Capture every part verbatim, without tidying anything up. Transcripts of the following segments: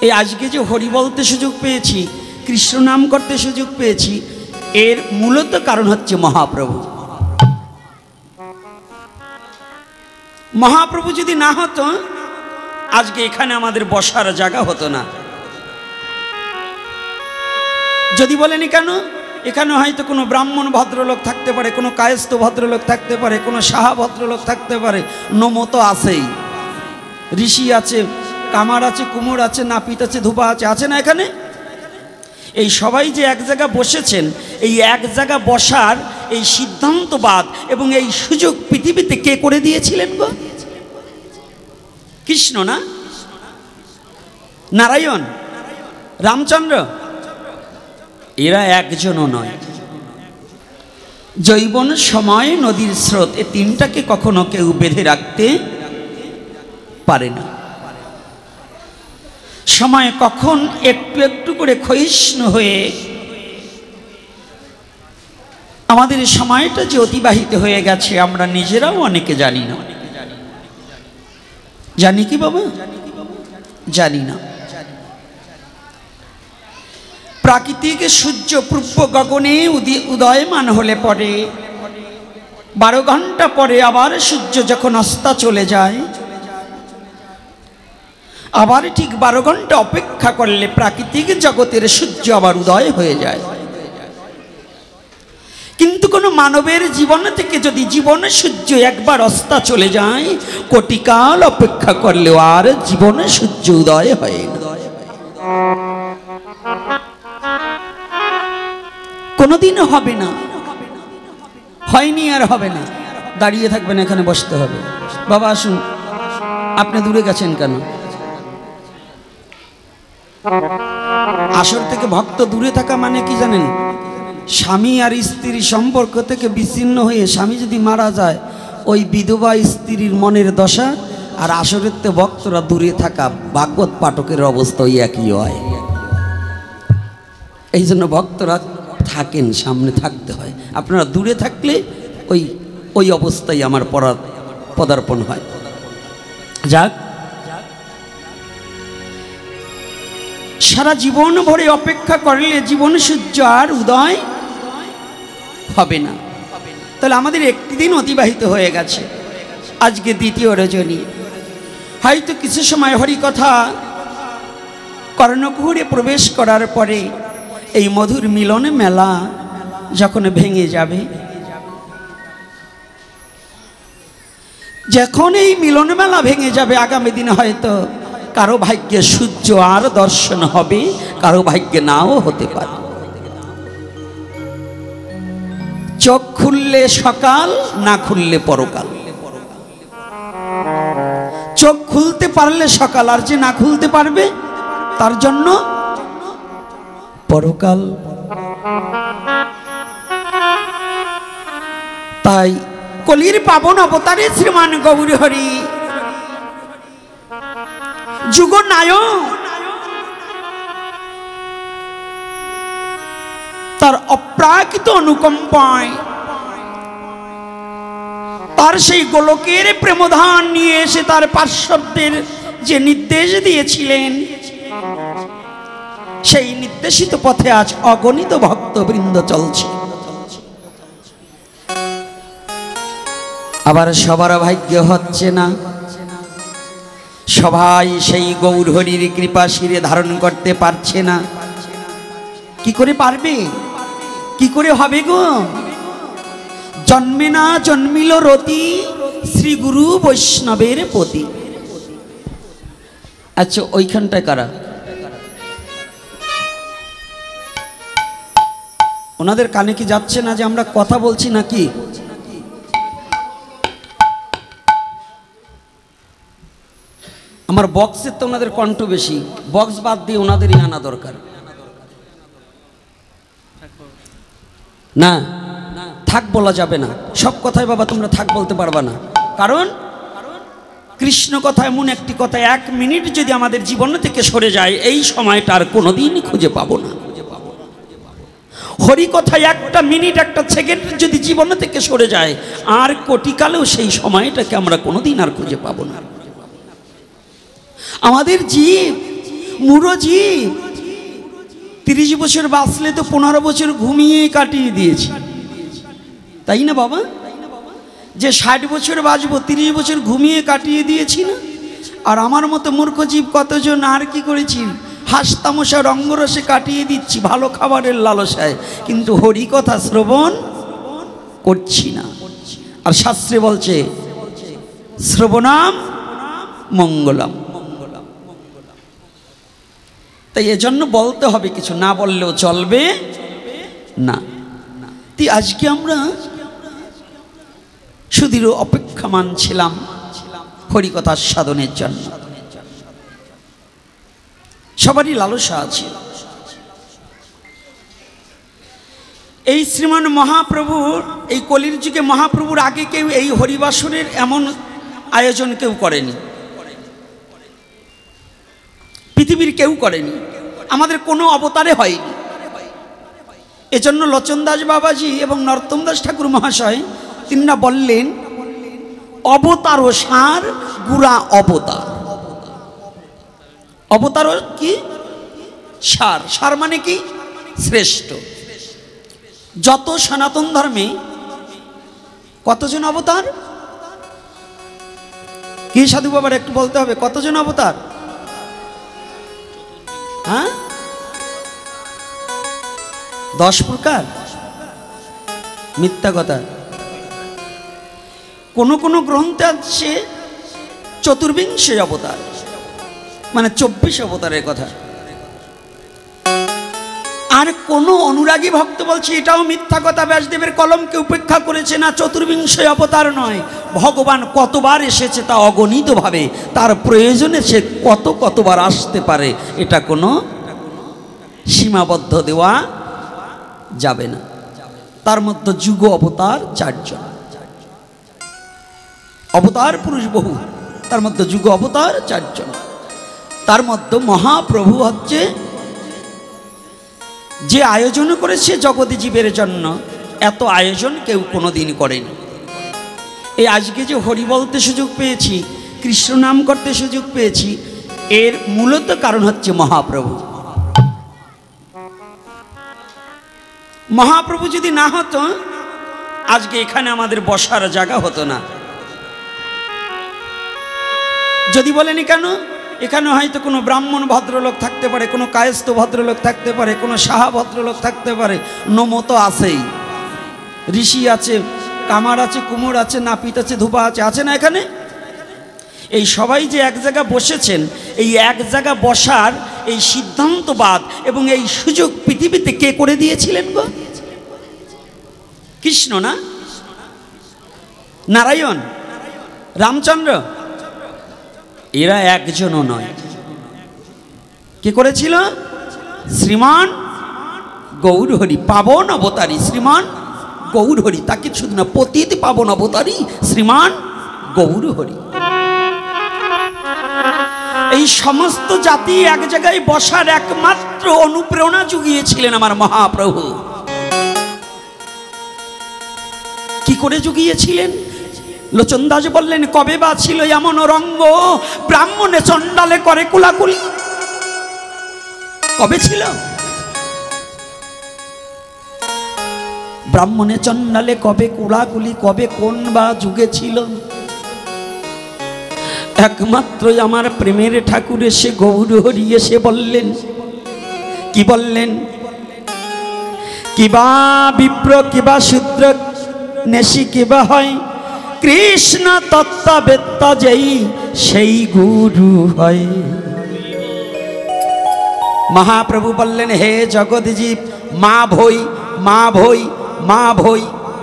এই আজকে যে হরি বলতে সুযোগ পেয়েছি, কৃষ্ণ নাম করতে সুযোগ পেয়েছি, এর মূলত কারণ হচ্ছে মহাপ্রভু। মহাপ্রভু যদি না হতো আজকে এখানে আমাদের বসার জায়গা হতো না। যদি বলেনি কেন, এখানে হয়তো কোনো ব্রাহ্মণ ভদ্রলোক থাকতে পারে, কোনো কায়স্থ ভদ্রলোক থাকতে পারে, কোনো সাহা ভদ্রলোক থাকতে পারে, নম তো আছেই, ঋষি আছে, কামার আছে, কুমোর আছে, নাপিত আছে, ধূপা আছে, আছে না এখানে? এই সবাই যে এক জায়গা বসেছেন, এই এক জায়গা বসার এই সিদ্ধান্তবাদ এবং এই সুযোগ পৃথিবীতে কে করে দিয়েছিলেন গো? কৃষ্ণ না? নারায়ণ, রামচন্দ্র? এরা একজনও নয়। জৈবন, সময়, নদীর স্রোত, এই তিনটাকে কখনো কেউ বেঁধে রাখতে পারে না। সময় কখন একটু একটু করে ক্ষয়িষ্ণু হয়ে আমাদের সময়টা যে অতিবাহিত হয়ে গেছে আমরা নিজেরাও অনেকে জানি না। জানি কি বাবা? জানি না। প্রাকৃতিক সূর্য পূর্ব গগনে উদয়মান হলে পরে বারো ঘন্টা পরে আবার সূর্য যখন অস্ত চলে যায়, আবার ঠিক বারো ঘন্টা অপেক্ষা করলে প্রাকৃতিক জগতের সূর্য আবার উদয় হয়ে যায়। কিন্তু কোনো মানবের জীবন থেকে যদি জীবনে সূর্য একবার অস্ত চলে যায়, কোটিকাল অপেক্ষা করলেও আর জীবনে সূর্য উদয় হয় না। কোনোদিনও হবে না, হয়নি আর হবে না। দাঁড়িয়ে থাকবেন, এখানে বসতে হবে। বাবা আসুন। আপনি দূরে গেছেন কেন? আসর থেকে ভক্ত দূরে থাকা মানে কি জানেন? স্বামী আর স্ত্রীর সম্পর্ক থেকে বিচ্ছিন্ন হয়ে স্বামী যদি মারা যায়, ওই বিধবা স্ত্রীর মনের দশা আর আসরের তে ভক্তরা দূরে থাকা ভাগবত পাঠকের অবস্থা ওই একই হয়। এই জন্য ভক্তরা থাকেন, সামনে থাকতে হয়। আপনারা দূরে থাকলে ওই ওই অবস্থায় আমার পদার্পণ হয়। যাক, সারা জীবন ভরে অপেক্ষা করলে জীবন সূর্য আর উদয় হবে না। তাহলে আমাদের একটি দিন অতিবাহিত হয়ে গেছে, আজকে দ্বিতীয় রজনী। হয়তো কিছু সময় হরিকথা কর্ণকুহরে প্রবেশ করার পরে এই মধুর মিলনে মেলা যখন ভেঙে যাবে, যখন এই মিলন মেলা ভেঙে যাবে, আগামী দিনে হয়তো কারো ভাগ্যে সূর্য আর দর্শন হবে, কারো ভাগ্যে নাও হতে পারে। চোখ খুললে সকাল, না খুললে পরকাল। চোখ খুলতে পারলে সকাল, আর যে না খুলতে পারবে তার জন্য পরকাল। তাই কলির পাবন অবতারে শ্রীমান গৌর হরি যুগ নায়ক, তার অপ্রাকৃত অনুকম্পায় তার সেই গোলকের প্রেমধান নিয়ে এসে তার পার্শ্বদের যে নির্দেশ দিয়েছিলেন, সেই নির্দেশিত পথে আজ অগণিত ভক্তবৃন্দ চলছে। আবার সবার ভাগ্য হচ্ছে না, সবাই সেই গৌর হরির কৃপা শিরে ধারণ করতে পারছে না। কি করে পারবে? কি করে হবে গো? জন্মে না জন্মিল রতি, শ্রী গুরু বৈষ্ণবের প্রতি। আচ্ছা, ওইখানটায় কারা? ওনাদের কানে কি যাচ্ছে না যে আমরা কথা বলছি নাকি? আমার বক্সের তো ওনাদের কণ্ঠ বেশি, বক্স বাদ দিয়ে ওনাদেরই আনা দরকার না? থাক বলা যাবে না, সব কথায় বাবা তোমরা থাক বলতে পারবা না। কারণ কৃষ্ণ কথা এমন একটি কথা, এক মিনিট যদি আমাদের জীবন থেকে সরে যায়, এই সময়টা আর কোনোদিন খুঁজে পাবো না। হরি কথা একটা মিনিট, একটা সেকেন্ড যদি জীবন থেকে সরে যায়, আর কোটিকালেও সেই সময়টাকে আমরা কোনোদিন আর খুঁজে পাবো না। আমাদের জীব মুরজি তিরিশ বছর বাঁচলে তো পনেরো বছর ঘুমিয়ে কাটিয়ে দিয়েছি, তাই না বাবা? যে ষাট বছর বাঁচবো তিরিশ বছর ঘুমিয়ে কাটিয়ে দিয়েছি না? আর আমার মতো মূর্খ জীব কতজন আর কি করেছি, হাসতামশা রঙ্গরসে কাটিয়ে দিচ্ছি ভালো খাবারের লালসায়, কিন্তু হরি কথা শ্রবণ করছি না। আর শাস্ত্রে বলছে শ্রবণাম মঙ্গলম। তাই এজন্য বলতে হবে, কিছু না বললেও চলবে না। তাই আজকে আমরা সুদৃঢ় অপেক্ষামান ছিলাম হরিকথা সাধনের জন্য। সবারই লালসা আছে। এই শ্রীমান মহাপ্রভুর এই কলির যুগে মহাপ্রভুর আগে কেউ এই হরিবাসরের এমন আয়োজন কেউ করেনি, পৃথিবীর কেউ করেনি, আমাদের কোনো অবতারে হয়নি। এজন্য লোচন দাস বাবাজি এবং নরোত্তম দাস ঠাকুর মহাশয় তিনিরা বললেন অবতার ও সার গুড়া অবতার। অবতার কি? সার। সার মানে কি? শ্রেষ্ঠ। যত সনাতন ধর্মে কতজন অবতার? কি সাধু বাবার একটু বলতে হবে, কতজন অবতার? হ্যাঁ, দশ প্রকার? মিথ্যা কথা। কোন কোন গ্রন্থে আছে চতুর্বিংশ অবতার, মানে চব্বিশ অবতারের কথা। আর কোন অনুরাগী ভক্ত বলছে এটাও মিথ্যা কথা, ব্যাসদেবের কলমকে উপেক্ষা করেছে, না চতুর্বিংশ অবতার নয়। ভগবান কতবার এসেছে তা অগণিত ভাবে, তার প্রয়োজনে সে কত কতবার আসতে পারে, এটা কোনো সীমাবদ্ধ দেওয়া যাবে না। তার মধ্যে যুগ অবতার চারজন, অবতার পুরুষ বহু, তার মধ্যে যুগ অবতার চারজন। তার মধ্যে মহাপ্রভু হচ্ছে যে আয়োজন করেছে জগৎ জীবের জন্য, এত আয়োজন কেউ কোনোদিন করেনি। এই আজকে যে হরি বলতে সুযোগ পেয়েছি, কৃষ্ণ নাম করতে সুযোগ পেয়েছি, এর মূলত কারণ হচ্ছে মহাপ্রভু। মহাপ্রভু যদি না হতো আজকে এখানে আমাদের বসার জায়গা হতো না। যদি বলেনি কেন, এখানে হয়তো কোনো ব্রাহ্মণ ভদ্রলোক থাকতে পারে, কোনো কায়স্থ ভদ্রলোক থাকতে পারে, কোনো সাহা ভদ্রলোক থাকতে পারে, নমো তো আছেই, ঋষি আছে, কামার আছে, কুমোর আছে, নাপিত আছে, ধূপা আছে, আছে না এখানে? এই সবাই যে এক জায়গায় বসেছেন, এই এক জায়গায় বসার এই সিদ্ধান্তবাদ এবং এই সুযোগ পৃথিবীতে কে করে দিয়েছিলেন গো? কৃষ্ণ না? নারায়ণ, রামচন্দ্র? এরা একজনও নয়। কে করেছিল? শ্রীমান গৌরহরি, পাবন অবতারী শ্রীমান গৌরহরি। তাকে শুধু না, পতিত পাবন অবতারী শ্রীমান গৌরহরি। এই সমস্ত জাতি এক জায়গায় বসার একমাত্র অনুপ্রেরণা জুগিয়েছিলেন আমার মহাপ্রভু। কি করে জুগিয়েছিলেন? লোচন দাস বললেন কবে বা ছিল এমন রঙ্গ, ব্রাহ্মণে চণ্ডালে করে কুলাকুলি। কবে ছিল? ব্রাহ্মণে চণ্ডালে কবে কুলাকুলি, কবে কোন বা যুগে ছিল? একমাত্র আমার প্রেমের ঠাকুর এসে গৌরহরি এসে বললেন, কি বললেন? কিবা বিপ্র কিবা শূদ্র নেশি কিবা হয়, কৃষ্ণ তত্ত্ববেত্তা যেই সেই গুরু হয়। মহাপ্রভু বললেন হে জগৎজীব, মা ভই মা ভই মা ভই।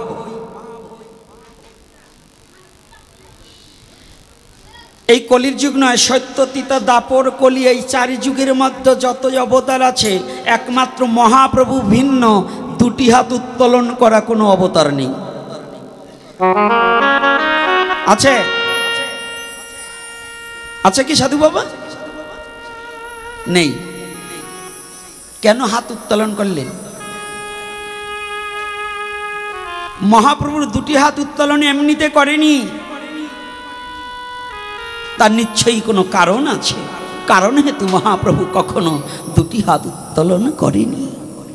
এই কলির যুগ নয়, সত্য তিতা দাপর কলি, এই চারি যুগের মধ্যে যত অবতার আছে একমাত্র মহাপ্রভু ভিন্ন দুটি হাত উত্তোলন করা কোনো অবতার নেই। আছে? আছে কি সাধু বাবা? নেই। কেন হাত উত্তোলন করলেন? মহাপ্রভুর দুটি হাত উত্তোলন এমনিতে করেনি, তার নিশ্চয়ই কোনো কারণ আছে। কারণ হেতু মহাপ্রভু কখনো দুটি হাত উত্তোলন করেনি।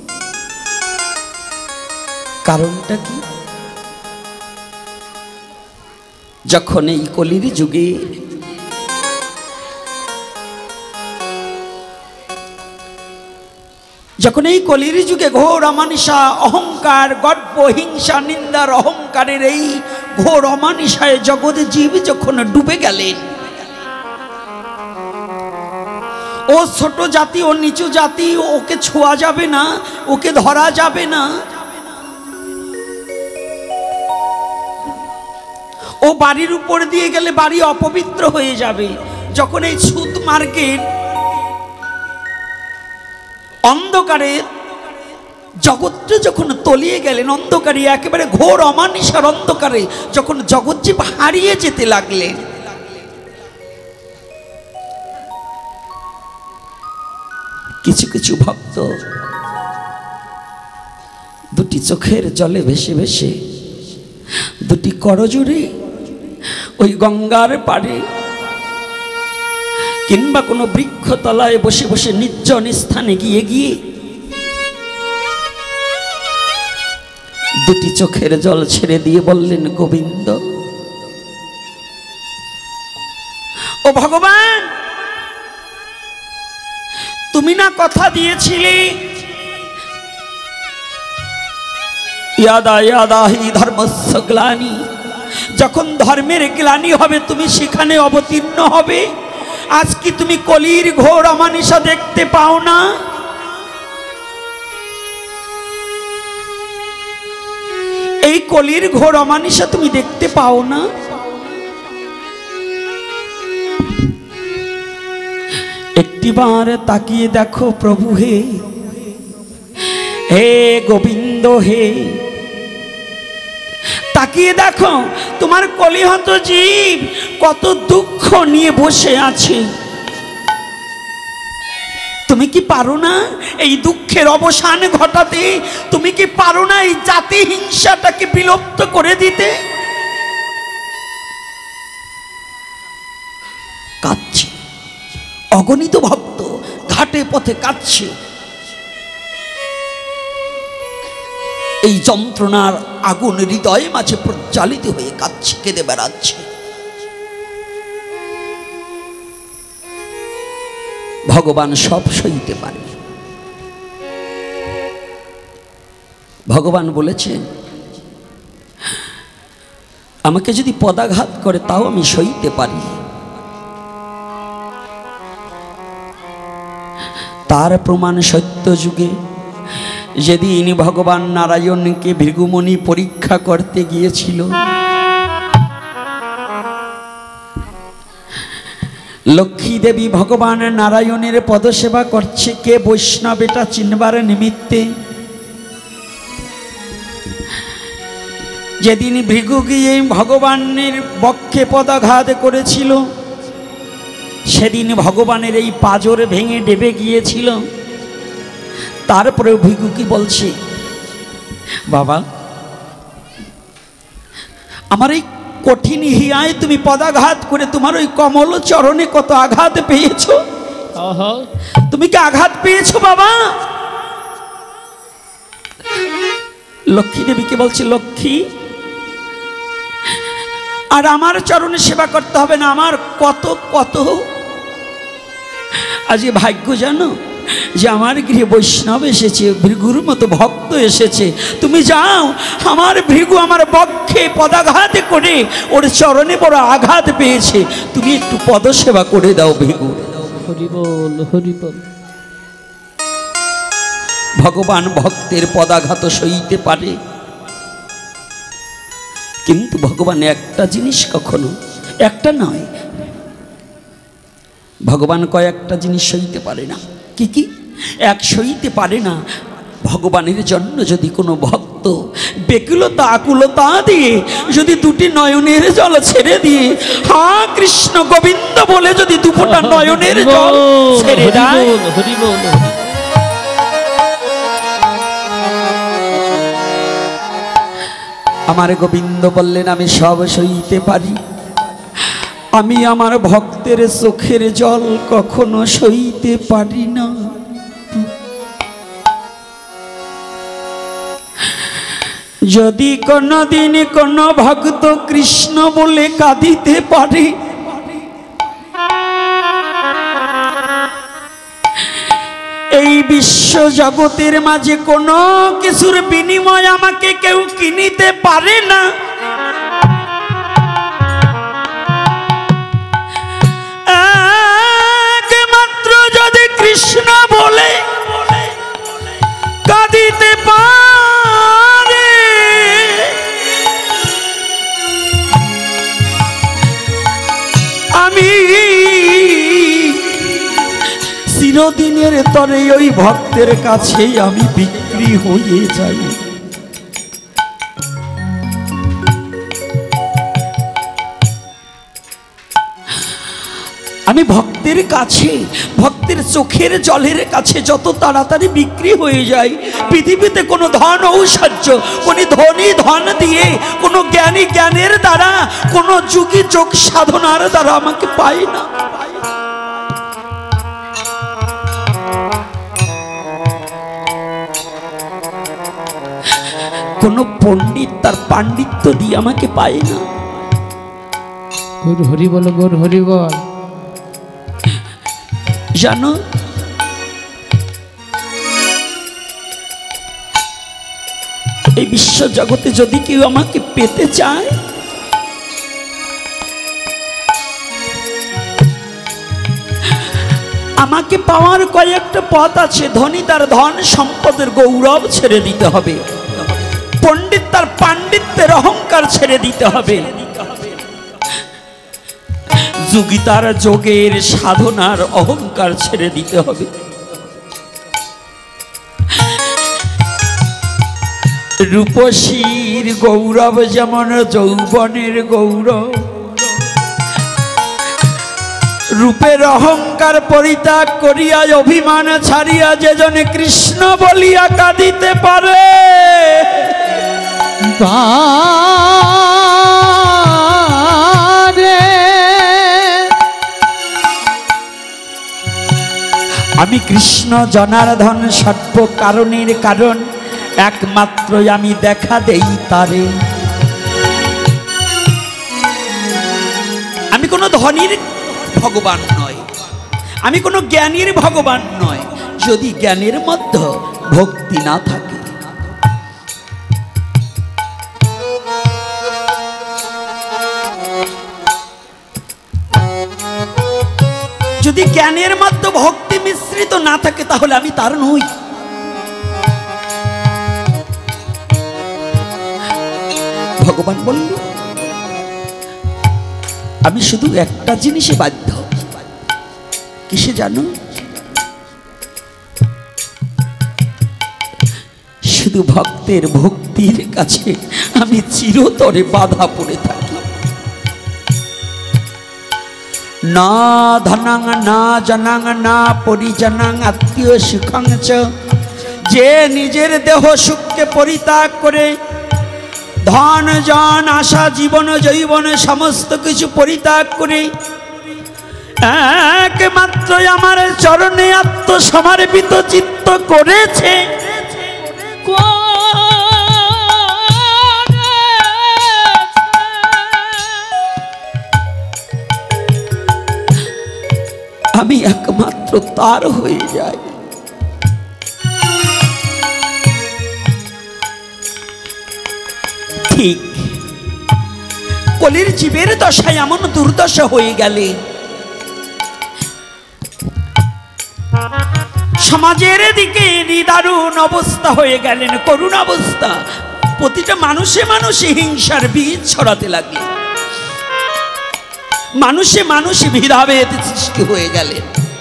কারণটা কি? যখন এই কলির যুগে যখন এই কলির যুগে ঘোর অমানিসা, অহংকার, গর্ব, হিংসা, নিন্দার অহংকারের এই ঘোর অমানিসায় জগৎ জীব যখন ডুবে গেলেন, ও ছোট জাতি, ও নিচু জাতি, ওকে ছোঁয়া যাবে না, ওকে ধরা যাবে না, ও বাড়ির উপর দিয়ে গেলে বাড়ি অপবিত্র হয়ে যাবে। যখন এই সুদ মার্গের অন্ধকারে জগৎটা যখন তলিয়ে গেলেন, অন্ধকারে একেবারে ঘোর অমানিসার অন্ধকারে যখন জগৎজীব হারিয়ে যেতে লাগলেন, কিছু কিছু ভক্ত দুটি চোখের জলে ভেসে ভেসে দুটি করজোড়ে ওই গঙ্গার পাড়ে কিংবা কোনো বৃক্ষতলায় বসে বসে নির্জন স্থানে গিয়ে গিয়ে দুটি চোখের জল ছেড়ে দিয়ে বললেন, গোবিন্দ, ও ভগবান, তুমি না কথা দিয়েছিলে ইয়াদা ইয়াদা হি ধর্মস্য গ্লানি, যখন ধর্মের গ্লানি হবে তুমি সেখানে অবতীর্ণ হবে। আজ কি তুমি কলির ঘোর অমানিসা দেখতে পাও না? এই কলির ঘোর অমানিসা তুমি দেখতে পাও না? একটিবার তাকিয়ে দেখো প্রভু হে, হে গোবিন্দ হে, তাকিয়ে দেখো তোমার কলিহত জীব কত দুঃখ নিয়ে বসে আছে। তুমি কি পারো না এই দুঃখের অবসান ঘটাতে? তুমি কি পারো না এই জাতি হিংসাটাকে বিলুপ্ত করে দিতে? কাঁদছে অগণিত ভক্ত, ঘাটে পথে কাঁদছে, এই যন্ত্রণার আগুন হৃদয়ে মাঝে প্রজ্বালিত হয়ে কাঁদছে, কেঁদে বেড়াচ্ছে। ভগবান সব সইতে পারে। ভগবান বলেছেন, আমাকে যদি পদাঘাত করে তাও আমি সইতে পারি। তার প্রমাণ সত্য যুগে যেদিন ভগবান নারায়ণকে ভৃগুমুনি পরীক্ষা করতে গিয়েছিল, লক্ষ্মী দেবী ভগবান নারায়ণের পদসেবা করছে কে বৈষ্ণব এটা চিনবার নিমিত্তে। যেদিন ভৃগু গিয়ে ভগবানের বক্ষে পদাঘাত করেছিল, সেদিন ভগবানের এই পাজর ভেঙে ডেবে গিয়েছিল। তারপরে ভৃগু কি বলছে, বাবা, আমার এই কঠিন হিয়ায় তুমি পদাঘাত করে তোমার ওই কমল চরণে কত আঘাত পেয়েছো, তুমি কি আঘাত পেয়েছো বাবা? লক্ষ্মী দেবীকে বলছে, লক্ষ্মী, আর আমার চরণে সেবা করতে হবে না, আমার কত কত আজ ভাগ্য জানো যে আমার গৃহে বৈষ্ণব এসেছে, ভৃগুর মতো ভক্ত এসেছে। তুমি যাও, আমার ভৃগু আমার বক্ষে পদাঘাত করে ওর চরণে বড় আঘাত পেয়েছে, তুমি একটু পদসেবা করে দাও ভৃগু। হরি বল, হরি বল। ভগবান ভক্তের পদাঘাত সইতে পারে, কিন্তু ভগবান একটা জিনিস কখনো, একটা নয়, ভগবান কয়েকটা জিনিস সইতে পারে না। কি কি? এক, সইতে পারে না ভগবানের জন্য যদি কোনো ভক্ত বেকুলতা আকুলতা দিয়ে যদি দুটি নয়নের জল ছেড়ে দিয়ে হা কৃষ্ণ গোবিন্দ বলে যদি দুফোঁটা নয়নের জল ছেড়ে দেয়, আমার গোবিন্দ বললেন, আমি সব সইতে পারি, আমি আমার ভক্তের চোখের জল কখনো সইতে পারি না। যদি কোনদিন কোন ভক্ত কৃষ্ণ বলে কাঁদিতে পারে, এই বিশ্ব জগতের মাঝে কোনো কিছুর বিনিময় আমাকে কেউ কিনিতে পারে না। একমাত্র যদি কৃষ্ণ বলে কাঁদিতে পারে, আমি চিরদিনের তরে ওই ভক্তের কাছে আমি বিক্রি হয়ে যাই। আমি ভক্তের কাছে, ভক্তের চোখের জলের কাছে যত তাড়াতাড়ি বিক্রি হয়ে যায়, পৃথিবীতে কোনো ধন ঐশ্বর্য, কোনো ধনী ধন দিয়ে, কোনো জ্ঞানী জ্ঞানের দ্বারা, কোনো যুগী যোগ সাধনার দ্বারা আমাকে পায় না। কোনো পণ্ডিত তার পাণ্ডিত্য দিয়ে আমাকে পায় না। গৌর হরি বল, গৌর হরি বল। জানো, এই বিশ্ব জগতে যদি কেউ আমাকে পেতে চায়, আমাকে পাওয়ার কয়েকটা পথ আছে। ধনী তার ধন সম্পদের গৌরব ছেড়ে দিতে হবে, পণ্ডিত তার পাণ্ডিত্যের অহংকার ছেড়ে দিতে হবে, যোগী তার যোগের সাধনার অহংকার ছেড়ে দিতে হবে। রূপসীর গৌরব যেমন যৌবনের গৌরব, রূপের অহংকার পরিত্যাগ করিয়া অভিমান ছাড়িয়া যে জনে কৃষ্ণ বলিয়া কাঁদিতে পারে, আমি কৃষ্ণ জনার্দন সর্ব কারণের কারণ, একমাত্র আমি দেখা দেই তারে। আমি কোনো ধনীর ভগবান নয়, আমি কোনো জ্ঞানীর ভগবান নয়। যদি জ্ঞানের মধ্যে ভক্তি না থাকে, যদি জ্ঞানের মধ্যে ভক্তি মিশ্রিত না থাকে, তাহলে আমি তার নই। ভগবান বলল, আমি শুধু একটা জিনিসে বাধ্য। কিসে জানো? শুধু ভক্তের ভক্তির কাছে আমি চিরতরে বাধা পড়ে থাকি। না ধনাং না জনাং না পরিজনাং আত্মীয় সুখং চ, যে নিজের দেহ সুখকে পরিত্যাগ করে ধন জন আশা জীবন যৌবন সমস্ত কিছু পরিত্যাগ করে একমাত্র আমার চরণে আত্মসমর্পিত চিত্ত করেছে, আমি একমাত্র তার হয়ে যাই। ঠিক কলির জীবের দশায় এমন দুর্দশা হয়ে গেলে, সমাজের দিকে নিদারুণ অবস্থা হয়ে গেলেন, করুণ অবস্থা। প্রতিটা মানুষে মানুষে হিংসার বীজ ছড়াতে লাগলেন, মানুষে মানুষে ভেদাভেদ সৃষ্টি হয়ে গেলেন।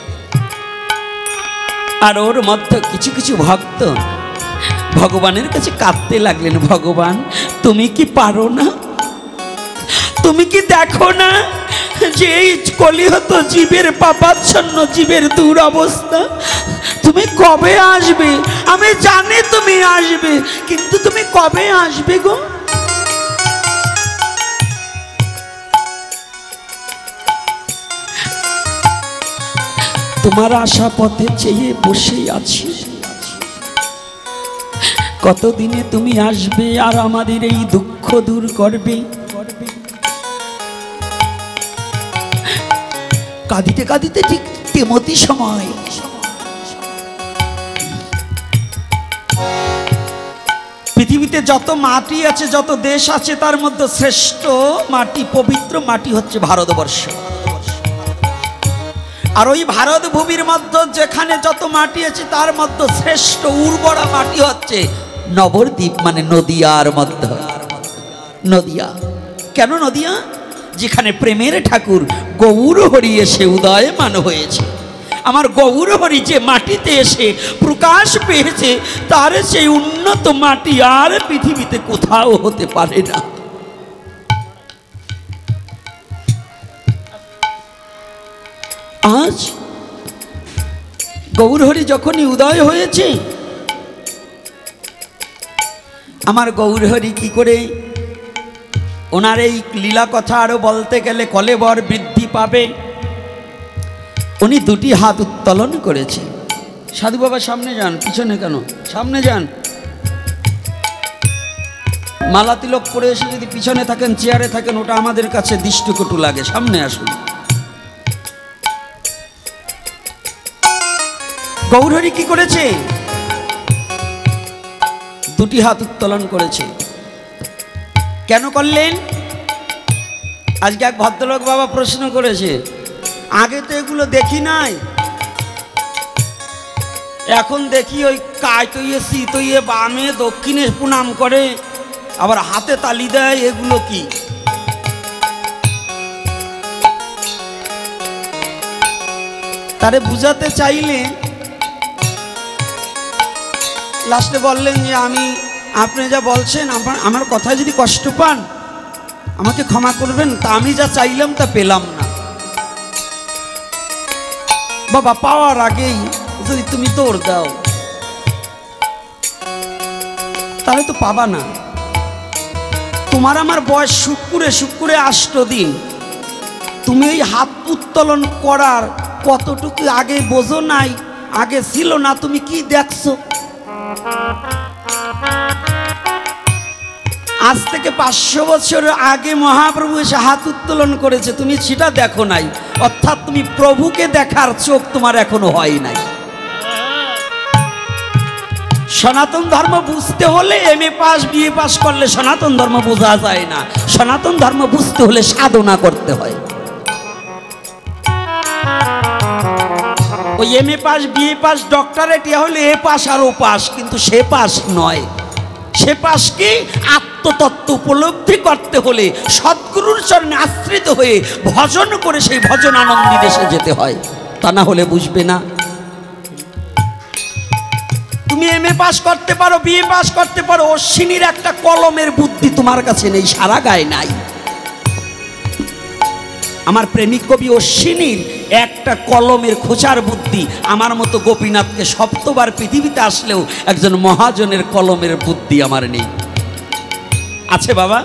আর ওর মধ্যে কিছু কিছু ভক্ত ভগবানের কাছে কাঁদতে লাগলেন, ভগবান তুমি কি পারো না? তুমি কি দেখো না যে এই কলিহত জীবের পাপাচ্ছন্ন জীবের দুরবস্থা? তুমি কবে আসবে? আমি জানি তুমি আসবে, কিন্তু তুমি কবে আসবে গো? তোমার আশা পথে চেয়ে বসে আছি, কতদিনে তুমি আসবে আর আমাদের এই দুঃখ দূর করবে। কাঁদিতে কাঁদিতে ঠিক তেমতি সময় পৃথিবীতে যত মাটি আছে, যত দেশ আছে, তার মধ্যে শ্রেষ্ঠ মাটি, পবিত্র মাটি হচ্ছে ভারতবর্ষ। আর ওই ভারত ভূমির মধ্যে যেখানে যত মাটি আছে তার মধ্যে শ্রেষ্ঠ উর্বরা মাটি হচ্ছে নবদ্বীপ, মানে নদিয়ার মধ্যে। নদিয়া কেন নদিয়া? যেখানে প্রেমের ঠাকুর গৌর হরি এসে উদয়মান হয়েছে। আমার গৌর হরি যে মাটিতে এসে প্রকাশ পেয়েছে, তার সেই উন্নত মাটি আর পৃথিবীতে কোথাও হতে পারে না। আজ গৌরহরি যখনই উদয় হয়েছে, আমার গৌরহরি কি করে ওনার এই লীলা কথা আরো বলতে গেলে কলেবর বৃদ্ধি পাবে। উনি দুটি হাত উত্তোলন করেছে। সাধু বাবা সামনে যান, পিছনে কেন, সামনে যান। মালা তিলক করে এসে যদি পিছনে থাকেন, চেয়ারে থাকেন, ওটা আমাদের কাছে দৃষ্টিকটু লাগে। সামনে আসুন। গৌরহরি কি করেছে? দুটি হাত উত্তোলন করেছে। কেন করলেন? আজকে এক ভদ্রলোক বাবা প্রশ্ন করেছে, আগে তো এগুলো দেখি নাই, এখন দেখি ওই কায় তৈয়ে সি তৈয়ে বামে দক্ষিণে প্রণাম করে, আবার হাতে তালি দেয়, এগুলো কি? তারে বুঝাতে চাইলে লাস্টে বললেন যে আমি, আপনি যা বলছেন আমার আমার কথায় যদি কষ্ট পান আমাকে ক্ষমা করবেন, তা আমি যা চাইলাম তা পেলাম না। বাবা পাওয়ার আগেই যদি তুমি দৌড় দাও তাহলে তো পাবা না। তোমার আমার বয়স শুক্রে শুক্রে আষ্ট দিন, তুমি এই হাত উত্তোলন করার কতটুকু আগে বোঝো নাই, আগে ছিল না, তুমি কি দেখছো? আজ থেকে পাঁচশো বছর আগে মহাপ্রভু এসে হাত উত্তোলন করেছে, তুমি সেটা দেখো নাই। অর্থাৎ তুমি প্রভুকে দেখার চোখ তোমার এখনো হয় নাই। সনাতন ধর্ম বুঝতে হলে M A pass BA pass করলে সনাতন ধর্ম বোঝা যায় না। সনাতন ধর্ম বুঝতে হলে সাধনা করতে হয়। ওই M A pass BA pass doctorate ইয়া হলে এ পাস আর ও পাস, কিন্তু সে পাস নয়। সে পাস কি? আত্মতত্ত্ব উপলব্ধি করতে হলে সদ্গুরুর চরণে আশ্রিত হয়ে ভজন করে সেই ভজন আনন্দী দেশে যেতে হয়, তা না হলে বুঝবে না। তুমি এম এ পাস করতে পারো, বিএ পাস করতে পারো, অশ্বিনীর একটা কলমের বুদ্ধি তোমার কাছে নেই, সারা গায়ে নাই। আমার প্রেমিক কবি অশ্বিনীর একটা কলমের খোঁচার বুদ্ধি আমার মতো গোপীনাথকে সপ্তবার পৃথিবীতে আসলেও একজন মহাজনের কলমের বুদ্ধি আমার নেই। আছে বাবা?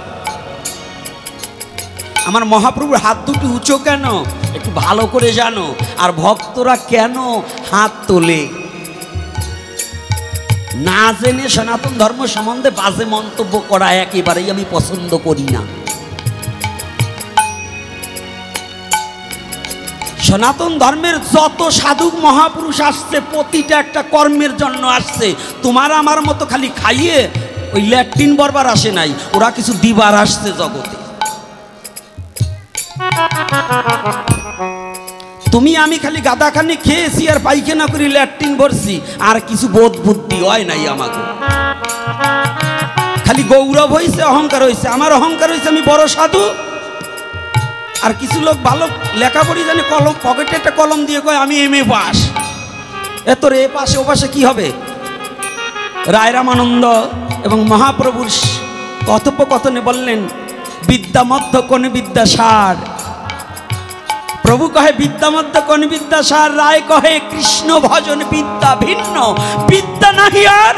আমার মহাপ্রভুর হাত দুটি উঁচু কেন একটু ভালো করে জানো। আর ভক্তরা কেন হাত তোলে? না জেনে সনাতন ধর্ম সম্বন্ধে বাজে মন্তব্য করা একেবারেই আমি পছন্দ করি না। সনাতন ধর্মের যত সাধুক মহাপুরুষ আসছে প্রতিটা একটা কর্মের জন্য আসছে। তোমার আমার মতো খালি খাইয়ে ওই ল্যাট্রিন বরবার আসে নাই, ওরা কিছু দিবার আসছে জগতে। তুমি আমি খালি গাদাখানি খেয়েছি আর পাইখানা করি ল্যাট্রিন ভরছি, আর কিছু বোধ বুদ্ধি হয় নাই আমাকে। খালি গৌরব হয়েছে, অহংকার হয়েছে। আমার অহংকার হয়েছে আমি বড় সাধু। আর কিছু লোক ভালো লেখাপড়ি জানে, কলম পকেটে একটা কলম দিয়ে কয় আমি এম এ পাস। এত রে পাশে ও পাশে কি হবে? রায় রামানন্দ এবং মহাপ্রভুর কথোপকথনে বললেন বিদ্যা মধ্য কোন বিদ্যাসার। প্রভু কহে বিদ্যা মধ্য কোন বিদ্যাসার, রায় কহে কৃষ্ণ ভজন বিদ্যা ভিন্ন, বিদ্যা নাহি আর।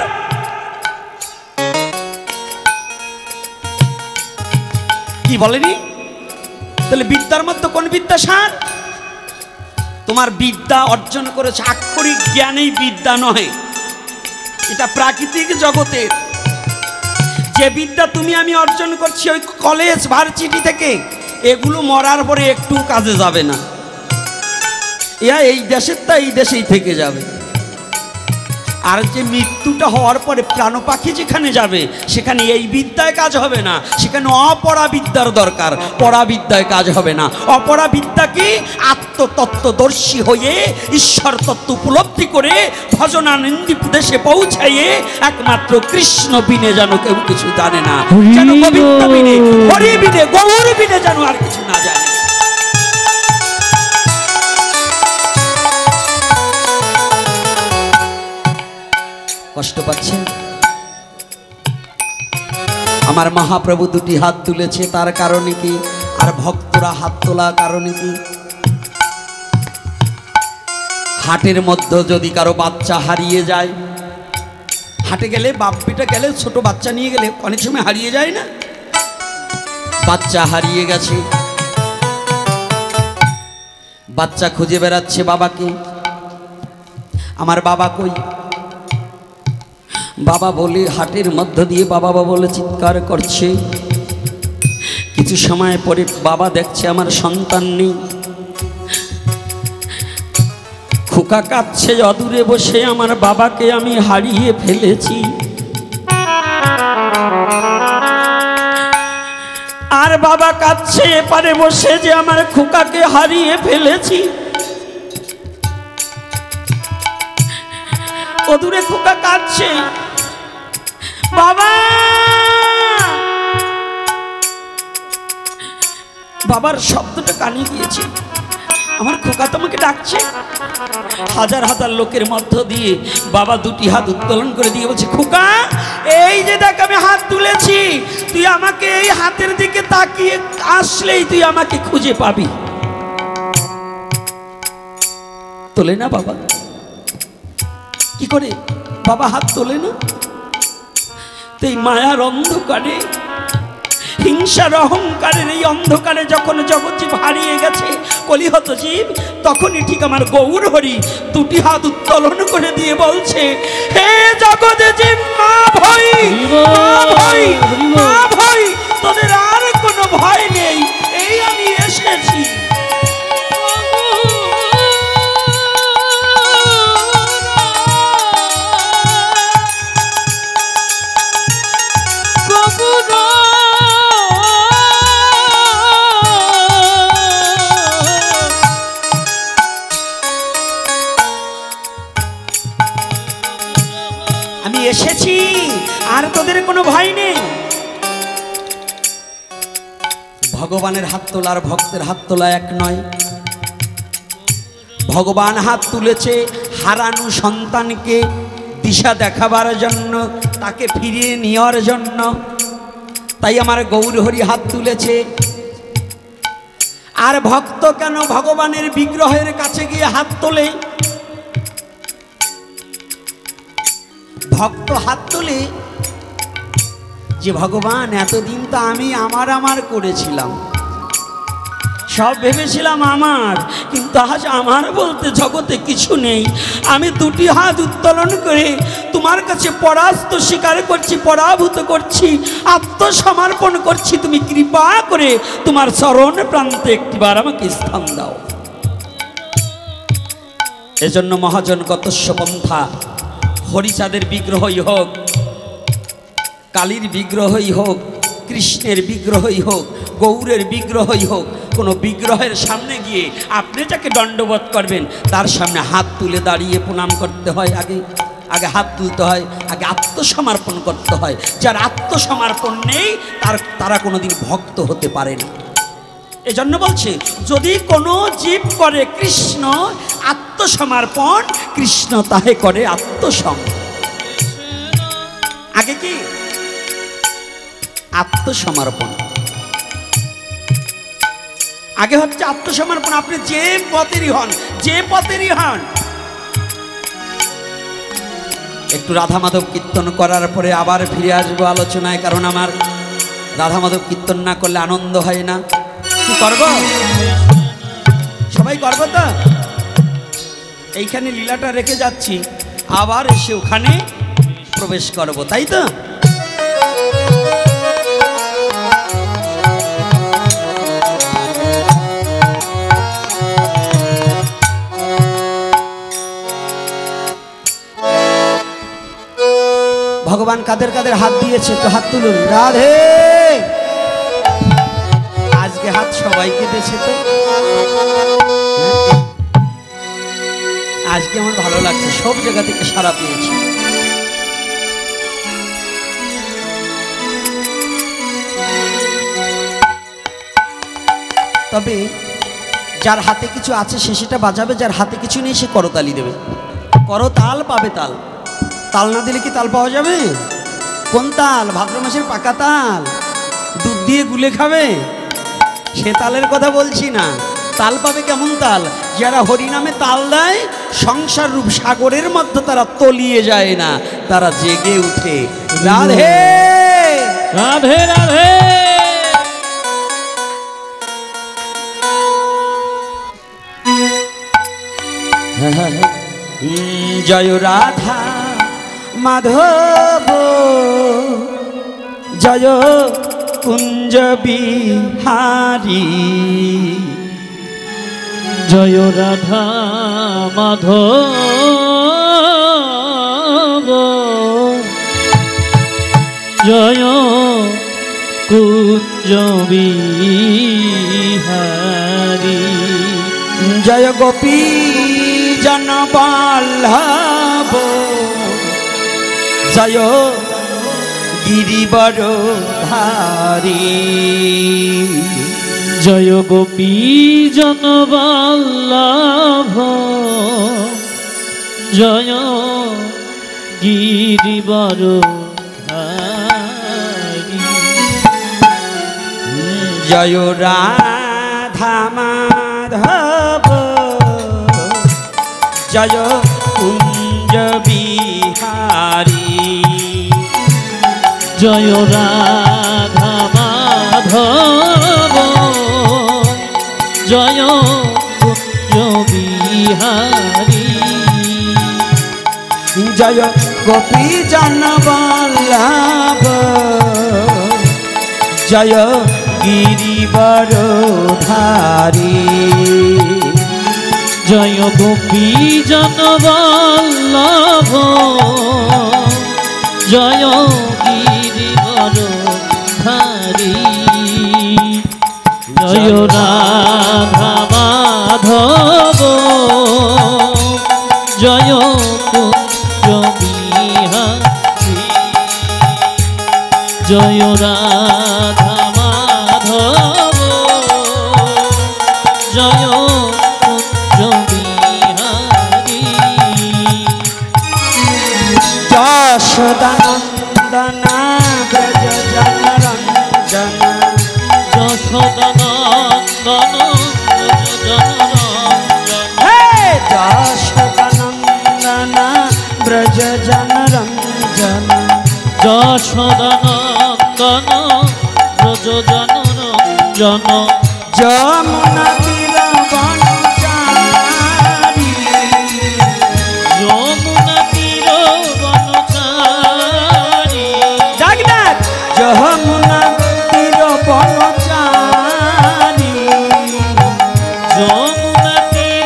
কি বলেনি? তাহলে বিদ্যার মধ্যে কোন বিদ্যাসার? তোমার বিদ্যা অর্জন করেছে, আক্ষরিক জ্ঞানেই বিদ্যা নয়, এটা প্রাকৃতিক জগতের যে বিদ্যা তুমি আমি অর্জন করছি ওই কলেজ ভার্সিটি থেকে, এগুলো মরার পরে একটু কাজে যাবে না। ইয়া এই দেশের তা এই দেশেই থেকে যাবে। আর যে মৃত্যুটা হওয়ার পরে প্রাণ পাখি যেখানে যাবে সেখানে এই বিদ্যায় কাজ হবে না, সেখানে অপরা বিদ্যার দরকার, পরা বিদ্যায় কাজ হবে না। অপরা বিদ্যা কি? আত্মতত্ত্বদর্শী হয়ে ঈশ্বর তত্ত্ব উপলব্ধি করে ভজনানন্দী দেশে পৌঁছাইয়ে একমাত্র কৃষ্ণ বিনে যেন কেউ কিছু জানে না, যেন গোবিন্দ বিনে, হরি বিনে, গৌর বিনে যেন আর কিছু না জানে। কষ্ট পাচ্ছেন? আমার মহাপ্রভু দুটি হাত তুলেছে, তার কারণে কি? আর ভক্তরা হাত তোলার কারণে কি? হাটের মধ্যে যদি কারো বাচ্চা হারিয়ে যায়, হাটে গেলে বাপ বেটা গেলে ছোট বাচ্চা নিয়ে গেলে অনেক সময় হারিয়ে যায় না? বাচ্চা হারিয়ে গেছে, বাচ্চা খুঁজে বেড়াচ্ছে বাবাকে, আমার বাবা কই? বাবা বলে হাটের মধ্য দিয়ে বাবা বাবা বলে চিৎকার করছে। কিছু সময় পরে বাবা দেখছে আমার সন্তান নেই, খোকা কাঁদছে অদূরে বসে, আমার বাবাকে আমি হারিয়ে ফেলেছি। আর বাবা কাঁদছে এপারে বসে যে আমার খোকাকে হারিয়ে ফেলেছি। অদূরে খোকা কাঁদছে, বাবা বাবার শব্দটা কানে গিয়েছে, আমার খোকা তোমাকে ডাকছে। হাজার হাজার লোকের মধ্য দিয়ে বাবা দুটি হাত উত্তোলন করে দিয়ে বলছে, খোকা এই যে দেখ আমি হাত তুলেছি, তুই আমাকে এই হাতের দিকে তাকিয়ে আসলেই তুই আমাকে খুঁজে পাবি। তোলে না বাবা? কি করে বাবা হাত তোলে না? তো এই মায়ার অন্ধকারে, হিংসার অহংকারের এই অন্ধকারে যখন জগৎজীব হারিয়ে গেছে, কলিহত জীব, তখনই ঠিক আমার গৌর হরি দুটি হাত উত্তোলন করে দিয়ে বলছে, হে জগৎজীব মা ভয়, মা ভয়, মা ভয়, তোদের আর কোনো ভয় নেই, এই আমি এসেছি। এসেছি, আর তোদের কোনো ভয় নেই। ভগবানের হাত তোলা আর ভক্তের হাত তোলা এক নয়। ভগবান হাত তুলেছে হারানো সন্তানকে দিশা দেখাবার জন্য, তাকে ফিরিয়ে নেওয়ার জন্য, তাই আমার গৌর হরি হাত তুলেছে। আর ভক্ত কেন ভগবানের বিগ্রহের কাছে গিয়ে হাত তোলে? ভক্ত হাত তোলে যে ভগবান এতদিন তো আমি আমার আমার করেছিলাম, সব ভেবেছিলাম আমার, কিন্তু আজ আমার বলতে জগতে কিছু নেই। আমি দুটি হাত উত্তোলন করে তোমার কাছে পরাস্ত স্বীকার করছি, পরাভূত করছি, আত্মসমর্পণ করছি। তুমি কৃপা করে তোমার চরণ প্রান্তে একটিবার আমাকে স্থান দাও। এজন্য মহাজন গতস্য পন্থা, হরিচাঁদের বিগ্রহই হোক, কালীর বিগ্রহই হোক, কৃষ্ণের বিগ্রহই হোক, গৌরের বিগ্রহই হোক, কোনো বিগ্রহের সামনে গিয়ে আপনি যাকে দণ্ডবোধ করবেন তার সামনে হাত তুলে দাঁড়িয়ে প্রণাম করতে হয়। আগে আগে হাত তুলতে হয়, আগে আত্মসমর্পণ করতে হয়। যার আত্মসমর্পণ নেই তার তারা কোনোদিন ভক্ত হতে পারে না। এজন্য বলছে, যদি কোনো জীব করে কৃষ্ণ আত্মসমর্পণ, কৃষ্ণ তাহে করে আত্মসম। আগে কি আত্মসমর্পণ, আগে হচ্ছে আত্মসমর্পণ। আপনি যে পথেরই হন, যে পথেরই হন। একটু রাধা মাধব কীর্তন করার পরে আবার ফিরে আসবো আলোচনায়, কারণ আমার রাধা মাধব কীর্তন না করলে আনন্দ হয় না। কি করব? সবাই করবো তো? এইখানে লীলাটা রেখে যাচ্ছি, আবার এসে ওখানে প্রবেশ করব, তাই তো? ভগবান কাদের কাদের হাত দিয়েছে তো হাত তুলুন। রাধে, আজকে হাত সবাইকে দিয়েছে তো, আজকে আমার ভালো লাগছে, সব জায়গা থেকে সাড়া পেয়েছি। তবে যার হাতে কিছু আছে সে সেটা বাজাবে, যার হাতে কিছু নেই সে করতালি দেবে। করতাল পাবে তাল, তাল না দিলে কি তাল পাওয়া যাবে? কোন তাল? ভাদ্র মাসের পাকা তাল, দুধ দিয়ে গুলে খাবে, সে তালের কথা বলছি না। তাল পাবে কেমন তাল? যারা হরিনামে তাল দেয় সংসার রূপ সাগরের মধ্যে তারা তলিয়ে যায় না, তারা জেগে উঠে। রাধে রাধে রাধে। জয় রাধা মাধব জয় কুঞ্জ বিহারী, জয় রাধা মাধব জয় কুঞ্জ বিহারী, জয় গোপী জনবল্লভ জয় গিরিবর ধারী, জয় গোপী জনবল্লভ জয় গিরিবর ধারী, জয় রাধা মাধব জয় কুঞ্জ বিহারী, জয় রাধা মাধব জয় কুঞ্জ বিহারী, জয় গোপী জনবল্লভ জয় গিরিবর ধারী, জয় গোপী জনবল্লভ জয় গিরিবর ধারী, জয় রাধা মাধব জয় কুঞ্জ বিহারী, জয় রাধা মাধব জয় কুঞ্জ বিহারী, যশোদানন্দন ব্রজ জনরঞ্জন, যশোদানন্দন ব্রজ জনরঞ্জন, হে যশোদানন্দন ব্রজ জনরঞ্জন, যশোদানন্দন ব্রজ জনরঞ্জন, যমুনা তীর বনচারী, যমুনা তীর বনচারী, ডাক ডাক যমুনা তীর বনচারী, যমুনা তীর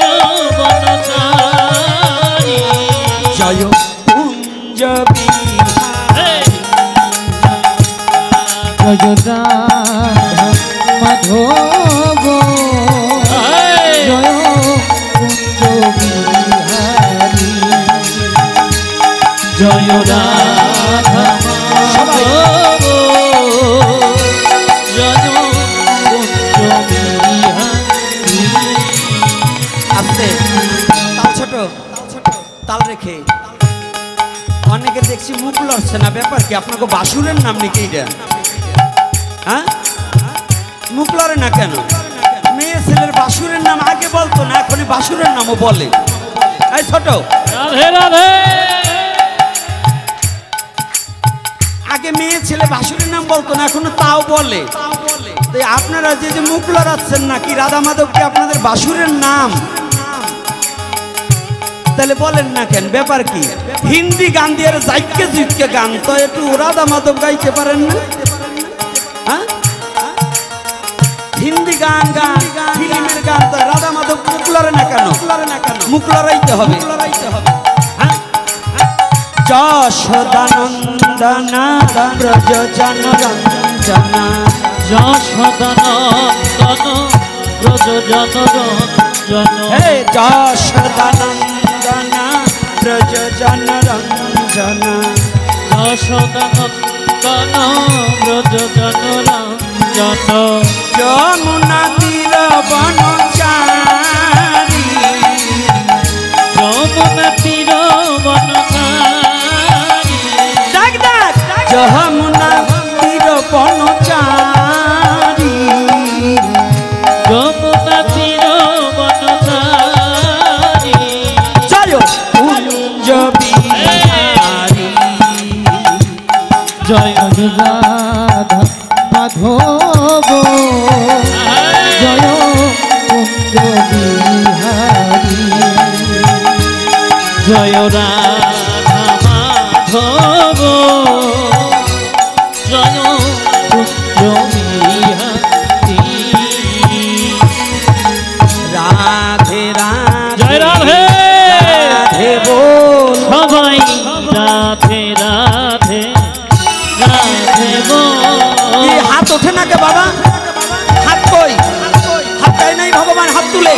বনচারী, জয় কুঞ্জ বিহারী, জয় রাধা মাধব জয় কুঞ্জ বিহারী, জয় রাধা মাধব জয় কুঞ্জ বিহারী। আস্তে তাল ছোট তাল রেখে, অনেকে দেখছি মুখ লড়ছে না, ব্যাপার কি? আপনাকে বাসুরের নাম নাকি এটা? হ্যাঁ, মুখ লড়ে না কেন? মেয়ে ছেলের বাসুরের নাম আগে বলতো না, এখন বাসুরের নামও বলে। এই ছোট, রাধে রাধে। আগে মেয়ে ছেলে বাসুরের নাম বলতো না, এখনো তাও বলে। তো আপনারা যে যে মুখ লড়াচ্ছেন নাকি রাধা মাধবকে আপনাদের বাসুরের নাম? তাহলে বলেন না কেন, ব্যাপার কি? হিন্দি গান দিয়ে জাইকে জুইকে গান, তো একটু রাধা মাধব গাইতে পারেন না? হ্যাঁ, হিন্দি গান গান ফিল্মের গান, তো রাধা মাধব মুখ লড়ে না কেন? মুখ লড়াইতে হবে। যশোদানন্দনা ব্রজ জন রঞ্জনা, যশোদানন্দন ব্রজ জন রঞ্জন, হে যশোদানন্দনা ব্রজ জন রঞ্জনা, যশোদানন্দন ব্রজ জন রঞ্জন, যমুনা তীর বনচারী, যমুনা তীর বনচারী, ডাক ডাক যমুনা তীর বনচারী, যমুনা তীর বনচারী, জয় কুঞ্জ বিহারী, জয় রাধা মাধব, জয় কুঞ্জ বিহারী, জয় রাধা মাধব, জয় কুঞ্জ বিহারী, রাধে রাধে, জয় রাধে রাধে বল, সবাই রাধে রাধে রাধে বল। কি হাত ওঠে না কে বাবা? হাত কই? হাত দেয় নাই ভগবান, হাত তুলে।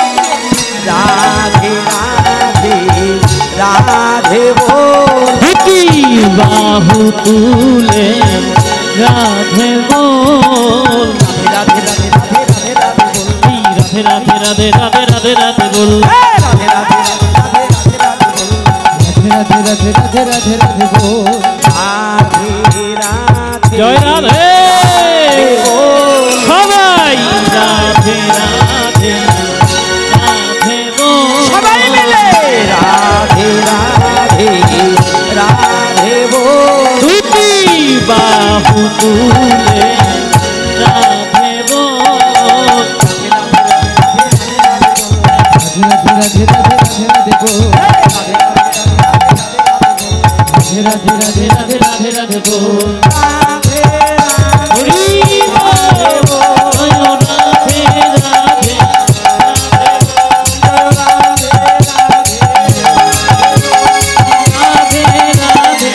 রাধে রাধে রাধে বল, দুটি বাহু তুলে রাধে বল, রাধে রাধে রাধে রাধে রাধে বল, রাধে রাধে রাধে রাধে রাধে রাধে বল, হে রাধে রাধে রাধে রাধে রাধে রাধে বল, রাধে রাধে রাধে রাধে রাধে বল, রাধে রাধে জয় রাধে বল, সবাই রাধে রাধে রাধে বল, সবাই মিলে রাধে রাধে রাধে বল, দুটি বাহু তুলে রাধে বল, রাধে রাধে রাধে রাধে রাধে বল, রাধে রাধে রাধে রাধে রাধে বল, হরি বল, জয় রাধে রাধে রাধে রাধে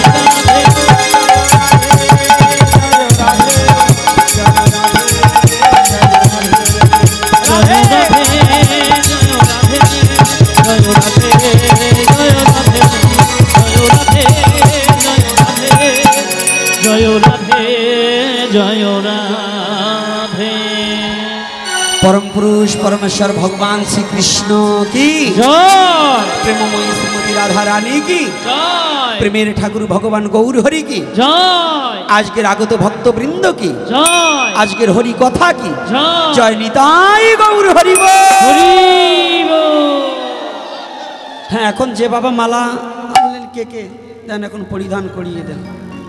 परम पुरुष परमेश्वर भगवान श्री कृष्ण की जय, प्रेममयी श्रीमती राधा रानी की जय, प्रेमेर ठाकुर भगवान गौर हरि की जय, आजकेर आगत भक्तवृंद की जय, आजकेर हरि कथा की जय, जय निताई गौर हरि बोल। हरि बोल। हाँ এখন যে বাবা মালা আনলেন কে কে দেন, এখন পরিধান করিয়ে দেন।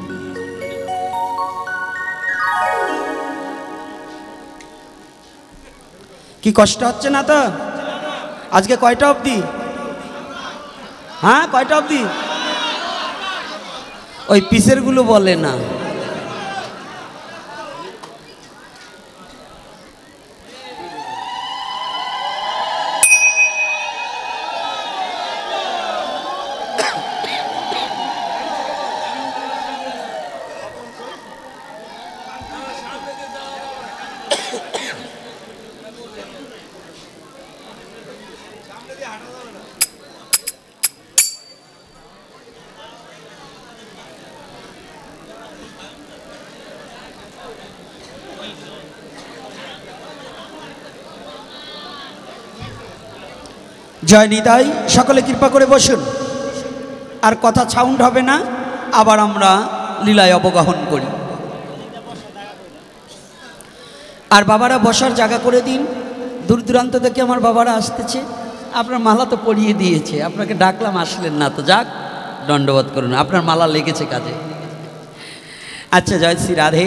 কি কষ্ট হচ্ছে না তো? আজকে কয়টা অবধি? হ্যাঁ কয়টা অবধি? ওই পিসের গুলো বলে না। জয় নিতাই, সকলে কৃপা করে বসুন। আর কথা সাউন্ড হবে না, আবার আমরা লীলায় অবগাহন করি। আর বাবারা বসার জায়গা করে দিন। দূর দূরান্ত থেকে আমার বাবারা আসতেছে, আপনার মালা তো পরিয়ে দিয়েছে, আপনাকে ডাকলাম আসলেন না, তো যাক দণ্ডবোধ করুন, আপনার মালা লেগেছে কাজে। আচ্ছা জয় শ্রী রাধে।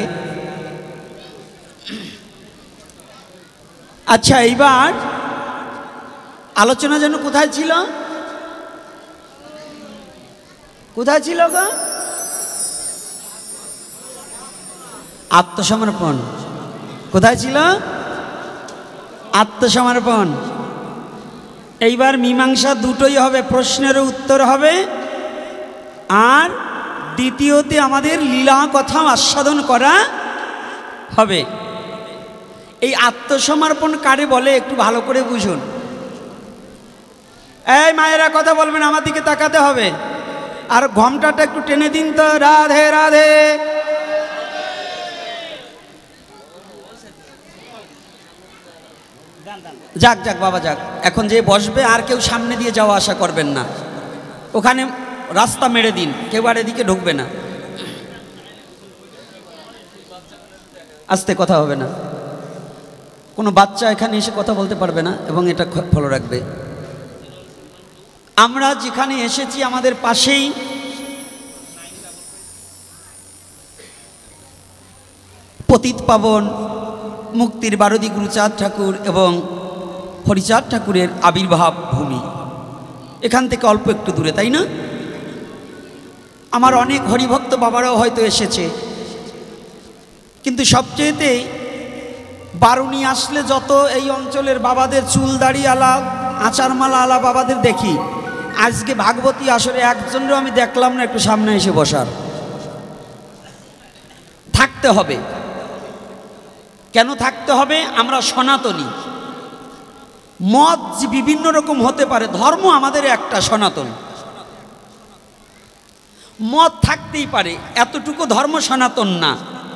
আচ্ছা এইবার আলোচনা যেন কোথায় ছিল? কোথায় ছিল গো? আত্মসমর্পণ। কোথায় ছিল? আত্মসমর্পণ। এইবার মীমাংসা দুটোই হবে, প্রশ্নেরও উত্তর হবে, আর দ্বিতীয়তে আমাদের লীলা কথা আস্বাদন করা হবে। এই আত্মসমর্পণ কারে বলে একটু ভালো করে বুঝুন। এই মায়েরা কথা বলবেন, আমার দিকে তাকাতে হবে। আর ঘোমটাটা একটু টেনে দিন তো। রাধে রাধে। যাক যাক বাবা যাক, এখন যে বসবে আর কেউ সামনে দিয়ে যাওয়া আসা করবেন না, ওখানে রাস্তা মেরে দিন, কেউ আর এদিকে ঢুকবে না। আস্তে কথা হবে না, কোনো বাচ্চা এখানে এসে কথা বলতে পারবে না, এবং এটা ফলো রাখবে। আমরা যেখানে এসেছি আমাদের পাশেই পতিত পাবন মুক্তির বারদী গুরুচাঁদ ঠাকুর এবং হরিচাঁদ ঠাকুরের আবির্ভাব ভূমি। এখান থেকে অল্প একটু দূরে, তাই না? আমার অনেক হরিভক্ত বাবারাও হয়তো এসেছে, কিন্তু সবচেয়েতে বারুণী আসলে যত এই অঞ্চলের বাবাদের চুল দাড়ি আলা আচারমালা আলা বাবাদের দেখি, আজকে ভাগবতী আসরে একজনেরও আমি দেখলাম না একটু সামনে এসে বসার। থাকতে হবে। কেন থাকতে হবে? আমরা সনাতনী। মত যে বিভিন্ন রকম হতে পারে, ধর্ম আমাদের একটা সনাতন। মত থাকতেই পারে, এতটুকু ধর্ম সনাতন না।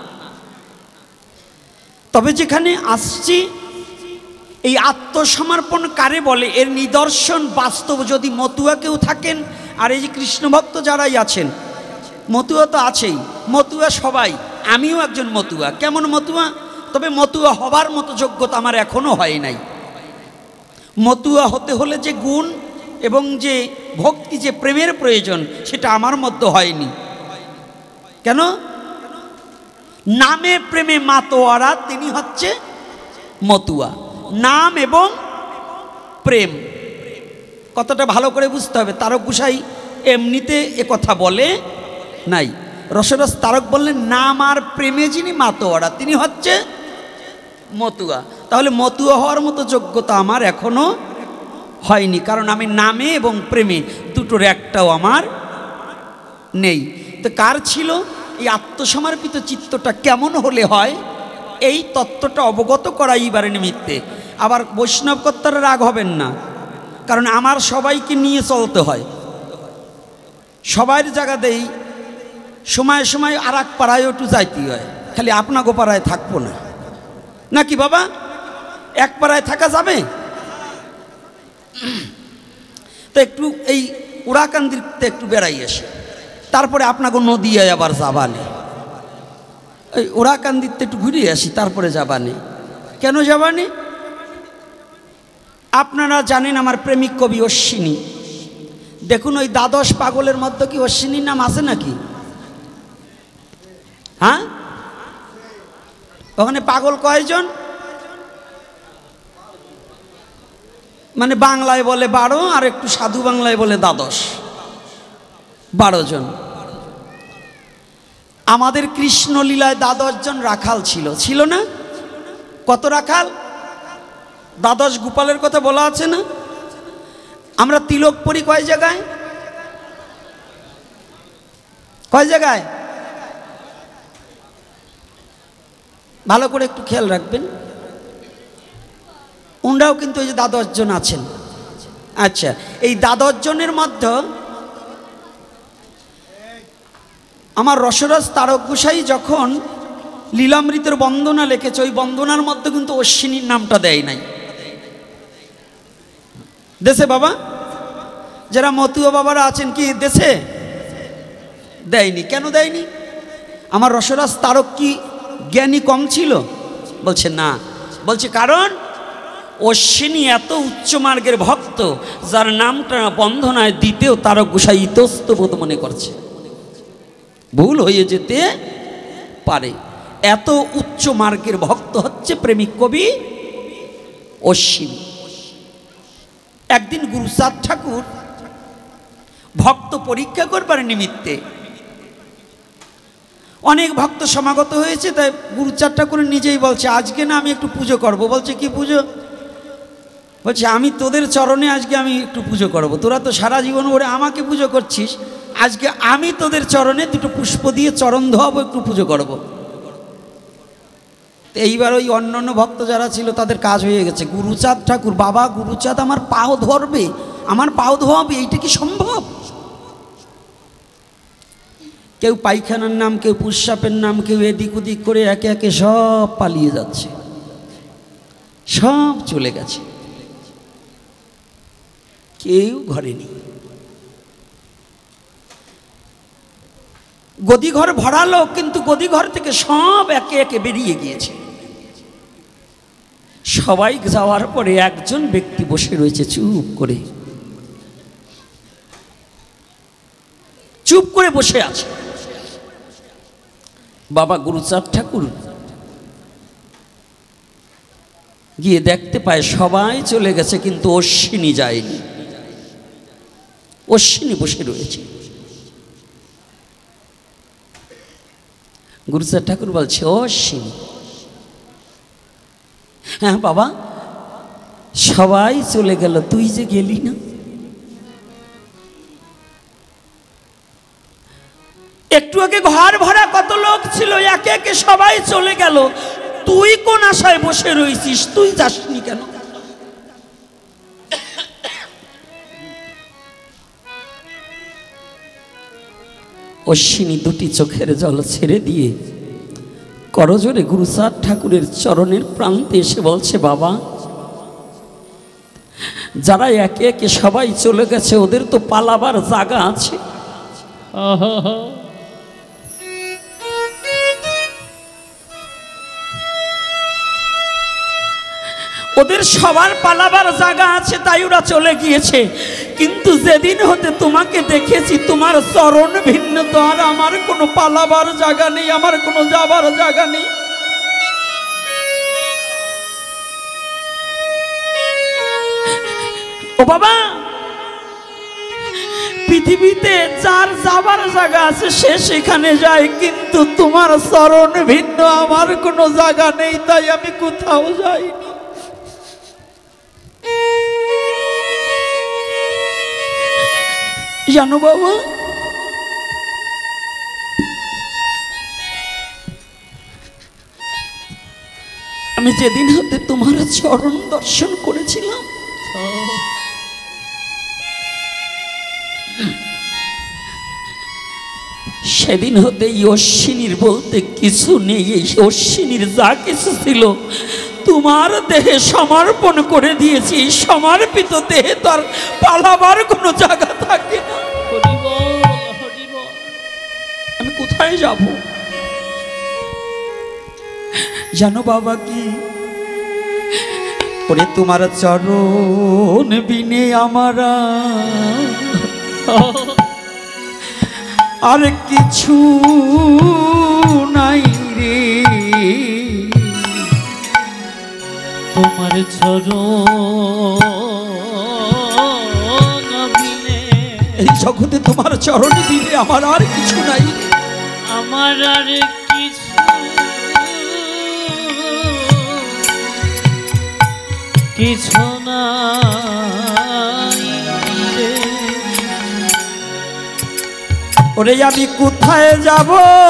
তবে যেখানে আসছি, এই আত্মসমর্পণ কারে বলে এর নিদর্শন বাস্তব। যদি মতুয়া কেউ থাকেন, আর এই যে কৃষ্ণ ভক্ত যারাই আছেন, মতুয়া তো আছেই, মতুয়া সবাই, আমিও একজন মতুয়া। কেমন মতুয়া? তবে মতুয়া হবার মতো যোগ্যতা আমার এখনো হয় নাই। মতুয়া হতে হলে যে গুণ এবং যে ভক্তি, যে প্রেমের প্রয়োজন, সেটা আমার মধ্যে হয়নি। কেন? নামে প্রেমে মাতোয়ারা, তিনি হচ্ছে মতুয়া। নাম এবং প্রেম কথাটা ভালো করে বুঝতে হবে। তারক গোসাই এমনিতে এ কথা বলে নাই। রসরস তারক বললেন, নাম আর প্রেমে যিনি মাতোয়ারা, তিনি হচ্ছে মতুয়া। তাহলে মতুয়া হওয়ার মতো যোগ্যতা আমার এখনো হয়নি, কারণ আমি নামে এবং প্রেমে দুটোর একটাও আমার নেই। তো কার ছিল এই আত্মসমর্পিত চিত্তটা? কেমন হলে হয় এই তত্ত্বটা অবগত করা এইবারে নিমিত্তে। আবার বৈষ্ণব কর্তারা রাগ হবেন না, কারণ আমার সবাইকে নিয়ে চলতে হয়। সবার জায়গাতেই সময় সময় আর এক পাড়ায় একটু যাইতে হয়, খালি আপনাগো পাড়ায় থাকবো না নাকি বাবা? এক পাড়ায় থাকা যাবে? তো একটু এই উড়াকান্দিতে একটু বেড়াই আসে, তারপরে আপনাকে নদীয়ায় আবার যাবানে। এই উড়াকান্দিতে একটু ঘুরে আসি, তারপরে যাবানে। কেন যাবানে? আপনারা জানেন আমার প্রেমিক কবি অশ্বিনী। দেখুন ওই দ্বাদশ পাগলের মধ্যে কি অশ্বিনীর নাম আছে নাকি? হ্যাঁ, ওখানে পাগল কয়জন? মানে বাংলায় বলে বারো, আর একটু সাধু বাংলায় বলে দ্বাদশ, বারো জন। আমাদের কৃষ্ণলীলায় দ্বাদশ জন রাখাল ছিল, ছিল না? কত রাখাল? দ্বাদশ গোপালের কথা বলা আছে না? আমরা তিলক পরি কয় জায়গায়? কয় জায়গায়? ভালো করে একটু খেয়াল রাখবেন। ওনারাও কিন্তু এই যে দ্বাদশ জন আছেন। আচ্ছা, এই দ্বাদশ জনের মধ্যে আমার রসরস তারক গোসাই যখন লীলামৃতের বন্দনা লিখেছে, ওই বন্দনার মধ্যে কিন্তু অশ্বিনীর নামটা দেয় নাই। দেশে বাবা যারা মতুয়া বাবারা আছেন, কি দেশে দেয়নি? কেন দেয়নি? আমার রসরস তারক কি জ্ঞানী কম ছিল? বলছে না। বলছে কারণ অশ্বিনী এত উচ্চ মার্গের ভক্ত, যার নামটা বন্ধনায় দিতেও তারক গোসাই ইতস্তবোধ মনে করছে, ভুল হয়ে যেতে পারে। এত উচ্চ মার্গের ভক্ত হচ্ছে প্রেমিক কবি অশ্বিনী। একদিন গুরুচাঁদ ঠাকুর ভক্ত পরীক্ষা করবার নিমিত্তে। অনেক ভক্ত সমাগত হয়েছে, তাই গুরুচাঁদ ঠাকুর নিজেই বলছে আজকে না আমি একটু পুজো করব। বলছে কি পুজো? বলছে আমি তোদের চরণে আজকে আমি একটু পুজো করব। তোরা তো সারা জীবন ভরে আমাকে পুজো করছিস, আজকে আমি তোদের চরণে দুটো পুষ্প দিয়ে চরণ ধোয়াবো, একটু পুজো করব। এইবার ওই অন্য অন্য ভক্ত যারা ছিল তাদের কাজ হয়ে গেছে। গুরুচাঁদ ঠাকুর, বাবা গুরুচাঁদ আমার পাও ধরবে, আমার পাও ধোয়াবে, এইটা কি সম্ভব? কেউ পায়খানার নাম, কেউ পুষ্পাপের নাম, কেউ এদিক ওদিক করে একে একে সব পালিয়ে যাচ্ছে, সব চলে গেছে, কেউ ঘরে নেই। গদিঘর ভরালো, কিন্তু গদিঘর থেকে সব একে একে বেরিয়ে গিয়েছে। সবাই যাওয়ার পরে একজন ব্যক্তি বসে রয়েছে চুপ করে, চুপ করে বসে আছে। বাবা গুরুচাঁদ ঠাকুর গিয়ে দেখতে পায় সবাই চলে গেছে, কিন্তু অশ্বিনী যায়নি। অশ্বিনী বসে রয়েছে। গুরুচাঁদ ঠাকুর বলছে, অশ্বিনী, হ্যাঁ বাবা, সবাই চলে গেল, তুই যে গেলি না। একটু আগে ঘর ভরা কত লোক ছিল, একে একে সবাই চলে গেল, তুই কোন আশায় বসে রয়েছিস? তুই যাসনি কেন? অশ্বিনী দুটি চোখের জল ছেড়ে দিয়ে করজোরে গুরুচাঁদ ঠাকুরের চরণের প্রান্তে এসে বলছে, বাবা, যারা একে একে সবাই চলে গেছে ওদের তো পালাবার জায়গা আছে। ওদের সবার পালাবার জায়গা আছে, তাই ওরা চলে গিয়েছে। কিন্তু যেদিন হতে তোমাকে দেখেছি, তোমার চরণ ভিন্ন, তো আর আমার কোনো পালাবার জায়গা নেই, আমার কোনো যাবার জায়গা নেই। ও বাবা, পৃথিবীতে যার যাবার জায়গা আছে সে সেখানে যায়, কিন্তু তোমার চরণ ভিন্ন, আমার কোনো জায়গা নেই, তাই আমি কোথাও যাইনি। জানো বাবা, আমি যেদিন হতে তোমার চরণ দর্শন করেছিলাম, সেদিন হতে এই অশ্বিনীর বলতে কিছু নেই। এই অশ্বিনীর যা কিছু ছিল তোমার দেহে সমর্পণ করে দিয়েছি। এই সমর্পিত দেহে তার পালাবার কোনো জায়গা থাকে না। আমি কোথায় যাব? জানো বাবা কি, ওরে তোমার চরণ বিনে আমার আর কিছু নাই রে। তোমার চরণ বিনে, এই জগতে তোমার চরণ বিনে আমার আর কিছু নাই, আমার আর কিছু কিছু নাই রে। ওরে আমি কোথায় যাব?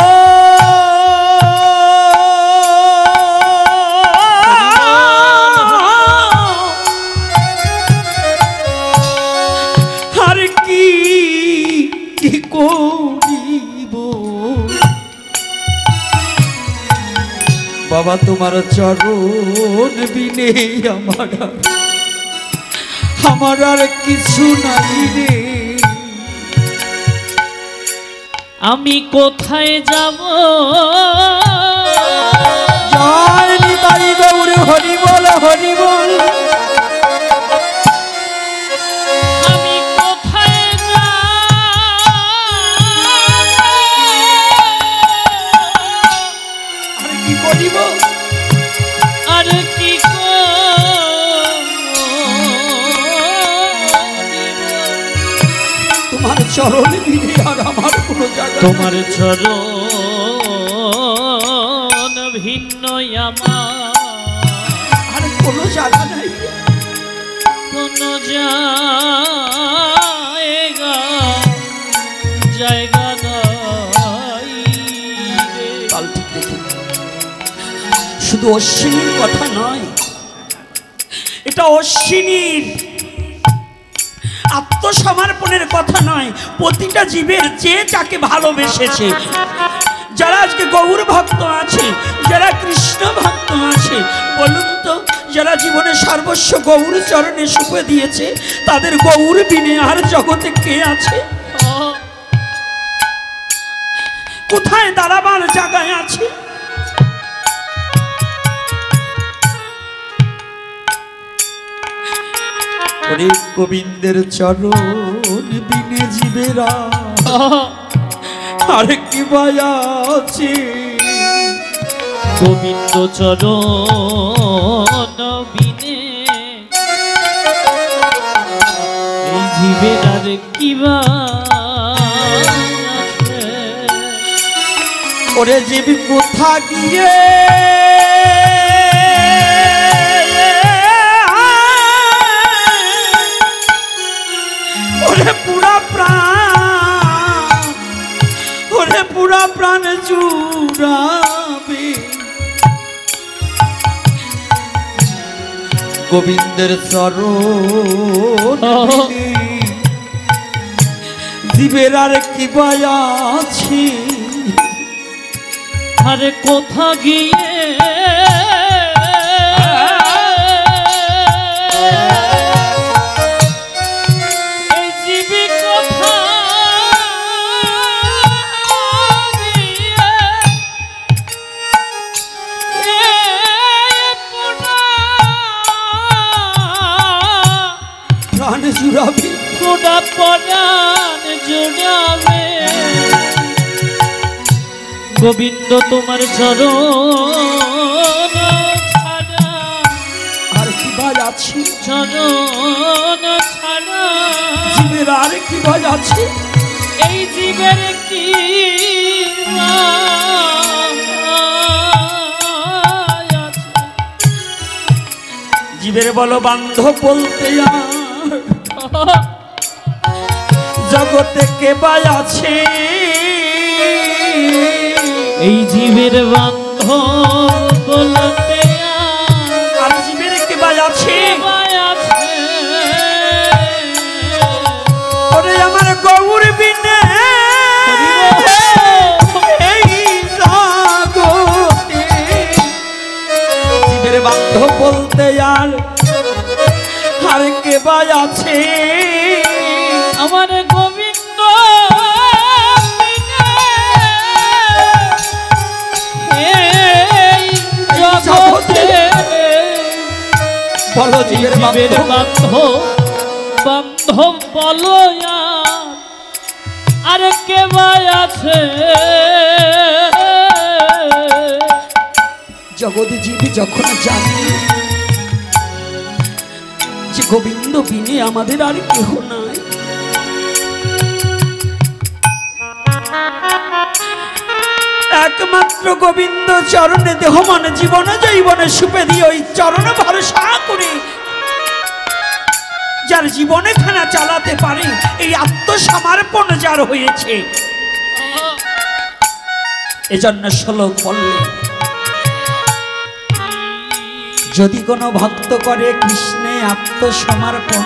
আর কি কি করিব? বাবা তোমার চরণ বিনে আমার আমার আর কিছু নাই রে। আমি কোথায় যাব? জয় নিতাই গৌর হরি বল, হরি বল। আমি কোথায় আর কি করিব? আর কি তোমার চরণ বিনে আর আমার কোনো জায়গা তোমার চরণ ভিন্ন আমার আর কোনো জায়গা নাই কোনো জায়গা জায়গা নাই রে। কাল ঠিক দেখি শুধু অশ্বিনীর কথা নয়, এটা অশ্বিনীর আত্মসমর্পণের কথা নয়, প্রতিটা জীবের যে যাকে ভালোবেসেছে, যারা আজকে গৌর ভক্ত আছে, যারা কৃষ্ণ ভক্ত আছে, বলুন তো, যারা জীবনে সর্বস্ব গৌর চরণে সুপে দিয়েছে, তাদের গৌর বিনে আর জগতে কে আছে? কোথায় দাঁড়াবার জায়গায় আছে? ওরে গোবিন্দের চরণ বিনে জীবেরা আর কি ভায়া আছে? গোবিন্দ চরণ বিনে এই জীবের আর কি বা আছে? ওরে জীব কোথা গিয়ে ওরে পুরা প্রাণ ওরে পুরা প্রাণ জুড়াবে গোবিন্দের চরণ বিনে জীবের আর কি বায়া আছে? আরে কোথা গিয়ে এই জীবী কোথা গিয়ে এ পোড়া প্রাণ জুড়াবে পোড়া পরাণ জুড়াবে গোবিন্দ তোমার চরণ ছাড়া আর কি বাজ আছে? চরণ ছাড়া জীবের আর কি বাজ আছে? এই জীবের কি আছে? জীবের বলো বান্ধব বলতে আর জগতে কে বাজ আছে? এই জীবের বান্ধব বলতে আর জীবের কে বাজ আছে? আছে ওরে আমার গৌর বিনে এই জগতে জীবের বান্ধব বলতে আর আর কে বাজ আছে? আমার গোবিন্দ বলো জীবের জীবের বান্ধব বান্ধব বলো আর কে ভাই আছে? জগৎ জীবী যখন জানে যে গোবিন্দ বিনে আমাদের আর কেহ নাই, একমাত্র গোবিন্দ চরণে দেহ মনে জীবনে জৈবনে সুপে দিয়ে ওই চরণ ভরসা করে যার জীবনে খানা চালাতে পারে, এই আত্মসমর্পণ যার হয়েছে, এজন্য শ্লোক বললে যদি কোনো ভক্ত করে কৃষ্ণে আত্মসমর্পণ,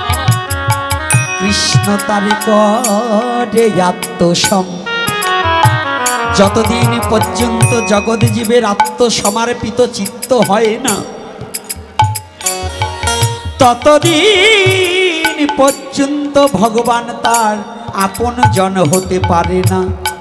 কৃষ্ণ তারে করে আত্মসম। যতদিন পর্যন্ত জগৎ জীবের আত্মসমর্পিত চিত্ত হয় না, ততদিন পর্যন্ত ভগবান তার আপন জন হতে পারে না।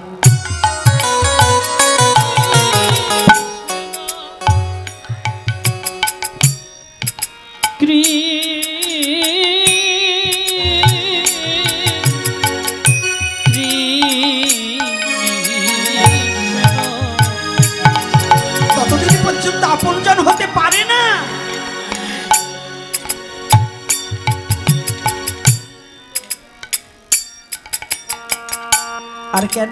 ততদিন পর্যন্ত আপন জন হতে পারে না। আর কেন?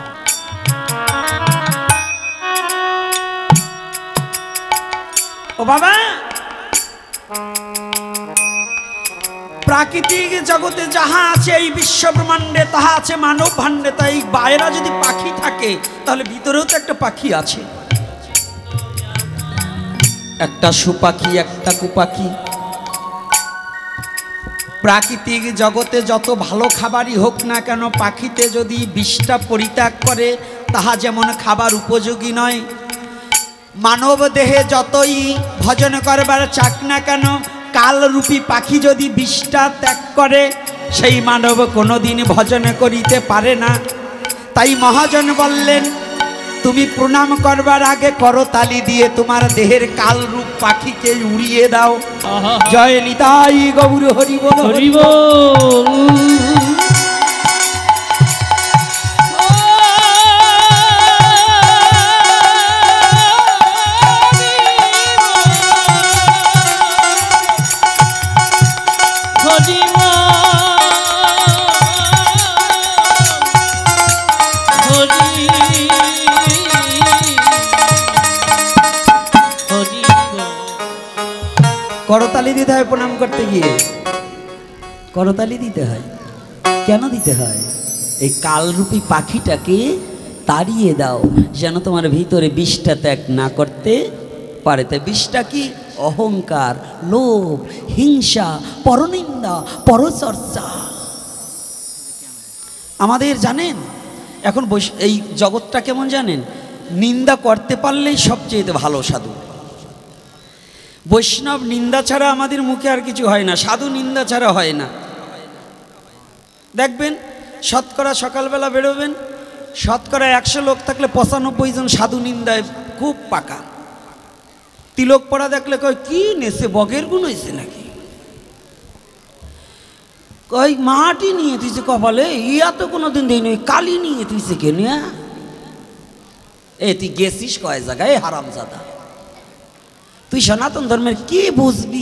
ও বাবা, প্রাকৃতিক জগতে যাহা আছে এই বিশ্ব ব্রহ্মাণ্ডে তাহা আছে মানব ভাণ্ডে। তাই বাইরে যদি পাখি থাকে তাহলে ভিতরেও তো একটা পাখি আছে, একটা সুপাখি একটা কুপাখি। প্রাকৃতিক জগতে যত ভালো খাবারই হোক না কেন, পাখিতে যদি বিষটা পরিত্যাগ করে তাহা যেমন খাবার উপযোগী নয়। মানব দেহে যতই ভজন করবার চাক না কেন, কালরূপী পাখি যদি বিষটা ত্যাগ করে সেই মানব কোনোদিন ভজন করিতে পারে না। তাই মহাজন বললেন, তুমি প্রণাম করবার আগে করতালি দিয়ে তোমার দেহের কালরূপ পাখিকে উড়িয়ে দাও। জয় নিতাই গৌর হরি বল হরি বল। করতালি দিতে হয় প্রণাম করতে গিয়ে, করতালি দিতে হয়। কেন দিতে হয়? এই কালরূপী পাখিটাকে তাড়িয়ে দাও যেন তোমার ভিতরে বিষটা ত্যাগ না করতে পারে। তাই বিষটা কি? অহংকার, লোভ, হিংসা, পরনিন্দা, পরচর্চা। আমাদের জানেন এখন এই জগৎটা কেমন জানেন? নিন্দা করতে পারলেই সবচেয়ে ভালো সাধু। বৈষ্ণব নিন্দা ছাড়া আমাদের মুখে আর কিছু হয় না, সাধু নিন্দা ছাড়া হয় না। দেখবেন শতকরা সকালবেলা বেরোবেন, শতকরা একশো লোক থাকলে পঁচানব্বই জন সাধু নিন্দায় খুব পাকা। তিলক পড়া দেখলে কয় কি নেছে, বগের গুণ হয়েছে নাকি? কই মাটি নিয়ে তুইছে কপালে, ইয়া তো কোনোদিন দেয়নি, কালি নিয়ে তুইছে কেন? এ তুই গেছিস কয় জায়গায় হারামজাদা? তুই সনাতন ধর্মের কি বুঝবি?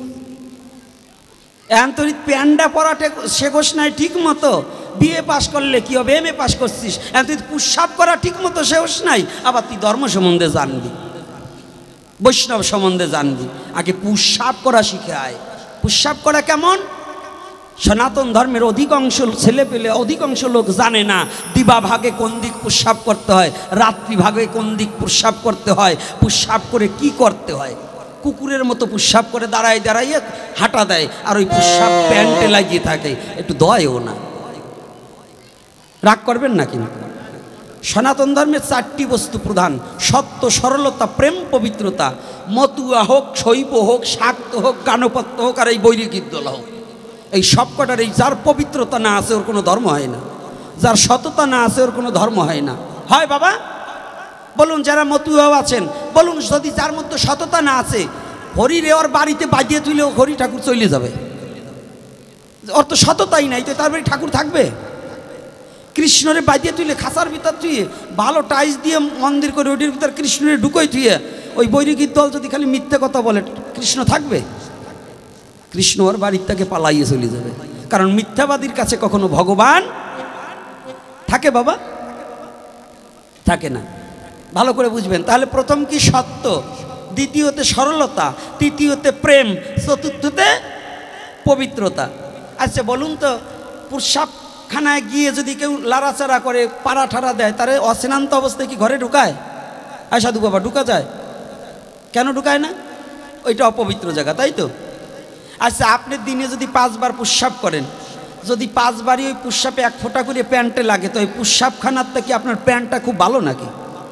এখন তোর প্যান্ডা পড়াটে শেখোস নাই ঠিক মতো, বিএ পাস করলে কি হবে, এম এ পাস করছিস, এখন তুই পুষ্পাপ করা ঠিক মতো শেখোস নাই, আবার তুই ধর্ম সম্বন্ধে জানবি, বৈষ্ণব সম্বন্ধে জানবি। আগে পুষ্পাপ করা শিখে আয়। পুষ্পাপ করা কেমন? সনাতন ধর্মের অধিকাংশ ছেলে পেলে অধিকাংশ লোক জানে না দিবা ভাগে কোন দিক পুষ্পাপ করতে হয়, রাত্রি ভাগে কোন দিক পুষ্পাপ করতে হয়, পুষ্পাপ করে কি করতে হয়। কুকুরের মতো পুষ্পাপ করে দাঁড়ায় দাঁড়াইয়ে হাঁটা দেয়, আর ওই পুষ্পাপ প্যান্টে লাগিয়ে থাকে, একটু দয়ও না। রাগ করবেন না কিন্তু। সনাতন ধর্মের চারটি বস্তু প্রধান: সত্য, সরলতা, প্রেম, পবিত্রতা। মতুয়া হোক, শৈব হোক, শাক্ত হোক, গানপত্য হোক, আর এই বৈরিকীর দল হোক, এই সবকটার এই যার পবিত্রতা না আছে ওর কোনো ধর্ম হয় না, যার সততা না আছে ওর কোনো ধর্ম হয় না। হয় বাবা বলুন, যারা মতুয়াও আছেন বলুন, যদি যার মধ্যে সততা না আছে, হরিরে ওর বাড়িতে বাজিয়ে তুলেও হরি ঠাকুর চলে যাবে, ওর তো সততাই নাই, তো তার বাড়ি ঠাকুর থাকবে? কৃষ্ণরে বাজিয়ে তুলে খাঁচার ভিতর থুয়ে ভালো টাইস দিয়ে মন্দির করে ওটির ভিতর কৃষ্ণরে ঢুকোই থুয়ে ওই বৈরিকীর দল যদি খালি মিথ্যে কথা বলে, কৃষ্ণ থাকবে? কৃষ্ণ ওর বাড়ির থেকে পালাইয়ে চলে যাবে, কারণ মিথ্যাবাদীর কাছে কখনো ভগবান থাকে বাবা? থাকে না। ভালো করে বুঝবেন। তাহলে প্রথম কি? সত্য, দ্বিতীয়তে সরলতা, তৃতীয়তে প্রেম, চতুর্থতে পবিত্রতা। আচ্ছা বলুন তো, প্রস্রাবখানায় গিয়ে যদি কেউ লাড়াচাড়া করে, পাড়া ঠাড়া দেয়, তারে অস্নান্ত অবস্থায় কি ঘরে ঢুকায়? আর সাধু বাবা ঢুকা যায়? কেন ঢুকায় না? ওইটা অপবিত্র জায়গা, তাই তো? আচ্ছা আপনি দিনে যদি পাঁচবার প্রস্রাব করেন, যদি পাঁচবারই ওই প্রস্রাবে এক ফোঁটা করে প্যান্টে লাগে, তো ওই প্রস্রাবখানার থেকে আপনার প্যান্টটা খুব ভালো নাকি?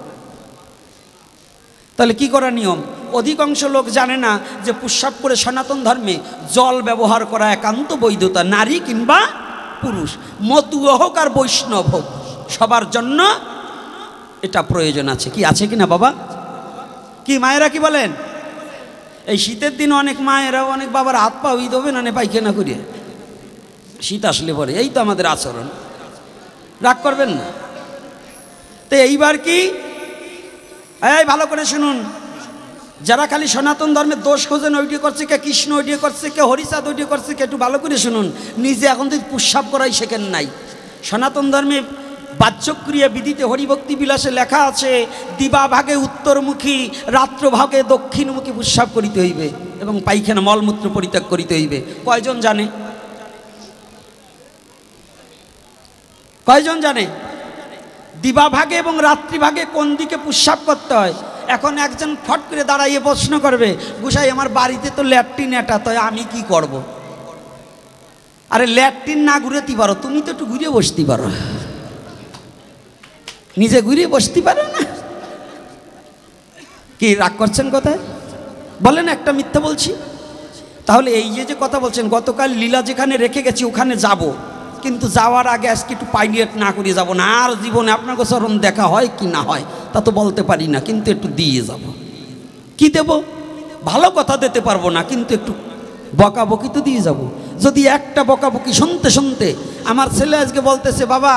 তাহলে কি করা নিয়ম? অধিকাংশ লোক জানে না যে প্রস্রাব করে সনাতন ধর্মে জল ব্যবহার করা একান্ত বৈধতা, নারী কিংবা পুরুষ, মতুয়া হোক আর বৈষ্ণব হোক, সবার জন্য এটা প্রয়োজন আছে। কি আছে কিনা বাবা? কি মায়েরা কি বলেন? এই শীতের দিন অনেক মায়েরা অনেক বাবার হাত পা উই দেবে না পায়খানা করিয়ে, শীত আসলে পরে। এই তো আমাদের আচরণ, রাগ করবেন না। তো এইবার কি, এই ভালো করে শুনুন, যারা খালি সনাতন ধর্মের দোষ খোঁজেন, ওইটি করছে কে কৃষ্ণ, ওইটি করছে কে হরিচাঁদ, ওইটি করছে কে, একটু ভালো করে শুনুন। নিজে এখন তো প্রস্রাব করাই শেখেন নাই। সনাতন ধর্মে বাচ্যক্রিয়া বিধিতে হরিভক্তি বিলাসে লেখা আছে, দিবা ভাগে উত্তরমুখী, রাত্র ভাগে দক্ষিণমুখী প্রস্রাব করিতে হইবে এবং পায়খানা মলমূত্র পরিত্যাগ করিতে হইবে। কয়জন জানে? কয়জন জানে দিবা ভাগে এবং রাত্রি ভাগে কোন দিকে প্রস্রাব করতে হয়? এখন একজন ফট করে দাঁড়াইয়ে প্রশ্ন করবে, গোসাই আমার বাড়িতে তো ল্যাট্রিন এটা, তো আমি কি করব? আরে ল্যাট্রিন না ঘুরেতে পারো, তুমি তো একটু ঘুরে বসতে পারো, নিজে ঘুরে বসতে পারো না? কি রাগ করছেন কোথায়? বলেন একটা মিথ্যা বলছি? তাহলে এই যে যে কথা বলছেন, গতকাল লীলা যেখানে রেখে গেছি ওখানে যাব, কিন্তু যাওয়ার আগে আজকে একটু পাইলিয়েট না করে যাব না। আর জীবনে আপনাকে চরণ দেখা হয় কি না হয় তা তো বলতে পারি না, কিন্তু একটু দিয়ে যাব। কি দেব? ভালো কথা দিতে পারবো না, কিন্তু একটু বকাবকি তো দিয়ে যাব। যদি একটা বকাবকি শুনতে শুনতে আমার ছেলে আজকে বলতেছে, বাবা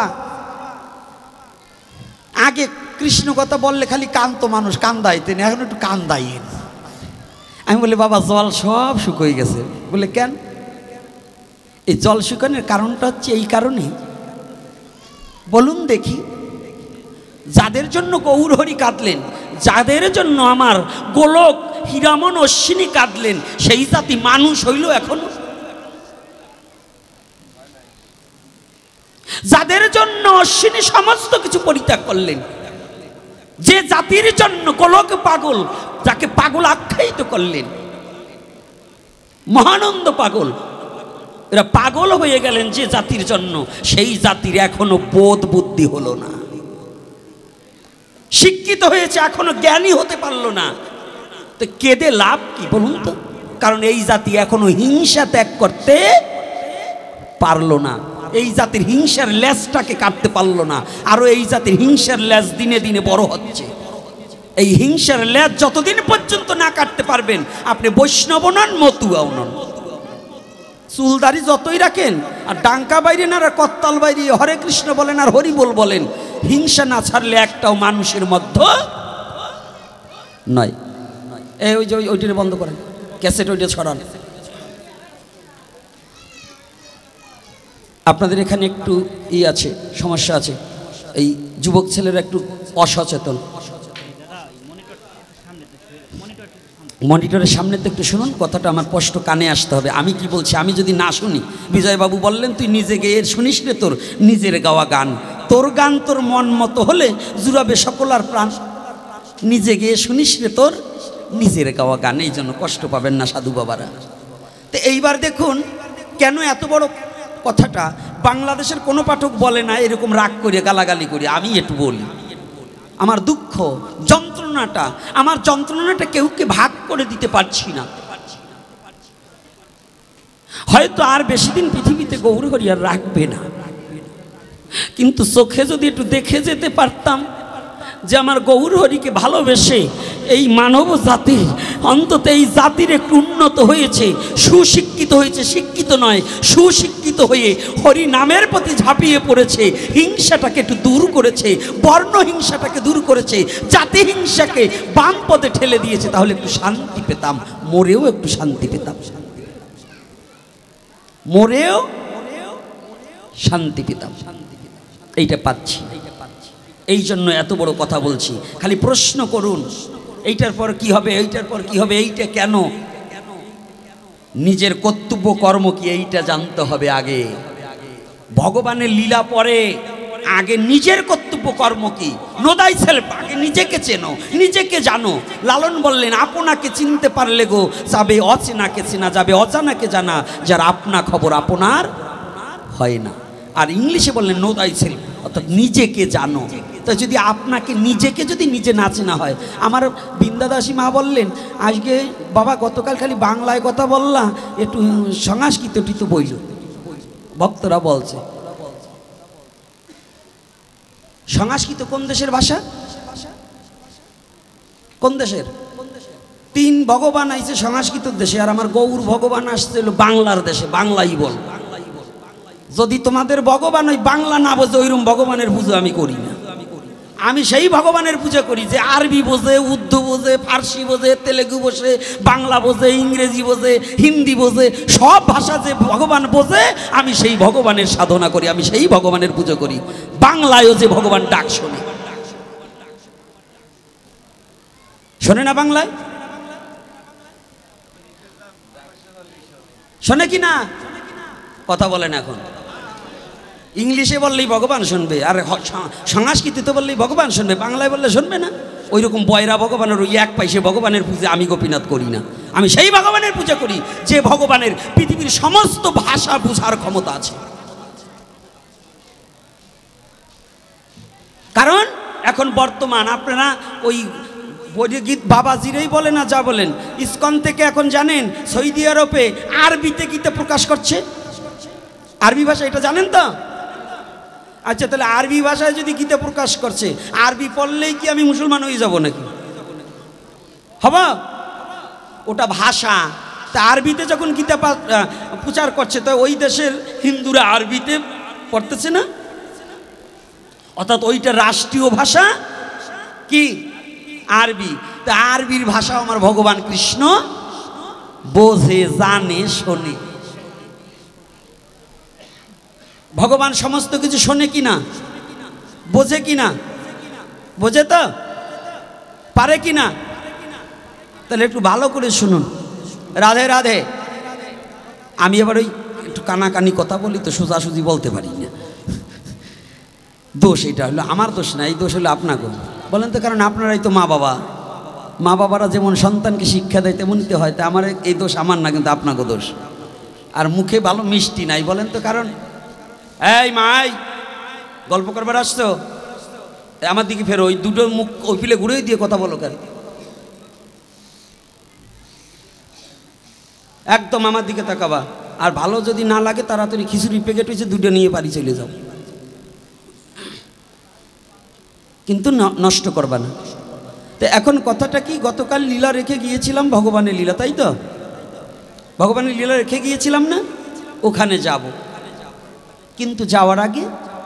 আগে কৃষ্ণ কথা বললে খালি কান্ত মানুষ কান্দাইতেন, এখন একটু কান্দাইন। আমি বলি, বাবা জল সব শুকিয়ে গেছে। বলে কেন? এই জল শুকানোর কারণটা হচ্ছে এই কারণে। বলুন দেখি, যাদের জন্য গৌরহরি কাঁদলেন, যাদের জন্য আমার গোলক হীরামন অশ্বিনী কাঁদলেন, সেই জাতি মানুষ হইল এখনো? যাদের জন্য অশ্বিনী সমস্ত কিছু পরিত্যাগ করলেন, যে জাতির জন্য গোলক পাগল, যাকে পাগল আখ্যায়িত করলেন, মহানন্দ পাগল, এরা পাগল হয়ে গেলেন যে জাতির জন্য, সেই জাতির এখনো বোধ বুদ্ধি হলো না, শিক্ষিত হয়েছে এখনো জ্ঞানী হতে পারলো না। তো কেঁদে লাভ কি বলুন তো? কারণ এই জাতি এখনো হিংসা ত্যাগ করতে পারলো না, এই জাতির হিংসার লেজটাকে কাটতে পারলো না। আরো এই জাতির হিংসার লেজ দিনে দিনে বড় হচ্ছে। এই হিংসার লেজ যতদিন পর্যন্ত না কাটতে পারবেন, আপনি বৈষ্ণব নন, মতুয়াও নন। চুলদারি যতই রাখেন আর ডাঙ্কা বাইরে না আর কত্তাল বাইরে হরে কৃষ্ণ বলেন আর হরি বল বলেন, হিংসা না ছাড়লে একটাও মানুষের মধ্যে নয়। এই ওই যে ওইটা বন্ধ করেন, ক্যাসেট ওইটা ছড়ান। আপনাদের এখানে একটু ই আছে, সমস্যা আছে, এই যুবক ছেলেরা একটু অসচেতন। মনিটরের সামনে তো একটু শুনুন, কথাটা আমার স্পষ্ট কানে আসতে হবে। আমি কি বলছি আমি যদি না শুনি, বিজয়বাবু বললেন তুই নিজে গেয়ে শুনিস রে তোর নিজের গাওয়া গান, তোর গান তোর মন মতো হলে জুড়াবে সকল আর প্রাণ, নিজে গেয়ে শুনিস রে তোর নিজের গাওয়া গান। এই জন্য কষ্ট পাবেন না সাধু বাবারা। তো এইবার দেখুন কেন এত বড় কথাটা বাংলাদেশের কোনো পাঠক বলে না এরকম রাগ করে গালাগালি করে। আমি একটু বলি আমার দুঃখ যন্ত্রণাটা, আমার যন্ত্রণাটা কেউকে ভাগ করে দিতে পারছি না। হয়তো আর বেশি দিন পৃথিবীতে গৌরহরি আর রাখবে না, কিন্তু চোখে যদি একটু দেখে যেতে পারতাম যে আমার গৌরহরিকে ভালোবেসে এই মানব জাতি, অন্তত এই জাতির একটু উন্নত হয়েছে, সুশিক্ষিত হয়েছে, শিক্ষিত নয় সুশিক্ষিত হয়ে হরি নামের প্রতি ঝাঁপিয়ে পড়েছে, হিংসাটাকে একটু দূর করেছে, বর্ণ হিংসাটাকে দূর করেছে, জাতি হিংসাকে বাম পদে ঠেলে দিয়েছে, তাহলে একটু শান্তি পেতাম, মরেও একটু শান্তি পেতাম, মরেও শান্তি পেতাম। এইটা পাচ্ছি, এই জন্য এত বড় কথা বলছি। খালি প্রশ্ন করুন এইটার পর কি হবে, এইটার পর কি হবে, এইটা কেন? নিজের কর্তব্য কর্ম কি এইটা জানতে হবে আগে। ভগবানের লীলা পরে, আগে নিজের কর্তব্য কর্ম কি। নো দাই সেলফ, আগে নিজেকে চেনো, নিজেকে জানো। লালন বললেন আপনাকে চিনতে পারলে গো যাবে অচেনাকে চেনা যাবে, অজানাকে জানা যার আপনা খবর আপনার হয় না। আর ইংলিশে বললেন নো দাই সেলফ, অর্থাৎ নিজেকে জানো। তো যদি আপনাকে নিজেকে যদি নিজে না চেনা হয়, আমার বৃন্দাদাসী মা বললেন আজকে বাবা গতকাল খালি বাংলায় কথা বললাম, একটু সংস্কৃত টিত বইল। ভক্তরা বলছে সংস্কৃত কোন দেশের ভাষা? কোন দেশের? তিন ভগবান আইছে সংস্কৃত দেশে, আর আমার গৌর ভগবান আসছে বাংলার দেশে, বাংলাই বল। যদি তোমাদের ভগবান ওই বাংলা না বোঝে, ওইরকম ভগবানের পুজো আমি করি না। আমি সেই ভগবানের পূজা করি যে আরবি বোঝে, উর্দু বোঝে, ফার্সি বোঝে, তেলেগু বোঝে, বাংলা বোঝে, ইংরেজি বোঝে, হিন্দি বোঝে, সব ভাষা যে ভগবান বোঝে আমি সেই ভগবানের সাধনা করি, আমি সেই ভগবানের পুজো করি। বাংলায়ও যে ভগবান ডাক শোনে, শোনে না বাংলায়? শোনে কি না? কথা বলেন। এখন ইংলিশে বললেই ভগবান শুনবে, আর সংস্কৃতিতে বললেই ভগবান শুনবে, বাংলায় বললে শুনবে না। ওই রকম বয়রা ভগবানের ওই এক পাইসে ভগবানের পূজা আমি গোপীনাথ করি না। আমি সেই ভগবানের পূজা করি যে ভগবানের পৃথিবীর সমস্ত ভাষা বুঝার ক্ষমতা আছে। কারণ এখন বর্তমান আপনারা ওই গীত বাবাজিরেই বলে না যা বলেন, ইসকন থেকে এখন জানেন সৌদি আরবে আরবিতে গীতা প্রকাশ করছে। আরবি ভাষা এটা জানেন তো? আচ্ছা, তাহলে আরবি ভাষায় যদি গীতা প্রকাশ করছে, আরবি পড়লেই কি আমি মুসলমান হয়ে যাব নাকি? হব? ওটা ভাষা। তা আরবিতে যখন গীতা প্রচার করছে, তো ওই দেশের হিন্দুরা আরবিতে পড়তেছে না? অর্থাৎ ওইটা রাষ্ট্রীয় ভাষা কি? আরবি। তা আরবির ভাষা আমার ভগবান কৃষ্ণ বোঝে, জানে, শোনে। ভগবান সমস্ত কিছু শোনে কি না? বোঝে কি না? বোঝে তো? পারে কি না? তাহলে একটু ভালো করে শুনুন। রাধে রাধে। আমি এবার ওই একটু কানাকানি কথা বলি তো, সোজাসুজি বলতে পারি না। দোষ এটা হলো আমার দোষ না, এই দোষ হলো আপনাকে। বলেন তো, কারণ আপনারাই তো মা বাবা। মা বাবারা যেমন সন্তানকে শিক্ষা দেয় তেমনই তো হয়। তা আমার এই দোষ আমার না, কিন্তু আপনাকে দোষ। আর মুখে ভালো মিষ্টি নাই, বলেন তো কারণ। এই মাই, গল্প করবার আসছো? আমার দিকে ফেরো, ওই দুটো মুখ ওই পিলে ঘুরে দিয়ে কথা বলো কেন? একদম আমার দিকে তাকাবা। আর ভালো যদি না লাগে তাড়াতাড়ি খিচুড়ি প্যাকেট হয়েছে দুটো নিয়ে বাড়ি চলে যাও, কিন্তু নষ্ট করবা না। তো এখন কথাটা কি, গতকাল লীলা রেখে গিয়েছিলাম, ভগবানের লীলা, তাই তো? ভগবানের লীলা রেখে গিয়েছিলাম না? ওখানে যাব। কিন্তু যাওয়ার আগে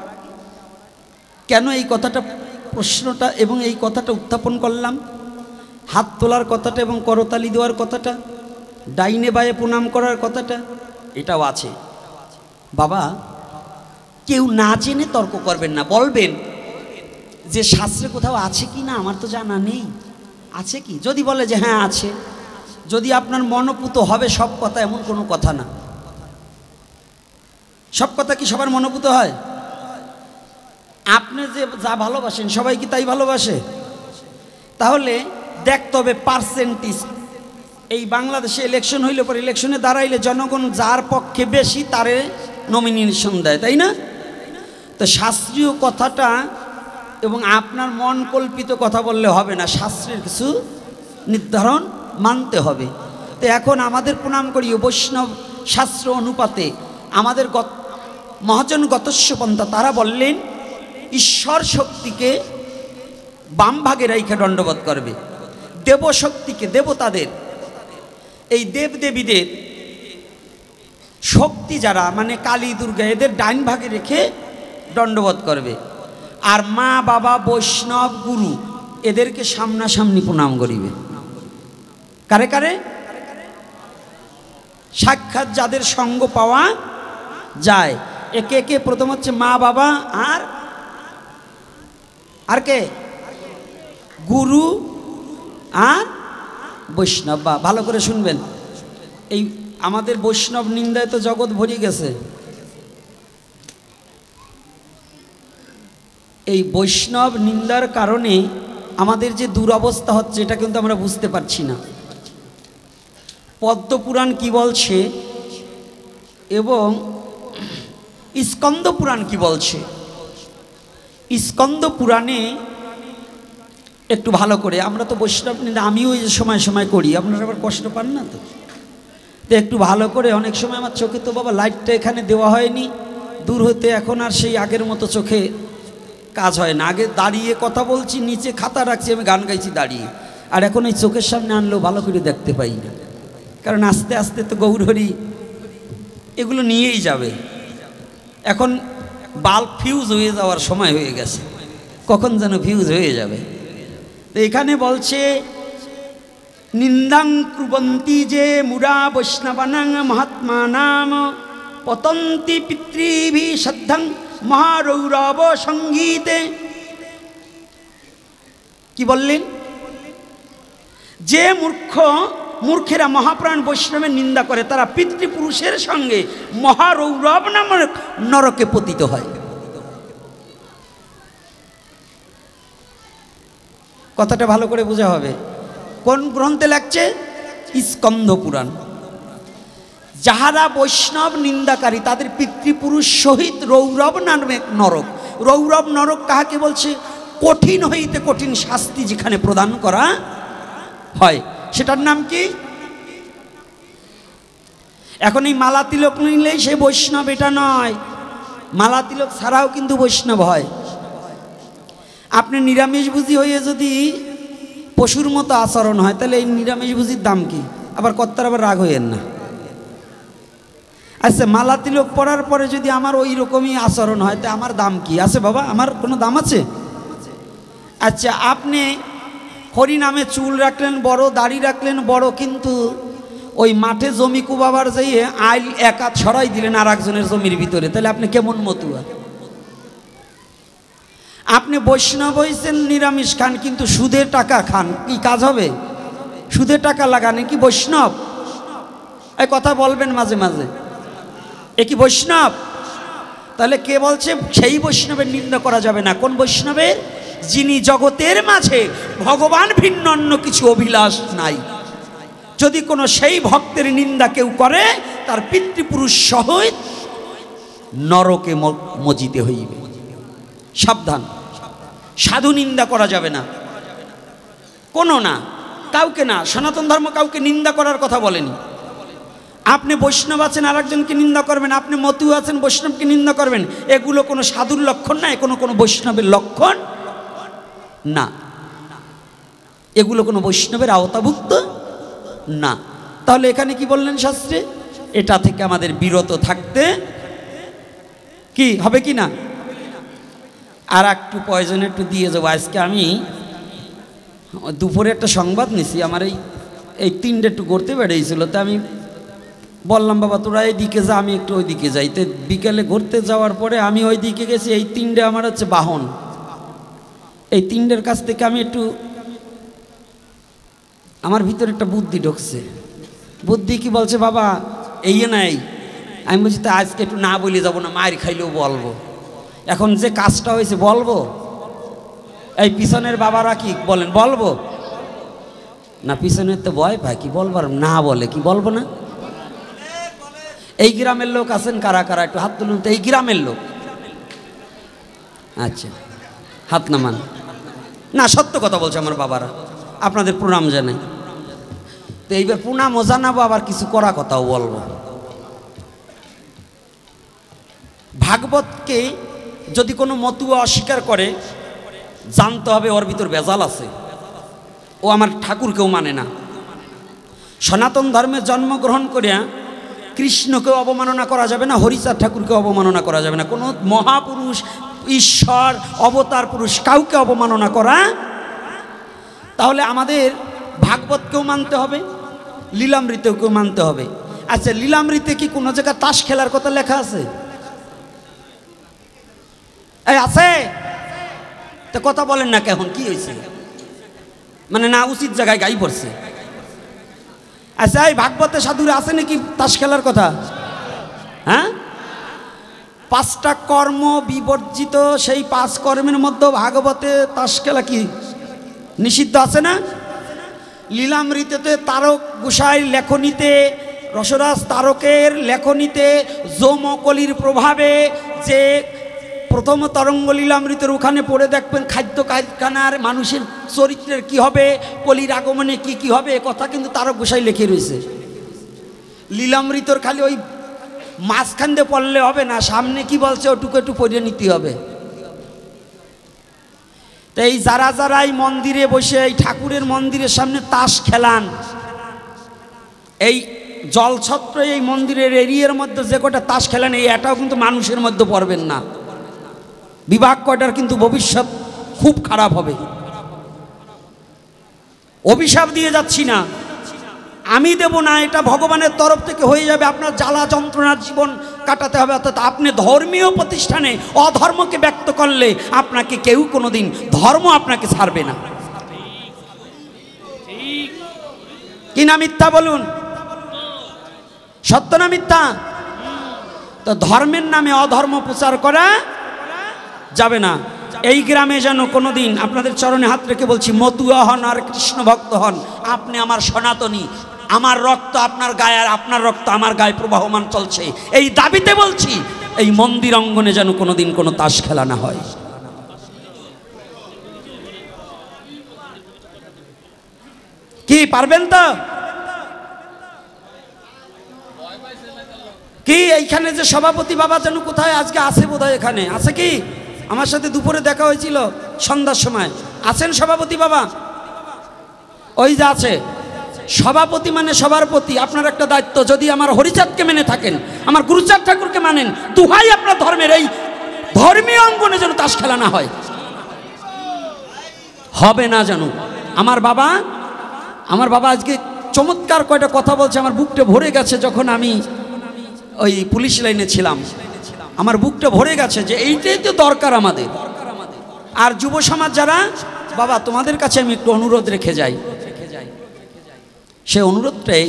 কেন এই কথাটা, প্রশ্নটা এবং এই কথাটা উত্থাপন করলাম? হাত তোলার কথাটা এবং করতালি দেওয়ার কথাটা, ডাইনে বায়ে প্রণাম করার কথাটা, এটাও আছে। বাবা, কেউ না জেনে তর্ক করবেন না। বলবেন যে শাস্ত্রে কোথাও আছে কি না, আমার তো জানা নেই। আছে কি? যদি বলে যে হ্যাঁ আছে, যদি আপনার মনোপুত হবে সব কথা, এমন কোনো কথা না। সব কথা কি সবার মনোপুত হয়? আপনি যে যা ভালোবাসেন সবাই কি তাই ভালোবাসে? তাহলে দেখতে হবে পার্সেন্টেজ। এই বাংলাদেশে ইলেকশন হইলে পরে, ইলেকশনে দাঁড়াইলে জনগণ যার পক্ষে বেশি তারে নমিনেশন দেয়, তাই না? তো শাস্ত্রীয় কথাটা এবং আপনার মন কল্পিত কথা বললে হবে না, শাস্ত্রের কিছু নির্ধারণ মানতে হবে। তো এখন আমাদের প্রণাম করি বৈষ্ণব শাস্ত্র অনুপাতে আমাদের মহাজন গতস্য পন্থা, তারা বললেন ঈশ্বর শক্তিকে বাম ভাগে রাইখে দণ্ডবোধ করবে, দেবশক্তিকে, দেবতাদের, এই দেবদেবীদের শক্তি যারা মানে কালী দুর্গা, এদের ডাইন ভাগে রেখে দণ্ডবোধ করবে। আর মা বাবা বৈষ্ণব গুরু এদেরকে সামনাসামনি প্রণাম করিবে। কারে কারে? সাক্ষাৎ যাদের সঙ্গ পাওয়া যায়। একে একে প্রথম হচ্ছে মা বাবা, আর আর কে? গুরু আর বৈষ্ণব। বা ভালো করে শুনবেন, এই আমাদের বৈষ্ণব নিন্দায় তো জগৎ ভরে গেছে। এই বৈষ্ণব নিন্দার কারণে আমাদের যে দুরবস্থা হচ্ছে এটা কিন্তু আমরা বুঝতে পারছি না। পদ্মপুরাণ কি বলছে এবং স্কন্দ পুরাণ কি বলছে? স্কন্দ পুরাণে একটু ভালো করে, আমরা তো বৈষ্ণব নিন্দা আমিও এই সময় সময় করি, আপনারা আবার কষ্ট পান না তো? তো একটু ভালো করে, অনেক সময় আমার চোখে তো বাবা লাইটটা এখানে দেওয়া হয়নি, দূর হতে এখন আর সেই আগের মতো চোখে কাজ হয় না। আগে দাঁড়িয়ে কথা বলছি, নিচে খাতা রাখছি, আমি গান গাইছি দাঁড়িয়ে, আর এখন এই চোখের সামনে আনলেও ভালো করে দেখতে পাই না, কারণ আস্তে আস্তে তো গৌরহরি এগুলো নিয়েই যাবে। এখন বাল্ব ফিউজ হয়ে যাওয়ার সময় হয়ে গেছে। কখন যেন ভিউজ হয়ে যাবে। তো এখানে বলছে নিন্দাং কুর্বন্তি যে মুরা বৈষ্ণবানাং মহাত্মা নাম পতন্তি পিতৃভি শ্রদ্ধাং মহারৌরব সঙ্গীতে। কি বললেন? যে মূর্খ মূর্খেরা মহাপ্রাণ বৈষ্ণবের নিন্দা করে তারা পিতৃপুরুষের সঙ্গে মহারৌরব নামক নরকে পতিত হয়। কথাটা ভালো করে বোঝা হবে। কোন গ্রন্থে লাগছে? স্কন্ধ পুরাণ। যাহারা বৈষ্ণব নিন্দাকারী তাদের পিতৃপুরুষ সহিত রৌরব নামক নরক। রৌরব নরক কাহাকে বলছে? কঠিন হইতে কঠিন শাস্তি যেখানে প্রদান করা হয়, সেটার নাম কি? এখন এই মালা তিলক নিলেই সে বৈষ্ণব এটা নয়, মালা তিলক ছাড়াও কিন্তু বৈষ্ণব হয়। আপনি নিরামিষভোজী হয়ে যদি পশুর মতো আচরণ হয় তাহলে এই নিরামিষভোজীর দাম কি? আবার কর্তার আবার রাগ হইয়েন না। আচ্ছা, মালা তিলক পড়ার পরে যদি আমার ওই রকমই আচরণ হয় তা আমার দাম কি আছে বাবা? আমার কোনো দাম আছে? আচ্ছা, আপনি হরি নামে চুল রাখলেন বড়, দাড়ি রাখলেন বড়, কিন্তু ওই মাঠে জমি কুবাবার যাইয়ে আইল একা ছড়াই দিলেন আর একজনের জমির ভিতরে, তাহলে আপনি কেমন মতুয়া? আপনি বৈষ্ণব হয়েছেন, নিরামিষ খান, কিন্তু সুদের টাকা খান, কি কাজ হবে? সুদের টাকা লাগানে কি বৈষ্ণব? এই কথা বলবেন মাঝে মাঝে, এ কি বৈষ্ণব? তাহলে কে বলছে সেই বৈষ্ণবের নিন্দা করা যাবে না? কোন বৈষ্ণবের? যিনি জগতের মাঝে ভগবান ভিন্ন অন্য কিছু অভিলাষ নাই। যদি কোনো সেই ভক্তের নিন্দা কেউ করে তার পিতৃপুরুষ সহিত নরকে মজিতে হইবে। সাবধান, সাধু নিন্দা করা যাবে না, কোনো না, কাউকে না। সনাতন ধর্ম কাউকে নিন্দা করার কথা বলেনি। আপনি বৈষ্ণব আছেন আর একজনকে নিন্দা করবেন, আপনি মতু আছেন বৈষ্ণবকে নিন্দা করবেন, এগুলো কোনো সাধুর লক্ষণ না, কোনো কোনো বৈষ্ণবের লক্ষণ না, এগুলো কোনো বৈষ্ণবের আওতাভুক্ত না। তাহলে এখানে কি বললেন শাস্ত্রে? এটা থেকে আমাদের বিরত থাকতে কি হবে কি না? আর একটু পয়জন একটু দিয়ে যাবো। আজকে আমি দুপুরে একটা সংবাদ নিছি, আমার এই এই তিনটে একটু ঘুরতে বেড়েছিল, তো আমি বললাম বাবা তোরা এই দিকে যা, আমি একটু ওই দিকে যাই। তো বিকেলে ঘুরতে যাওয়ার পরে আমি ওই দিকে গেছি, এই তিনটে আমার হচ্ছে বাহন, এই তিনটের কাছ থেকে আমি একটু, আমার ভিতরে একটা বুদ্ধি ঢুকছে। বুদ্ধি কি বলছে, বাবা এই নাই। আমি বলছি তা আজকে একটু না বলে যাবো না, মায়ের খাইলেও বলবো। এখন যে কাজটা হয়েছে বলবো, এই পিছনের বাবারা কি বলেন বলবো না? পিছনের তো ভয় পায়, কি বলবার না বলে, কি বলবো না? এই গ্রামের লোক আছেন কারা কারা? একটু হাত তুলুন তো। এই গ্রামের লোক, আচ্ছা হাত নামান। না, সত্য কথা বলছে আমার বাবারা, আপনাদের প্রণাম জানাই। তো এইবার প্রণামও জানাবো, আবার কিছু করা কথাও বলবো। ভাগবতকে যদি কোনো মতুয়া অস্বীকার করে জানতে হবে ওর ভিতর ভেজাল আছে, ও আমার ঠাকুরকেও মানে না। সনাতন ধর্মে জন্মগ্রহণ করিয়া কৃষ্ণকেও অবমাননা করা যাবে না, হরিচাঁদ ঠাকুরকে অবমাননা করা যাবে না, কোনো মহাপুরুষ, ঈশ্বর, অবতার পুরুষ কাউকে অবমাননা করা। তাহলে আমাদের ভাগবতকেও মানতে হবে, লীলামৃতেও মানতে হবে। আচ্ছা, লীলামৃতে কি কোনো জায়গায় তাস খেলার কথা লেখা আছে? এই আছে তো কথা বলেন না, কেমন কি হয়েছে? মানে না উচিত জায়গায় গাই পড়ছে। আচ্ছা, এই ভাগবতে সাধুরা আছে নাকি তাস খেলার কথা? হ্যাঁ, পাঁচটা কর্ম বিবর্জিত, সেই পাঁচ কর্মের মধ্যে ভাগবতে তাস খেলা কি নিষিদ্ধ আছে না? লীলামৃতেতে তারক গোসাইর লেখনীতে, রসরাজ তারকের লেখনীতে যৌমকলির প্রভাবে যে প্রথম তরঙ্গ লীলামৃতের ওখানে পড়ে দেখবেন খাদ্য কারখানার মানুষের চরিত্রের কি হবে, কলির আগমনে কি কি হবে, কথা কিন্তু তারক গোসাই লিখে রয়েছে। লীলামৃতর খালি ওই মাঝখান দিয়ে পড়লে হবে না, সামনে কি বলছে ওটুকু একটু পড়ে নিতে হবে। তো এই যারা যারা এই মন্দিরে বসে এই ঠাকুরের মন্দিরের সামনে তাস খেলান, এই জলছত্র এই মন্দিরের এরিয়ার মধ্যে যে কটা তাস খেলেন, এই এটাও কিন্তু মানুষের মধ্যে পড়বেন না। বিভাগ কয়টার কিন্তু ভবিষ্যৎ খুব খারাপ হবে। অভিশাপ দিয়ে যাচ্ছি না, আমি দেব না, এটা ভগবানের তরফ থেকে হয়ে যাবে। আপনার জ্বালা যন্ত্রণার জীবন কাটাতে হবে। অর্থাৎ আপনি ধর্মীয় প্রতিষ্ঠানে অধর্মকে ব্যক্ত করলে আপনাকে কেউ কোনোদিন ধর্ম আপনাকে ছাড়বে না। কি না মিথ্যা বলুন? সত্য না মিথ্যা? তো ধর্মের নামে অধর্ম প্রচার করা যাবে না। এই গ্রামে যেন কোনোদিন, আপনাদের চরণে হাত রেখে বলছি, মতুয়া হন আর কৃষ্ণ ভক্ত হন, আপনি আমার সনাতনী, আমার রক্ত আপনার গায়ে আর আপনার রক্ত আমার গায়ে প্রবাহমান চলছে, এই দাবিতে বলছি এই মন্দির অঙ্গনে যেন কোনোদিন কোনো তাস খেলা না হয়। কি পারবেন তো? কি এইখানে যে সভাপতি বাবা যেন কোথায় আজকে আছে, বোধহয় এখানে আছে। কি আমার সাথে দুপুরে দেখা হয়েছিল সন্ধ্যার সময়, আছেন সভাপতি বাবা? ওই যে আছে। সভাপতি মানে সবার প্রতি আপনার একটা দায়িত্ব। যদি আমার হরিচাঁদকে মেনে থাকেন, আমার গুরুচাঁদ ঠাকুরকে মানেন, দুহাই আপনার ধর্মের এই ধর্মীয় অঙ্গনে যেন তাস খেলা না হয়, হবে না যেন। আমার বাবা আমার বাবা আজকে চমৎকার কয়টা কথা বলছে, আমার বুকটা ভরে গেছে। যখন আমি ওই পুলিশ লাইনে ছিলাম, আমার বুকটা ভরে গেছে যে এইটাই তো দরকার আমাদের। আর যুব সমাজ যারা, বাবা তোমাদের কাছে আমি একটু অনুরোধ রেখে যাই। সে অনুরোধটাই,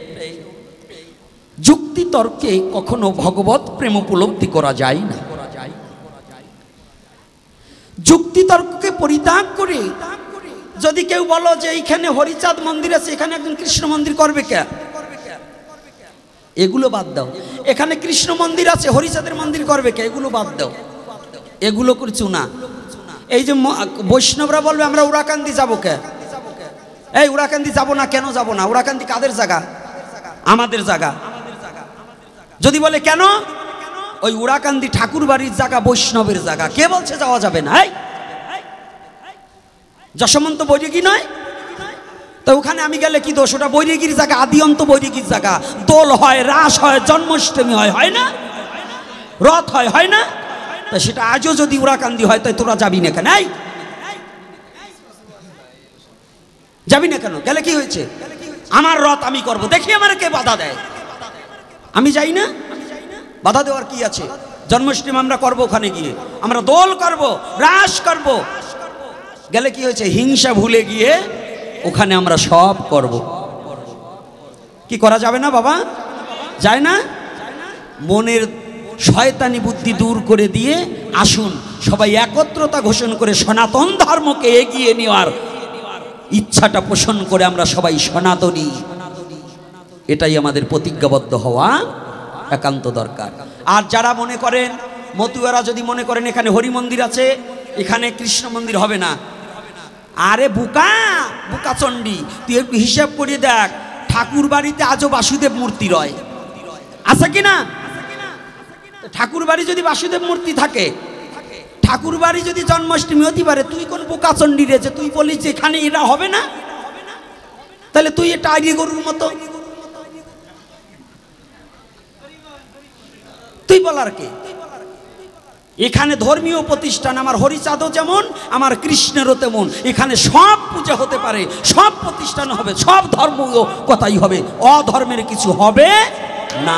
যুক্তি তর্কে কখনো ভগবত প্রেম উপলব্ধি করা যায় না। যুক্তি তর্ককে পরিত্যাগ করে যদি কেউ বলো যে এইখানে হরিচাঁদ মন্দির আছে, এখানে একজন কৃষ্ণ মন্দির করবে কে, এগুলো বাদ দাও। এখানে কৃষ্ণ মন্দির আছে, হরিচাঁদের মন্দির করবে কে, এগুলো বাদ দাও। এগুলো করছো না। এই যে বৈষ্ণবরা বলবে আমরা উড়াকান্দি যাবো কে, এই উড়াকান্দি যাবো না, কেন যাবো না? উড়াকান্দি কাদের জায়গা? আমাদের জায়গা। যদি বলে কেন, ওই উড়াকান্দি ঠাকুর বাড়ির জায়গা, বৈষ্ণবের জায়গা, কে বলছে যাওয়া যাবে না? এই যশোমন্ত বৈরাগী নয় তো ওখানে আমি গেলে কি দোষ? ওটা বৈরাগীর জায়গা, আদি অন্ত বৈরাগীর জায়গা। দোল হয়, রাস হয়, জন্মাষ্টমী হয়, হয় না? রথ হয়, হয় না? তা সেটা আজও যদি উড়াকান্দি হয়, তাই তোরা যাবি না কেন? এই যাবি না কেন? গেলে কি হয়েছে? আমার রথ আমি করব, দেখি আমার কে বাধা দেয়। আমি যাই না, বাধা দেওয়ার কি আছে? জন্মাষ্টমী আমরা করব, ওখানে গিয়ে আমরা দোল করব, রাস করব। গেলে কি হয়েছে? হিংসা ভুলে গিয়ে ওখানে আমরা সব করব। কি করা যাবে না বাবা? যায় না? মনের শয়তানি বুদ্ধি দূর করে দিয়ে আসুন সবাই একত্রতা ঘোষণা করে সনাতন ধর্মকে এগিয়ে নেওয়ার ইচ্ছাটা পোষণ করে আমরা সবাই সনাতনী, এটাই আমাদের প্রতিজ্ঞাবদ্ধ হওয়া একান্ত দরকার। আর যারা মনে করেন, মতুয়ারা যদি মনে করেন এখানে হরি মন্দির আছে, এখানে কৃষ্ণ মন্দির হবে না, আরে বুকা বুকা চণ্ডী, তুই একটু হিসাব করে দেখ, ঠাকুর বাড়িতে আজও বাসুদেব মূর্তি রয়, আছে কি না? ঠাকুর বাড়ি যদি বাসুদেব মূর্তি থাকে, ঠাকুর বাড়ি যদি জন্মাষ্টমী হতে পারে, তুই কোন বোকা চণ্ডী রেছে তুই বলিস যে এখানে এরা হবে না? তাহলে তুই এটা আইরি গরুর মতো, তুই বলার কে? এখানে ধর্মীয় প্রতিষ্ঠান, আমার হরিচাঁদও যেমন, আমার কৃষ্ণেরও তেমন। এখানে সব পূজা হতে পারে, সব প্রতিষ্ঠান হবে, সব ধর্ম কথাই হবে, অধর্মের কিছু হবে না।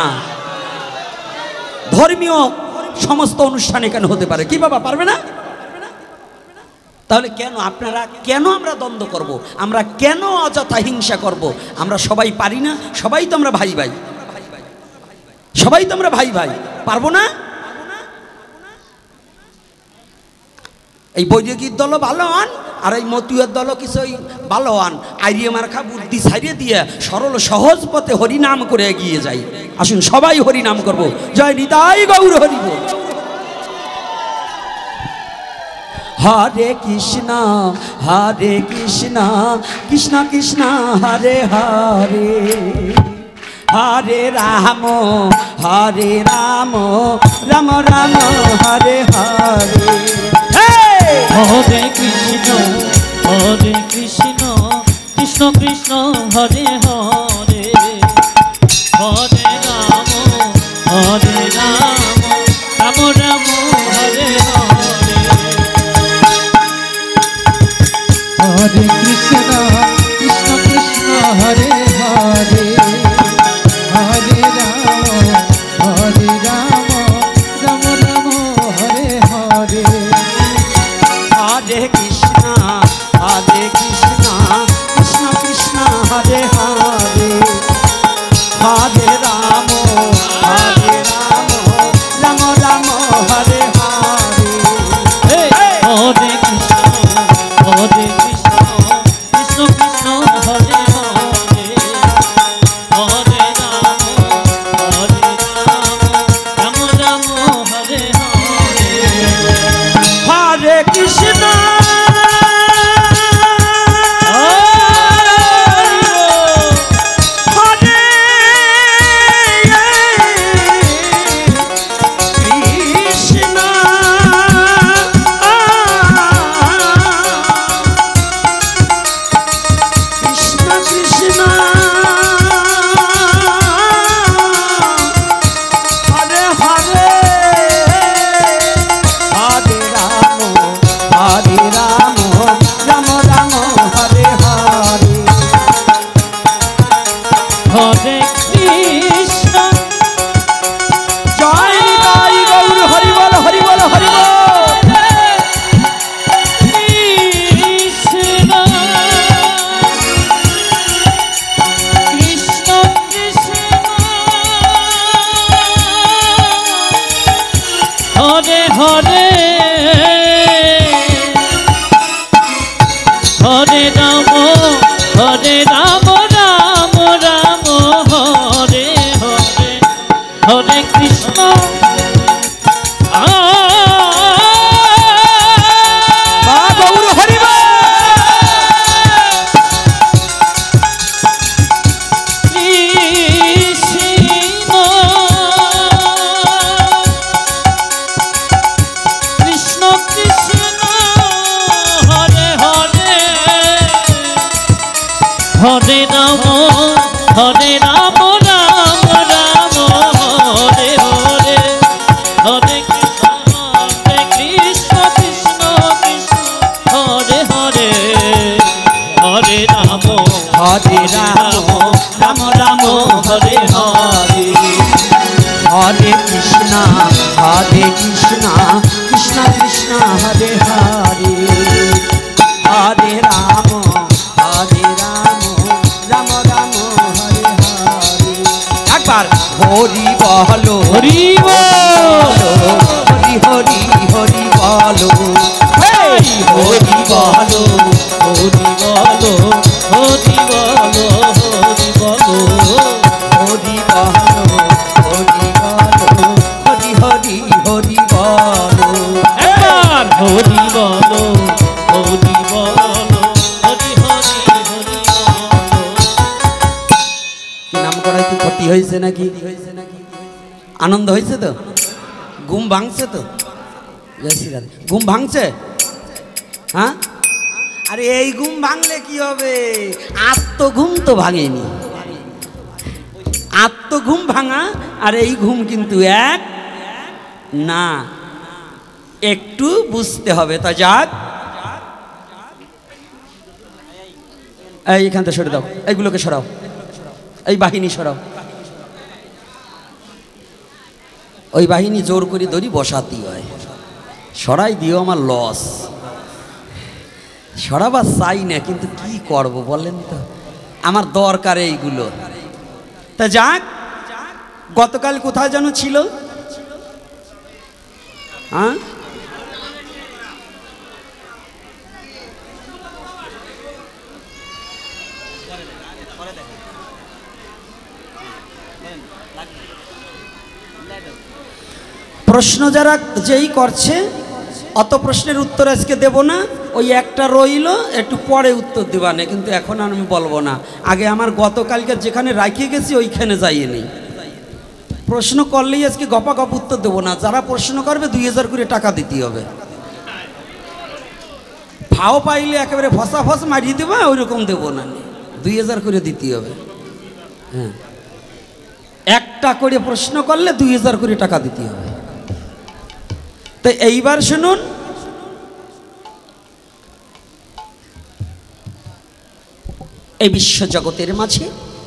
ধর্মীয় সমস্ত অনুষ্ঠান এখানে হতে পারে। কি বাবা, পারবে না? তাহলে কেন আপনারা, কেন আমরা দ্বন্দ্ব করব? আমরা কেন অযথা হিংসা করব? আমরা সবাই পারি না? সবাই তো আমরা ভাই ভাই, সবাই তো আমরা ভাই ভাই, পারবো না? এই বৈরাগীর দলও ভালো হন, আর এই মতুয়ার দলও কিছু ভালো হন। আইরিয়ে মার্খা বুদ্ধি ছাড়িয়ে দিয়ে সরল সহজ পথে হরিনাম করে এগিয়ে যাই। আসুন সবাই হরিনাম করব। জয় নিতাই গৌর হরি বল। হরে কৃষ্ণ হরে কৃষ্ণ কৃষ্ণ কৃষ্ণ হরে হরে, হরে রাম হরে রাম রাম রাম হরে হরে। হরে কৃষ্ণ হরে কৃষ্ণ কৃষ্ণ কৃষ্ণ হরে হরে, হরে রাম হরে রাম রাম রাম হরে হরে। হরে কৃষ্ণ কৃষ্ণ কৃষ্ণ হরে হরে হরে রাম হরে রাম রাম রাম হরে হরে হরে কৃষ্ণ হরে কৃষ্ণ কৃষ্ণ কৃষ্ণ হরে হরে হরে রাম হরে রাম রাম রাম হরে হরে হরে কৃষ্ণ হরে রাম হরে রাম রাম রাম হরে হরে হরে কৃষ্ণ হরে কৃষ্ণ কৃষ্ণ কৃষ্ণ হরে হরে হরে রাম হরে রাম রাম রাম হরে হরে হরে কৃষ্ণ হরে কৃষ্ণ কৃষ্ণ কৃষ্ণ হরে হরে হরে রাম হরে রাম রাম রাম হরে হরে একবার হরি বলো হরি বলো হরি হরি হরি বলো হরি বলো হরি বলো হরি বলো হরি বলো হরি বলো হরি বলো হরি হরি হরি বলো একবার হরি বলো হরি বলো হরি হরি হরি বলো। কি নাম করাই কি ক্ষতি হয়েছে নাকি আনন্দ হয়েছে তো ঘুম ভাঙছে তো জয় শ্রী রাধে ঘুম ভাঙছে হ্যাঁ আরে এই ঘুম ভাঙলে কি হবে আত্মঘুম তো ভাঙেনি আত্মঘুম ভাঙা আর এই ঘুম কিন্তু এক না একটু বুঝতে হবে তা যাক এই এখান থেকে সরে দাও এইগুলোকে সরাও এই বাহিনী সরাও ওই বাহিনী জোর করে ধরি বসাতেই হয় সরাই দিও আমার লস সরাবার চাই না কিন্তু কি করব বলেন তো আমার দরকার এইগুলো তা যাক গতকাল কোথায় যেন ছিল হ্যাঁ প্রশ্ন যারা যেই করছে অত প্রশ্নের উত্তর আজকে দেব না ওই একটা রইল একটু পরে উত্তর দেবা না কিন্তু এখন আর আমি বলবো না আগে আমার গতকালকে যেখানে রাখিয়ে গেছি ওইখানে যাইয়ে নেই প্রশ্ন করলেই আজকে গপা গপ উত্তর দেবো না যারা প্রশ্ন করবে দুই হাজার করে টাকা দিতে হবে ফাও পাইলে একেবারে ফসা ফস মারিয়ে দেবা ওই রকম দেবো না দুই হাজার করে দিতে হবে হ্যাঁ একটা করে প্রশ্ন করলে দুই হাজার করে টাকা দিতে হবে তো এইবার শুনুন এই বিশ্ব জগতের মাঝে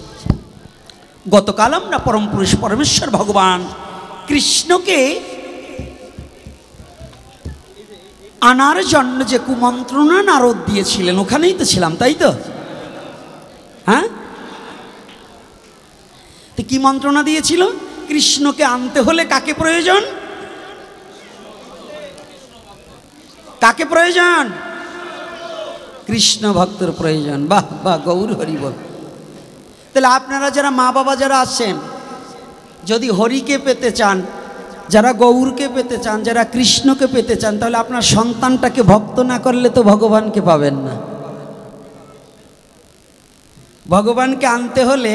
গতকাল আমরা পরম পুরুষ পরমেশ্বর ভগবান কৃষ্ণকে আনার জন্য যে কুমন্ত্রণা নারদ দিয়েছিলেন, ওখানেই তো ছিলাম, তাই তো? হ্যাঁ, তো কি মন্ত্রণা দিয়েছিল? কৃষ্ণকে আনতে হলে কাকে প্রয়োজন? কাকে প্রয়োজন? কৃষ্ণ ভক্তের প্রয়োজন। বাহ বাহ, গৌর হরি বল। তাহলে আপনারা যারা মা বাবা যারা আছেন, যদি হরিকে পেতে চান, যারা গৌরকে পেতে চান, যারা কৃষ্ণকে পেতে চান, তাহলে আপনার সন্তানটাকে ভক্ত না করলে তো ভগবানকে পাবেন না। ভগবানকে আনতে হলে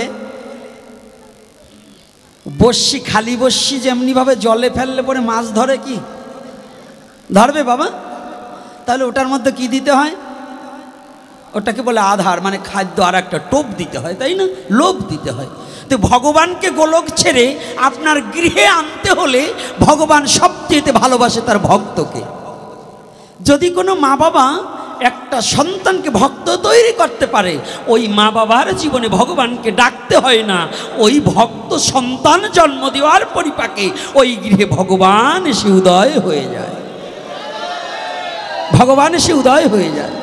বড়শি, খালি বড়শি যেমনিভাবে জলে ফেললে পরে মাছ ধরে, কি ধরবে বাবা? তাহলে ওটার মধ্যে কি দিতে হয়? ওটাকে বলে আধার, মানে খাদ্য, আর একটা টোপ দিতে হয়, তাই না? লোভ দিতে হয়। তো ভগবানকে গোলক ছেড়ে আপনার গৃহে আনতে হলে ভগবান সবচেয়ে ভালোবাসে তার ভক্তকে। যদি কোনো মা বাবা একটা সন্তানকে ভক্ত তৈরি করতে পারে, ওই মা বাবার জীবনে ভগবানকে ডাকতে হয় না। ওই ভক্ত সন্তান জন্ম দেওয়ার পরিপাকে ওই গৃহে ভগবান এসে উদয় হয়ে যায়, ভগবান এসে উদয় হয়ে যায়।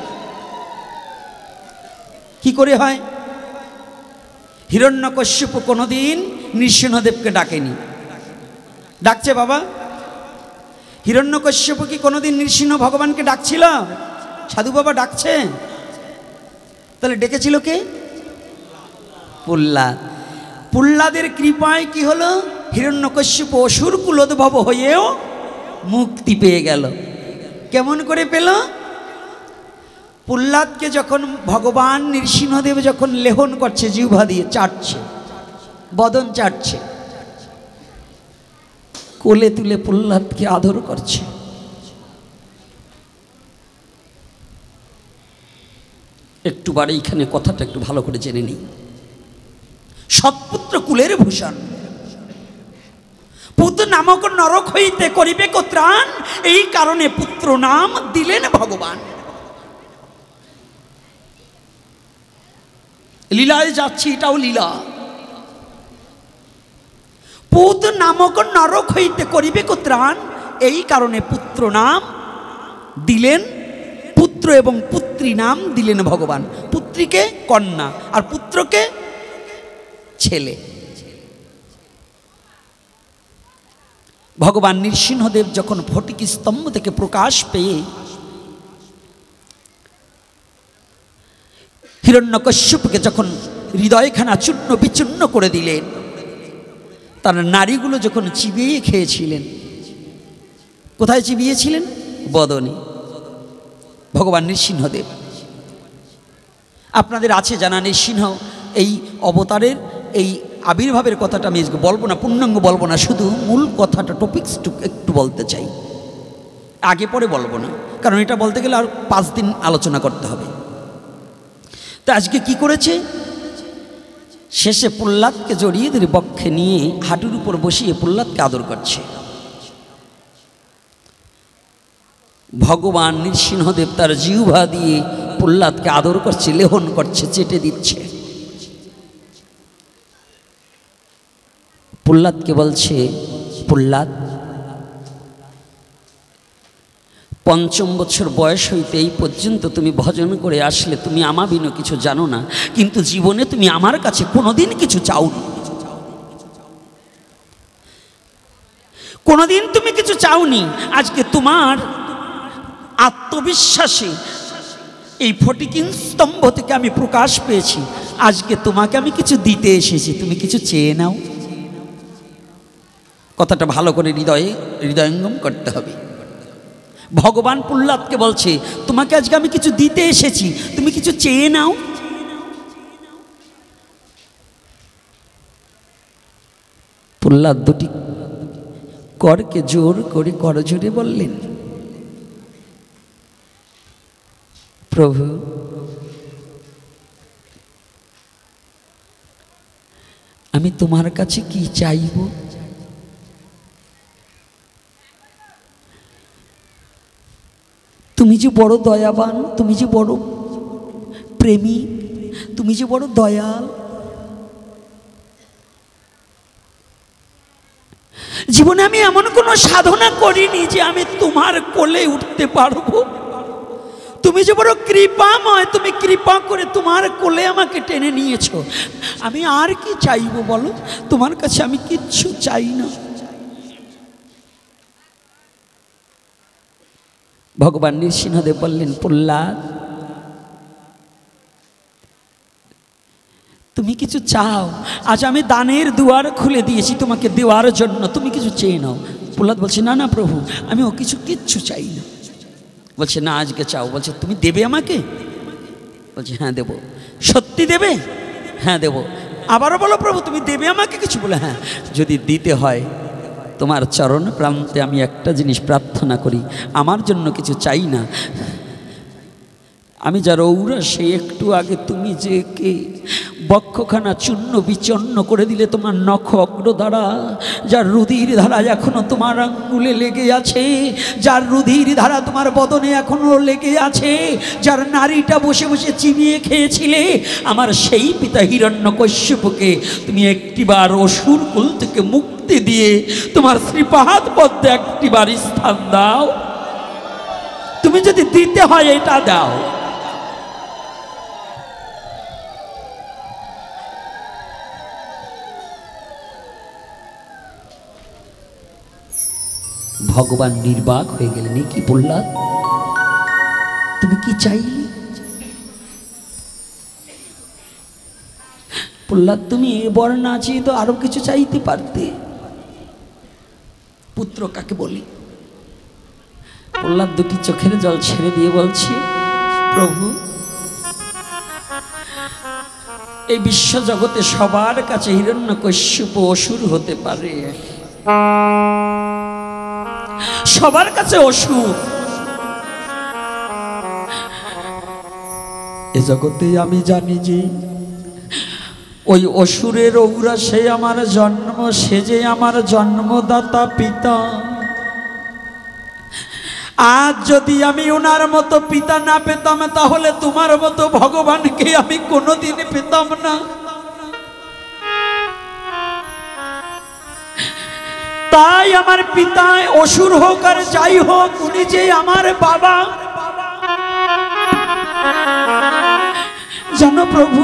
কি করে হয়? হিরণ্যকশ্যপ কোনোদিন নৃসিংহদেবকে ডাকেনি, ডাকছে বাবা? হিরণ্যকশ্যপ কি কোনোদিন নৃসিংহ ভগবানকে ডাকছিল? সাধু বাবা ডাকছে। তাহলে ডেকেছিল কে? প্রহ্লাদ। প্রহ্লাদের কৃপায় কি হলো? হিরণ্যকশ্যপ অসুর কুলোদ্ভব হয়েও মুক্তি পেয়ে গেল। কেমন করে পেল? প্রহ্লাদকে যখন ভগবান নৃসিংহদেব যখন লেহন করছে, জিহ্বা দিয়ে চাটছে, বদন চাটছে, কোলে তুলে প্রহ্লাদকে আদর করছে। একটু বারে এইখানে কথাটা একটু ভালো করে জেনে নিই। সৎপুত্র কুলের ভূষণ, পুত্র নামক নরক হইতে করিবে ত্রাণ, এই কারণে পুত্র নাম দিলেন ভগবান। লীলায় যাচ্ছি, এটাও লীলা। পুত্র নামক নরক হইতে করিবে ত্রাণ, এই কারণে পুত্র নাম দিলেন, পুত্র এবং পুত্রী নাম দিলেন ভগবান। পুত্রীকে কন্যা আর পুত্রকে ছেলে। ভগবান নৃসিংহদেব যখন ফটিক স্তম্ভ থেকে প্রকাশ পেয়ে হিরণ্যকশ্যপকে যখন হৃদয়খানা চূর্ণ বিচূর্ণ করে দিলেন, তার নারীগুলো যখন চিবিয়ে খেয়েছিলেন, কোথায় চিবিয়েছিলেন? বদনে। ভগবান নৃসিংহদেব, আপনাদের আছে জানা, নৃসিংহ এই অবতারের এই আবির্ভাবের কথাটা আমি বলবো না, পূর্ণাঙ্গ বলবো না, শুধু মূল কথাটা টপিক্সটুক একটু বলতে চাই, আগে পরে বলবো না, কারণ এটা বলতে গেলে আর পাঁচ দিন আলোচনা করতে হবে। তো আজকে কি করেছে? শেষে প্রহ্লাদকে জড়িয়ে ধরে বক্ষে নিয়ে হাঁটুর উপর বসিয়ে প্রহ্লাদকে আদর করছে। ভগবান নৃসিংহদেব তার জিহ্বা দিয়ে প্রহ্লাদকে আদর করছে, লেহন করছে, চেটে দিচ্ছে। প্রহ্লাদকে বলছে, প্রহ্লাদ, পঞ্চম বছর বয়স হইতে এই পর্যন্ত তুমি ভজন করে আসলে, তুমি আমা বিনা কিছু জানো না, কিন্তু জীবনে তুমি আমার কাছে কোনোদিন কিছু চাওনি, কোনোদিন তুমি কিছু চাওনি। আজকে তোমার আত্মবিশ্বাসে এই ফটিকিন স্তম্ভ থেকে আমি প্রকাশ পেয়েছি, আজকে তোমাকে আমি কিছু দিতে এসেছি, তুমি কিছু চেয়ে নাও। কথাটা ভালো করে হৃদয়ে হৃদয়ঙ্গম করতে হবে। ভগবান প্রহ্লাদকে বলছে, তোমাকে আজকে আমি কিছু দিতে এসেছি, তুমি কিছু চেয়ে নাও। প্রহ্লাদ দুটি করকে জোর করে করজোরে বললেন, প্রভু, আমি তোমার কাছে কি চাইব? তুমি যে বড় দয়াবান, তুমি যে বড় প্রেমী, তুমি যে বড় দয়াল, জীবনে আমি এমন কোনো সাধনা করিনি যে আমি তোমার কোলে উঠতে পারবো। তুমি যে বড় কৃপাময়, তুমি কৃপা করে তোমার কোলে আমাকে টেনে নিয়েছো। আমি আর কি চাইবো বলো? তোমার কাছে আমি কিচ্ছু চাই না। ভগবান নৃসিংহদেব বললেন, প্রহ্লাদ তুমি কিছু চাও? আজ আমি দানের দুয়ার খুলে দিয়েছি তোমাকে দেওয়ার জন্য, তুমি কিছু চেয়ে নাও। প্রহ্লাদ বলছে, না না প্রভু, আমি ও কিছু কিচ্ছু চাই না। বলছে, না আজকে চাও। বলছে, তুমি দেবে আমাকে? বলছে, হ্যাঁ দেব। সত্যি দেবে? হ্যাঁ দেব। আবারও বলো, প্রভু তুমি দেবে আমাকে কিছু? বলে, হ্যাঁ। যদি দিতে হয় তোমার চরণ প্রান্তে আমি একটা জিনিস প্রার্থনা করি, আমার জন্য কিছু চাই না। আমি যার ঔরা সে একটু আগে তুমি যে কে বক্ষখানা চূর্ণ বিচন্ন করে দিলে তোমার নখ অগ্র দ্বারা, যার রুধির ধারা এখনো তোমার আঙ্গুলে লেগে আছে, যার রুধির ধারা তোমার বদনে এখনো লেগে আছে, যার নারীটা বসে বসে চিবিয়ে খেয়েছিলে, আমার সেই পিতা হিরণ্যকশ্যপকে তুমি একটিবার অসুর কুল থেকে মুক্তি দিয়ে তোমার শ্রীপাদ পদ্মে একটিবার স্থান দাও। তুমি যদি দিতে হয় এটা দাও। ভগবান নির্বাক হয়ে গেলেন, কি প্রহ্লাদ তুমি কি চাইলে? প্রহ্লাদ তুমি এ বর না চেয়ে তো আরো কিছু চাইতে পারতে। পুত্র কাকে বলি? প্রহ্লাদ দুটি চোখের জল ছেড়ে দিয়ে বলছে, প্রভু এই বিশ্ব জগতে সবার কাছে হিরণ্যকশ্যপ অসুর হতে পারে, সবার কাছে অসুর। এ জগতে আমি জানি যে ওই অসুরের ঔরা সে আমার জন্ম, সে যে আমার জন্মদাতা পিতা। আজ যদি আমি ওনার মতো পিতা না পেতাম, তাহলে তোমার মতো ভগবানকে আমি কোনোদিন পেতাম না। তাই আমার পিতা অসুর হোক আর যাই হোক, উনি যে আমার বাবা। জানো প্রভু,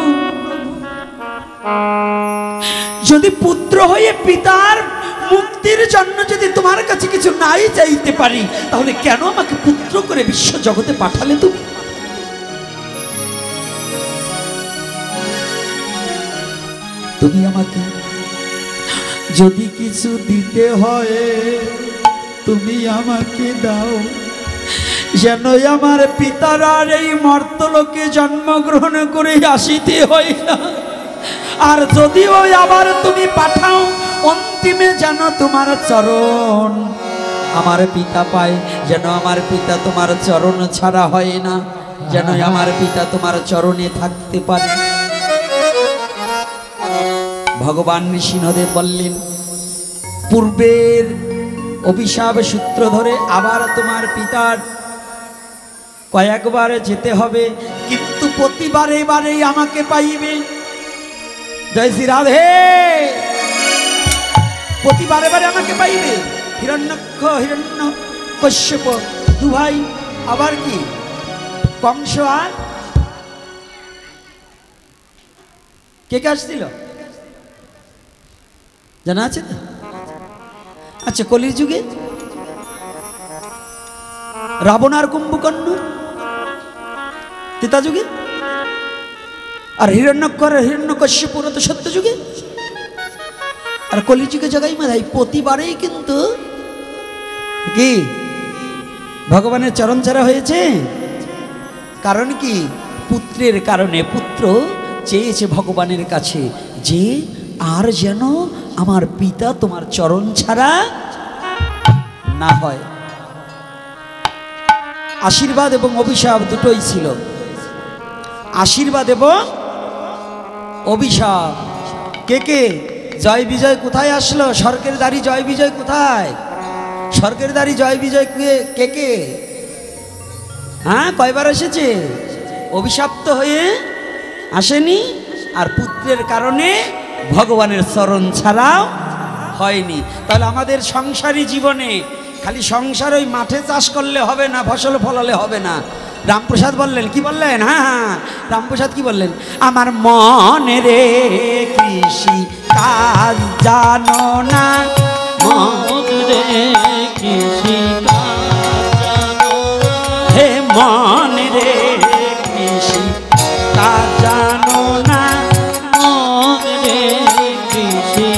যদি পুত্র হয়ে পিতার মুক্তির জন্য যদি তোমার কাছে কিছু নাই চাইতে পারি, তাহলে কেন আমাকে পুত্র করে বিশ্ব জগতে পাঠালে তুমি? তুমি আমাকে যদি কিছু দিতে হয় তুমি আমাকে দাও, যেন আমার পিতার আর এই মর্তলোকে জন্মগ্রহণ করে আসিতে হয় না। আর যদিও আবার তুমি পাঠাও, অন্তিমে যেন তোমার চরণ আমার পিতা পায়, যেন আমার পিতা তোমার চরণ ছাড়া হয় না, যেন আমার পিতা তোমার চরণে থাকতে পারে। ভগবান নৃসিংহদেব বললেন, পূর্বের অভিশাপ সূত্র ধরে আবার তোমার পিতার কয়েকবার যেতে হবে, কিন্তু প্রতিবারে বারেই আমাকে পাইবে। জয় শ্রী রাধে। প্রতিবারে বারে আমাকে পাইবে। হিরণ্যক্ষ হিরণ্য কশ্যপ দু ভাই, আবার কি কংস আর কে কে আসছিল জানা আছে? আচ্ছা, কলির যুগে রাবণ আর কুম্ভকর্ণ, ত্রেতা যুগে, আর হিরণ্যক্ষ আর হিরণ্যকশ্যপ তো সত্য যুগে, আর কলি যুগে জগাই মাধাই। প্রতিবারেই কিন্তু কি ভগবানের চরণ ছাড়া হয়েছে। কারণ কি? পুত্রের কারণে। পুত্র চেয়েছে ভগবানের কাছে যে আর যেন আমার পিতা তোমার চরণ ছাড়া না হয়। আশীর্বাদ এবং অভিশাপ দুটোই ছিল। আশীর্বাদ এবং অভিশাপ। কে কে? জয় বিজয় কোথায় আসলো? স্বর্গের দ্বারী জয় বিজয় কোথায়? স্বর্গের দ্বারী জয় বিজয় কে কে? হ্যাঁ, কয়বার এসেছে? অভিশাপ্ত হয়ে আসেনি। আর পুত্রের কারণে ভগবানের চরণ ছাড়াও হয়নি। তাহলে আমাদের সংসারী জীবনে খালি সংসার ওই মাঠে চাষ করলে হবে না, ফসল ফলালে হবে না। রামপ্রসাদ বললেন, কি বললেন? হ্যাঁ হ্যাঁ, রামপ্রসাদ কি বললেন? আমার মনে রে কৃষি কাজ জানো না, মন রে কৃষি হে মন রে কৃষি কাজ জানো না, মন রে কৃষি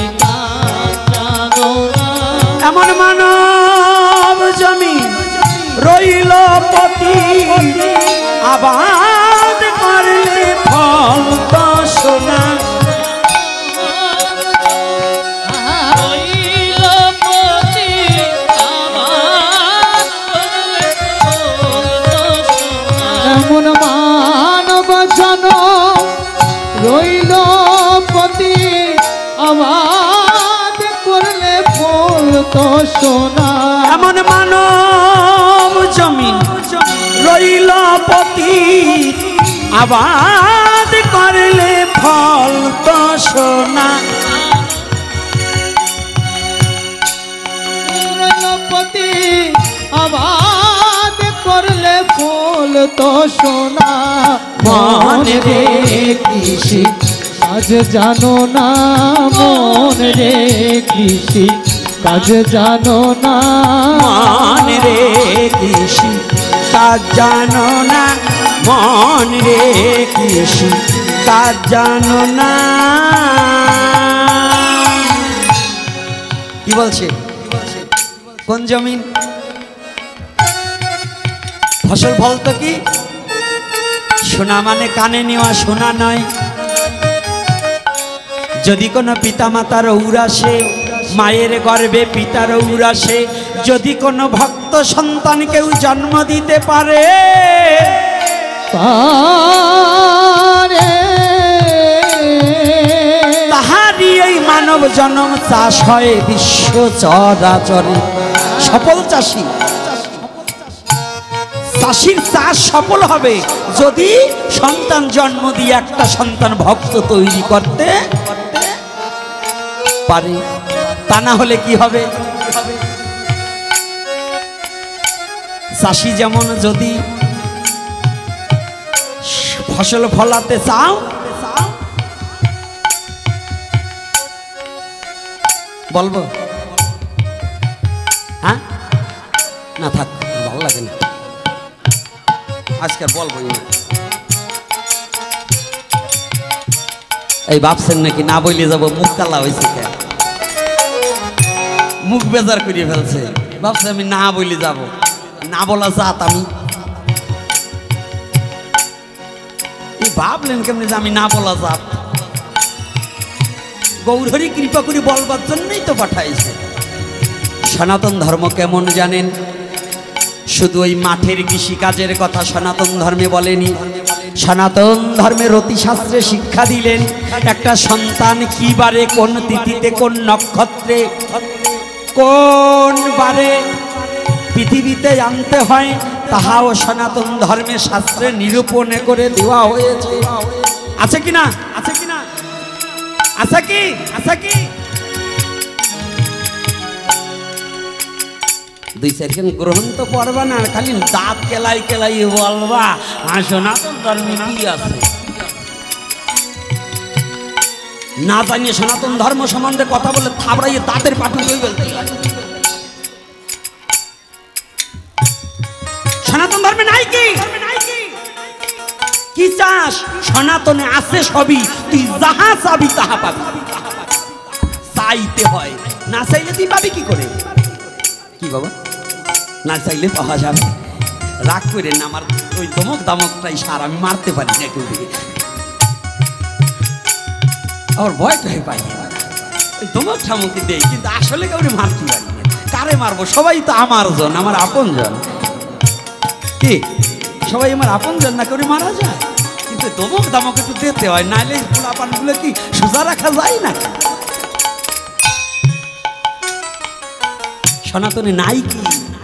এমন মানব জমি রইল পতি, আবাদ করলে ফল তো সোনা। এমন মানব জন রইল পতি, আবাদ করলে ফল তো সোনা। এমন মানব জমি রইল পতি, আবাদ করলে ফল তো সোনা। পতি আবাদ করলে ফুল তো সোনা। মন রে কৃষি কাজ জানো না, মন রে কৃষি কাজ জানো না, মন রে কৃষি কাজ জানো না, মন রে কৃষি কাজ জানো না। কি বলছে? কোন জমিন? ফসল ফল তো কি সোনা, মানে কানে নেওয়া সোনা নয়। যদি কোনো পিতা মাতার ঔরাসে, মায়ের গর্ভে পিতার ঔরাসে যদি কোনো ভক্ত সন্তান কেউ জন্ম দিতে পারে, তাহারই এই মানব জন্ম চাষ হয় বিশ্ব চরাচরে। সফল চাষী, চাষির চাষ সফল হবে যদি সন্তান জন্ম দিয়ে একটা সন্তান ভক্ত তৈরি করতে পারে। তা না হলে কি হবে? চাষি যেমন যদি ফসল ফলাতে চাও, বলবো হ্যাঁ না, থাক, ভালো লাগে না আজকে বলবো। এই ভাবছেন নাকি না বলে যাবো, মুখ কালা হয়েছে, মুখ বেজার করিয়ে ফেলছে, ভাবছে আমি না বলে যাব, না বলা জাত আমি। ভাবলেন কেমনি যে আমি না বলা জাত? গৌরহরি কৃপা করে বলবার জন্যই তো পাঠাইছে। সনাতন ধর্ম কেমন জানেন? শুধু ওই মাঠের কৃষিকাজের কথা সনাতন ধর্মে বলেনি। সনাতন ধর্মের অতিশাস্ত্রে শিক্ষা দিলেন একটা সন্তান কি বারে, কোন তিথিতে, কোন নক্ষত্রে, কোন বারে পৃথিবীতে আনতে হয়, তাহাও সনাতন ধর্মের শাস্ত্রে নিরূপণে করে দেওয়া হয়েছে। আছে কিনা? আছে কিনা? আছে কি? আছে কি? দুই চারখান গ্রহণ তো পড়বা না, খালি দাঁত কেলাই কেলাই বলবা আর সনাতন ধর্মে কি আছে। না জানিয়ে সনাতন ধর্ম সম্বন্ধে কথা বলে থাবড়াইয়ে দাঁতের পাটু হয়ে বলতে। সনাতন ধর্মে নাই কি? কি চাস? সনাতনে আছে সবই, তুই যাহা চাবি তাহা পাবি। চাইতে হয়, না চাইলে তুই পাবি কি করে? কি বাবা, না চাইলে পাওয়া যাবে? রাগ করে না, আমার ওই দমক দামকটাই সার, আমি মারতে পারি না কেউ, আমার ভয়টাই পাই, ওই দমক ঠামকি দেয়, কিন্তু আসলে কাউরে মারতে পারি না। কারে মারবো? সবাই তো আমার জন, আমার আপন জন। কি সবাই আমার আপন জন না, করে মারা যায়? কিন্তু দমক দামক একটু দিতে হয়, নাইলে পোলাপানগুলো কি সোজা রাখা যায় না? সনাতনে নাই কি?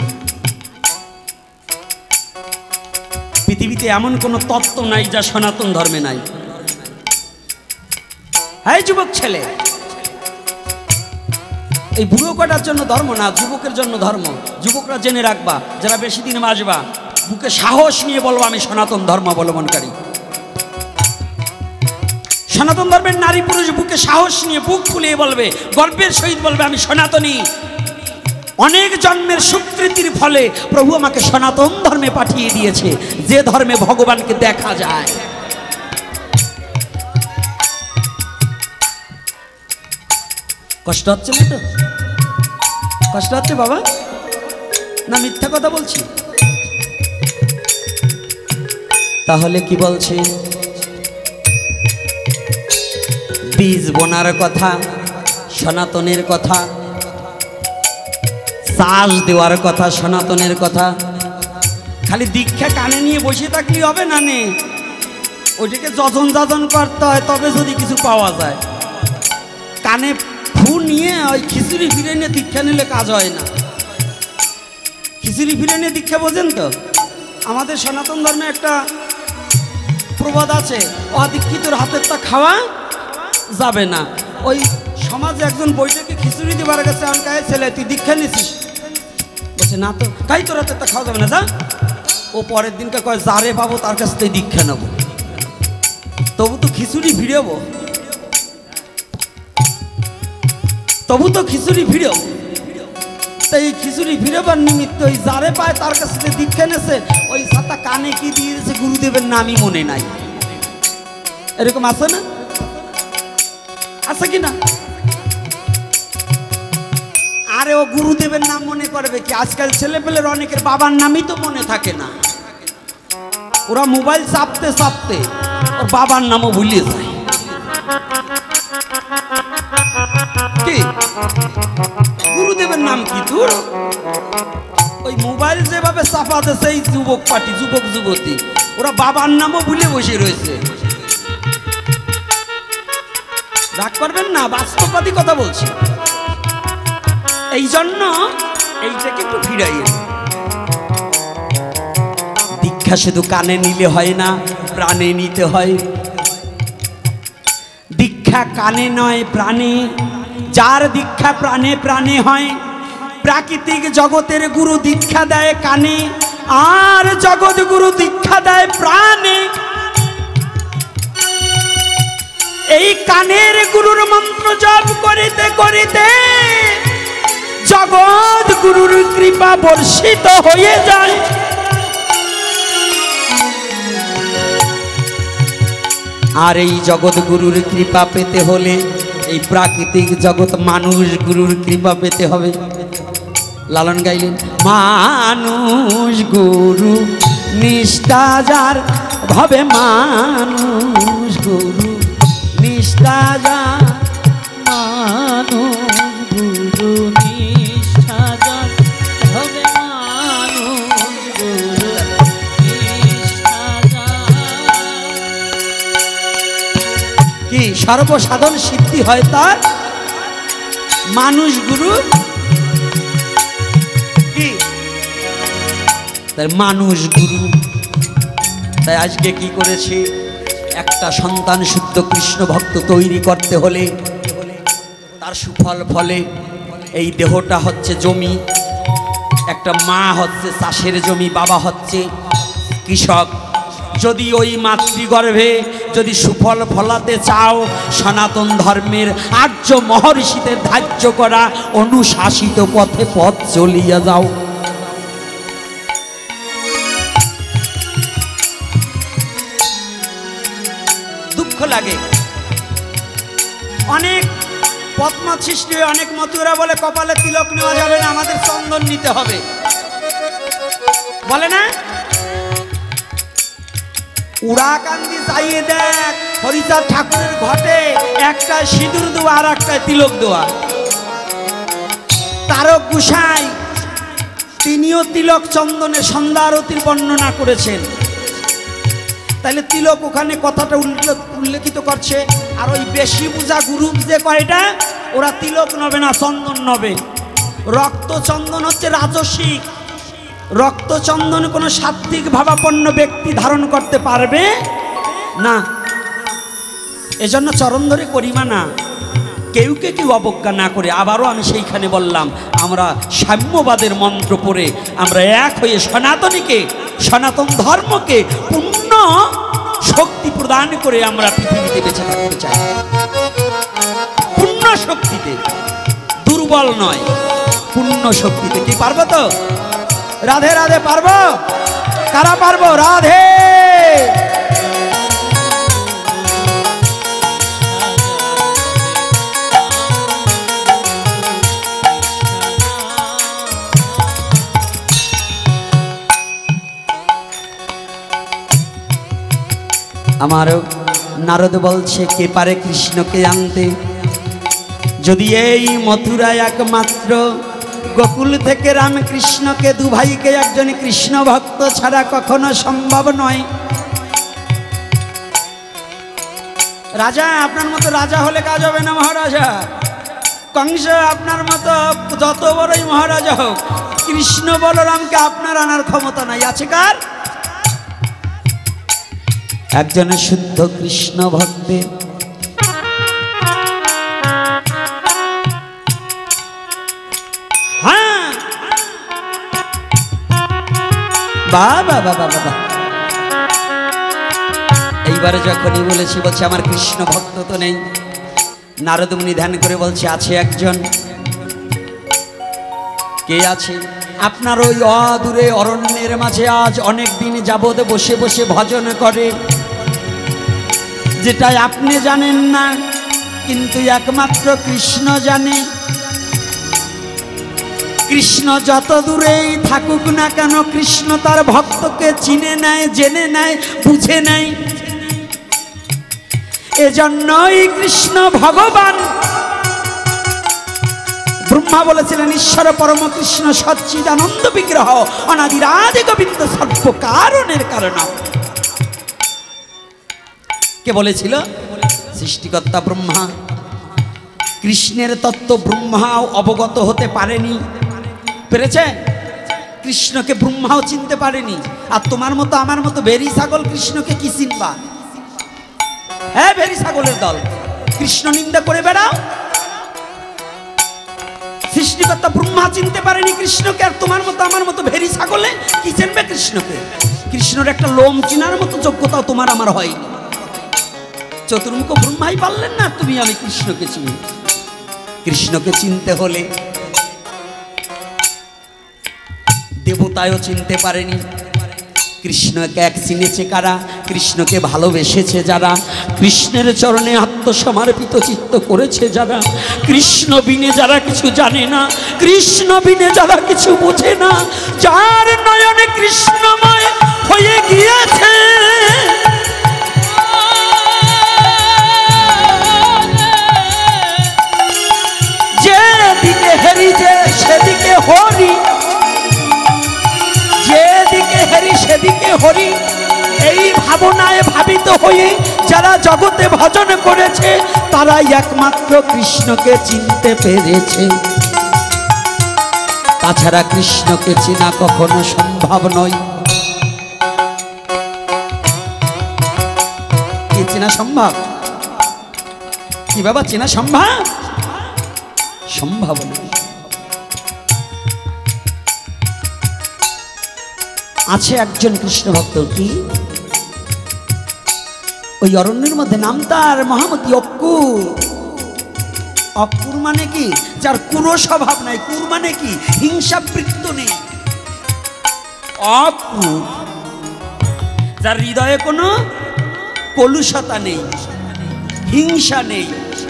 পৃথিবীতে এমন কোন তত্ত্ব নাই যা সনাতন ধর্মে নাই। হ্যাঁ যুবক ছেলে, এই বুড়ো কটার জন্য ধর্ম না, যুবকের জন্য ধর্ম। যুবকরা জেনে রাখবা, যারা বেশি দিন বাঁচবা, বুকে সাহস নিয়ে বলবো আমি সনাতন ধর্মাবলম্বনকারী। সনাতন ধর্মের নারী পুরুষ বুকে সাহস নিয়ে বুক ফুলিয়ে বলবে, গর্বের সহিত বলবে আমি সনাতনী। অনেক জন্মের স্বীকৃতির ফলে প্রভু আমাকে সনাতন ধর্মে পাঠিয়ে দিয়েছে, যে ধর্মে ভগবানকে দেখা যায়। কষ্ট হচ্ছে না তো? কষ্ট হচ্ছে বাবা? না মিথ্যা কথা বলছি? তাহলে কি বলছে? বীজ বোনার কথা, সনাতনের কথা, চাষ দেওয়ার কথা, সনাতনের কথা। খালি দীক্ষা কানে নিয়ে বসে থাকলেই হবে না, নে ওইটাকে যজন যাজন করতে হয়, তবে যদি কিছু পাওয়া যায়। কানে ফু নিয়ে ওই খিচুড়ি ফিরে নিয়ে দীক্ষা নিলে কাজ হয় না। খিচুড়ি ফিরে নিয়ে দীক্ষা বোঝেন তো? আমাদের সনাতন ধর্মে একটা প্রবাদ আছে, অদীক্ষিতর হাতেরটা খাওয়া যাবে না। ওই সমাজে একজন বৈঠকে খিচুড়ি দিবার গেছে, আমি কাছে ছেলে তুই দীক্ষা নিছিস? বলছে না তো। কাই তোর হাতেরটা খাওয়া যাবে না, যা। ও পরের দিনকে কয় যারে পাবো তার কাছ থেকে দীক্ষা নেব, তবু তো খিচুড়ি ভিড়াবো, তবু তো খিচুড়ি ভিড়াবো। তাই এই খিচুড়ি ভিড়াবার নিমিত্ত ওই যারে পায় তার কাছ থেকে দীক্ষা নেছে, ওই ছাতা কানে কি দিয়েছে গুরুদেবের নামই মনে নাই। এরকম আছে না? আছে কি না? আরে ও গুরুদেবের নাম মনে করবে কি? আজকাল ছেলেপেলের অনেকের বাবার নামই তো মনে থাকে না। ওরা মোবাইল চাপতে চাপতে ওর বাবার নামও ভুলে যায়। কি গুরুদেবের নাম কি তোর? ওই মোবাইল যেভাবে চাপাতে সেই যুবক পার্টি, যুবক যুবতী, ওরা বাবার নামও ভুলে বসে রয়েছে। রাগ করবেন না, বাস্তববাদী কথা বলছি। এই জন্য এইটাকে একটু ফিরাই। দীক্ষা শুধু কানে নিলে হয় না, প্রাণে নিতে হয়। দীক্ষা কানে নয় প্রাণে, যার দীক্ষা প্রাণে প্রাণে হয়। প্রাকৃতিক জগতের গুরু দীক্ষা দেয় কানে, আর জগৎ গুরু দীক্ষা দেয় প্রাণে। এই কানের গুরুর মন্ত্র জপ করিতে করিতে জগৎ গুরুর কৃপা বর্ষিত হয়ে যায়। আর এই জগৎ গুরুর কৃপা পেতে হলে এই প্রাকৃতিক জগৎ মানুষ গুরুর কৃপা পেতে হবে। লালন গাইলেন, মানুষ গুরু নিষ্ঠা যার ভাবে, মানুষ গুরু নিষ্ঠা যার, মানুষ গুরু নিষ্ঠা যার হবে, মানুষ গুরু নিষ্ঠা যার। কি সর্বসাধন সিদ্ধি হয় তার, মানুষ গুরু কি তার মানুষ গুরু। তাই আজকে কি করেছে, একটা সন্তান শুদ্ধ কৃষ্ণ ভক্ত তৈরি করতে হলে তার সুফল ফলে। এই দেহটা হচ্ছে জমি, একটা মা হচ্ছে চাষের জমি, বাবা হচ্ছে কৃষক। যদি ওই মাতৃগর্ভে যদি সুফল ফলাতে চাও, সনাতন ধর্মের আর্য মহর্ষিদের ধার্য করা অনুশাসিত পথে পথ চলিয়া যাও। দুঃখ লাগে, অনেক পদ্মা সৃষ্টি হয়ে অনেক মতুরা বলে কপালে তিলক নেওয়া যাবে না, আমাদের চন্দন নিতে হবে, বলে না? উড়াকান্দি চাইয়ে দেখ, হরিচাঁদ ঠাকুরের ঘটে একটা সিঁদুর দেওয়া আর একটা তিলক দেওয়া। তারক গোসাই তিনিও তিলক চন্দনে সন্ধ্যা আরতির বর্ণনা করেছেন। তাহলে তিলক ওখানে কথাটা উল্লেখিত করছে। আর ওই বেশি পূজা গ্রুপ যে কয়টা, ওরা তিলক নবে না, চন্দন নবে। রক্ত চন্দন হচ্ছে রাজসিক, রক্ত চন্দন কোনো সাত্বিক ভাবাপন্ন ব্যক্তি ধারণ করতে পারবে না। এজন্য চরণ ধরে করিমা না, কেউকে কেউ অবজ্ঞা না করে। আবারও আমি সেইখানে বললাম, আমরা সাম্যবাদের মন্ত্র পড়ে আমরা এক হয়ে সনাতনীকে, সনাতন ধর্মকে পূর্ণ শক্তি প্রদান করে আমরা পৃথিবীতে বেঁচে থাকতে চাই, পূর্ণ শক্তিতে, দুর্বল নয়, পূর্ণ শক্তিতে। কি পারবো তো? রাধে রাধে পারবো? কারা পারবো? রাধে। আমারও নারদ বলছে, কে পারে কৃষ্ণকে আনতে? যদি এই মথুরায় একমাত্র গোকুল থেকে রামকৃষ্ণকে, দু ভাইকে একজন কৃষ্ণ ভক্ত ছাড়া কখনো সম্ভব নয়। রাজা আপনার মতো রাজা হলে কাজ হবে না মহারাজা। কংস আপনার মতো যত বড়ই মহারাজা হোক, কৃষ্ণ বলরামকে আপনার আনার ক্ষমতা নাই। আছে কার? একজন শুদ্ধ কৃষ্ণ ভক্তের। হ্যাঁ, বাবা বাবা বাবা। এইবারে যখনই বলেছি, বলছে আমার কৃষ্ণ ভক্ত তো নেই। নারদ মুনি ধ্যান করে বলছে, আছে একজন। কে আছে? আপনার ওই অদূরে অরণ্যের মাঝে আজ অনেক দিন যাবৎ বসে বসে ভজন করে, যেটা আপনি জানেন না, কিন্তু একমাত্র কৃষ্ণ জানে। কৃষ্ণ যত দূরেই থাকুক না কেন, কৃষ্ণ তার ভক্তকে চিনে নেয়, জেনে নেয়, বুঝে নেয়। এজন্যই কৃষ্ণ ভগবান। ব্রহ্মা বলেছিলেন, ঈশ্বর পরম কৃষ্ণ সচ্চিদানন্দ বিগ্রহ, অনাদিরাদি গোবিন্দ সর্ব কারণের কারণ। কে বলেছিল? সৃষ্টিকর্তা ব্রহ্মা। কৃষ্ণের তত্ত্ব ব্রহ্মাও অবগত হতে পারেনি, পেরেছে? কৃষ্ণকে ব্রহ্মাও চিনতে পারেনি। আর তোমার মতো আমার মতো ভেরি ছাগল কৃষ্ণকে কি চিনবা? হ্যাঁ, ভেরি ছাগলের দল কৃষ্ণ নিন্দা করে বেড়াও। সৃষ্টিকর্তা ব্রহ্মা চিনতে পারেনি কৃষ্ণকে, আর তোমার মতো আমার মতো ভেরি ছাগলে কি চিনবে কৃষ্ণকে? কৃষ্ণের একটা লোম চিনার মতো যোগ্যতাও তোমার আমার হয়নি। চতুর্মুখ ব্রহ্মাই পারলেন না, তুমি আমি কৃষ্ণকে চিনি। কৃষ্ণকে চিনতে হলে দেবতায়ও চিনতে পারেনি। কৃষ্ণকে এক চিনেছে কারা? কৃষ্ণকে ভালোবেসেছে যারা, কৃষ্ণের চরণে আত্মসমর্পিত চিত্ত করেছে যারা, কৃষ্ণ বিনে যারা কিছু জানে না, কৃষ্ণ বিনে যারা কিছু বোঝে না, যার নয়নে কৃষ্ণময় হয়ে গিয়েছে। যেদিকে হেরি যে সেদিকে হরি, যেদিকে হেরি সেদিকে হরি, এই ভাবনায় ভাবিত হয়ে যারা জগতে ভজন করেছে, তারাই একমাত্র কৃষ্ণকে চিনতে পেরেছে। তাছাড়া কৃষ্ণকে চেনা কখনো সম্ভব নয়। কি চেনা সম্ভব? কি বাবা চেনা সম্ভব? সম্ভব নয়। আছে একজন কৃষ্ণ ভক্ত, কি ওই অরণ্যের মধ্যে, নাম তার মহামতি অক্কুর। অক্কুর মানে কি? যার কোনো স্বভাব নাই। কুর মানে কি? হিংসাবৃত্ত নেই। অক্কুর, যার হৃদয়ে কোনো কলুষতা নেই, হিংসা নেই।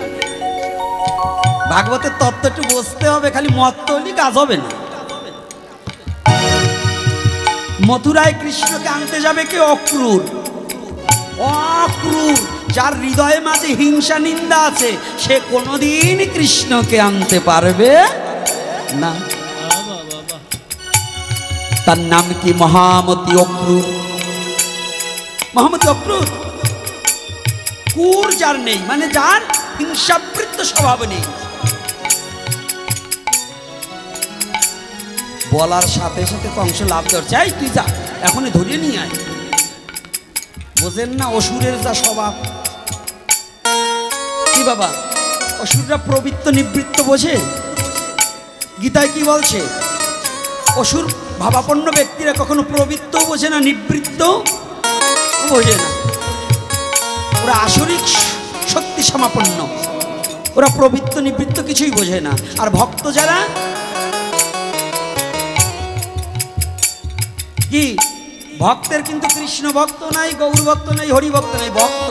ভাগবতের তত্ত্ব একটু বুঝতে হবে, খালি মত তৈরি কাজ হবে না। মথুরায় কৃষ্ণকে আনতে যাবে কে? অক্রূর। অক্রূর, যার হৃদয়ে মাঝে হিংসা নিন্দা আছে, সে কোনোদিন কৃষ্ণকে আনতে পারবে না। তার নাম কি? মহামতি অক্রূর। মহামতি অক্রূর, কুর যার নেই, মানে যার হিংসাবৃত্ত স্বভাব নেই। বলার সাথে সাথে কংস লাভ ধরছে, এই তুই যা, এখনই ধরিয়ে নিয়ে আয়। বোঝেন না অসুরের যা স্বভাব। কি বাবা, অসুররা প্রবৃত্ত নিবৃত্ত বোঝে? গীতায় কি বলছে? অসুর ভাবাপন্ন ব্যক্তিরা কখনো প্রবৃত্তও বোঝে না, নিবৃত্তও বোঝে না। ওরা আসরিক শক্তি সমাপন্ন, ওরা প্রবৃত্ত নিবৃত্ত কিছুই বোঝে না। আর ভক্ত যারা, কি ভক্তের কিন্তু কৃষ্ণ ভক্ত নাই, গৌর ভক্ত নাই, হরি ভক্ত নাই, ভক্ত।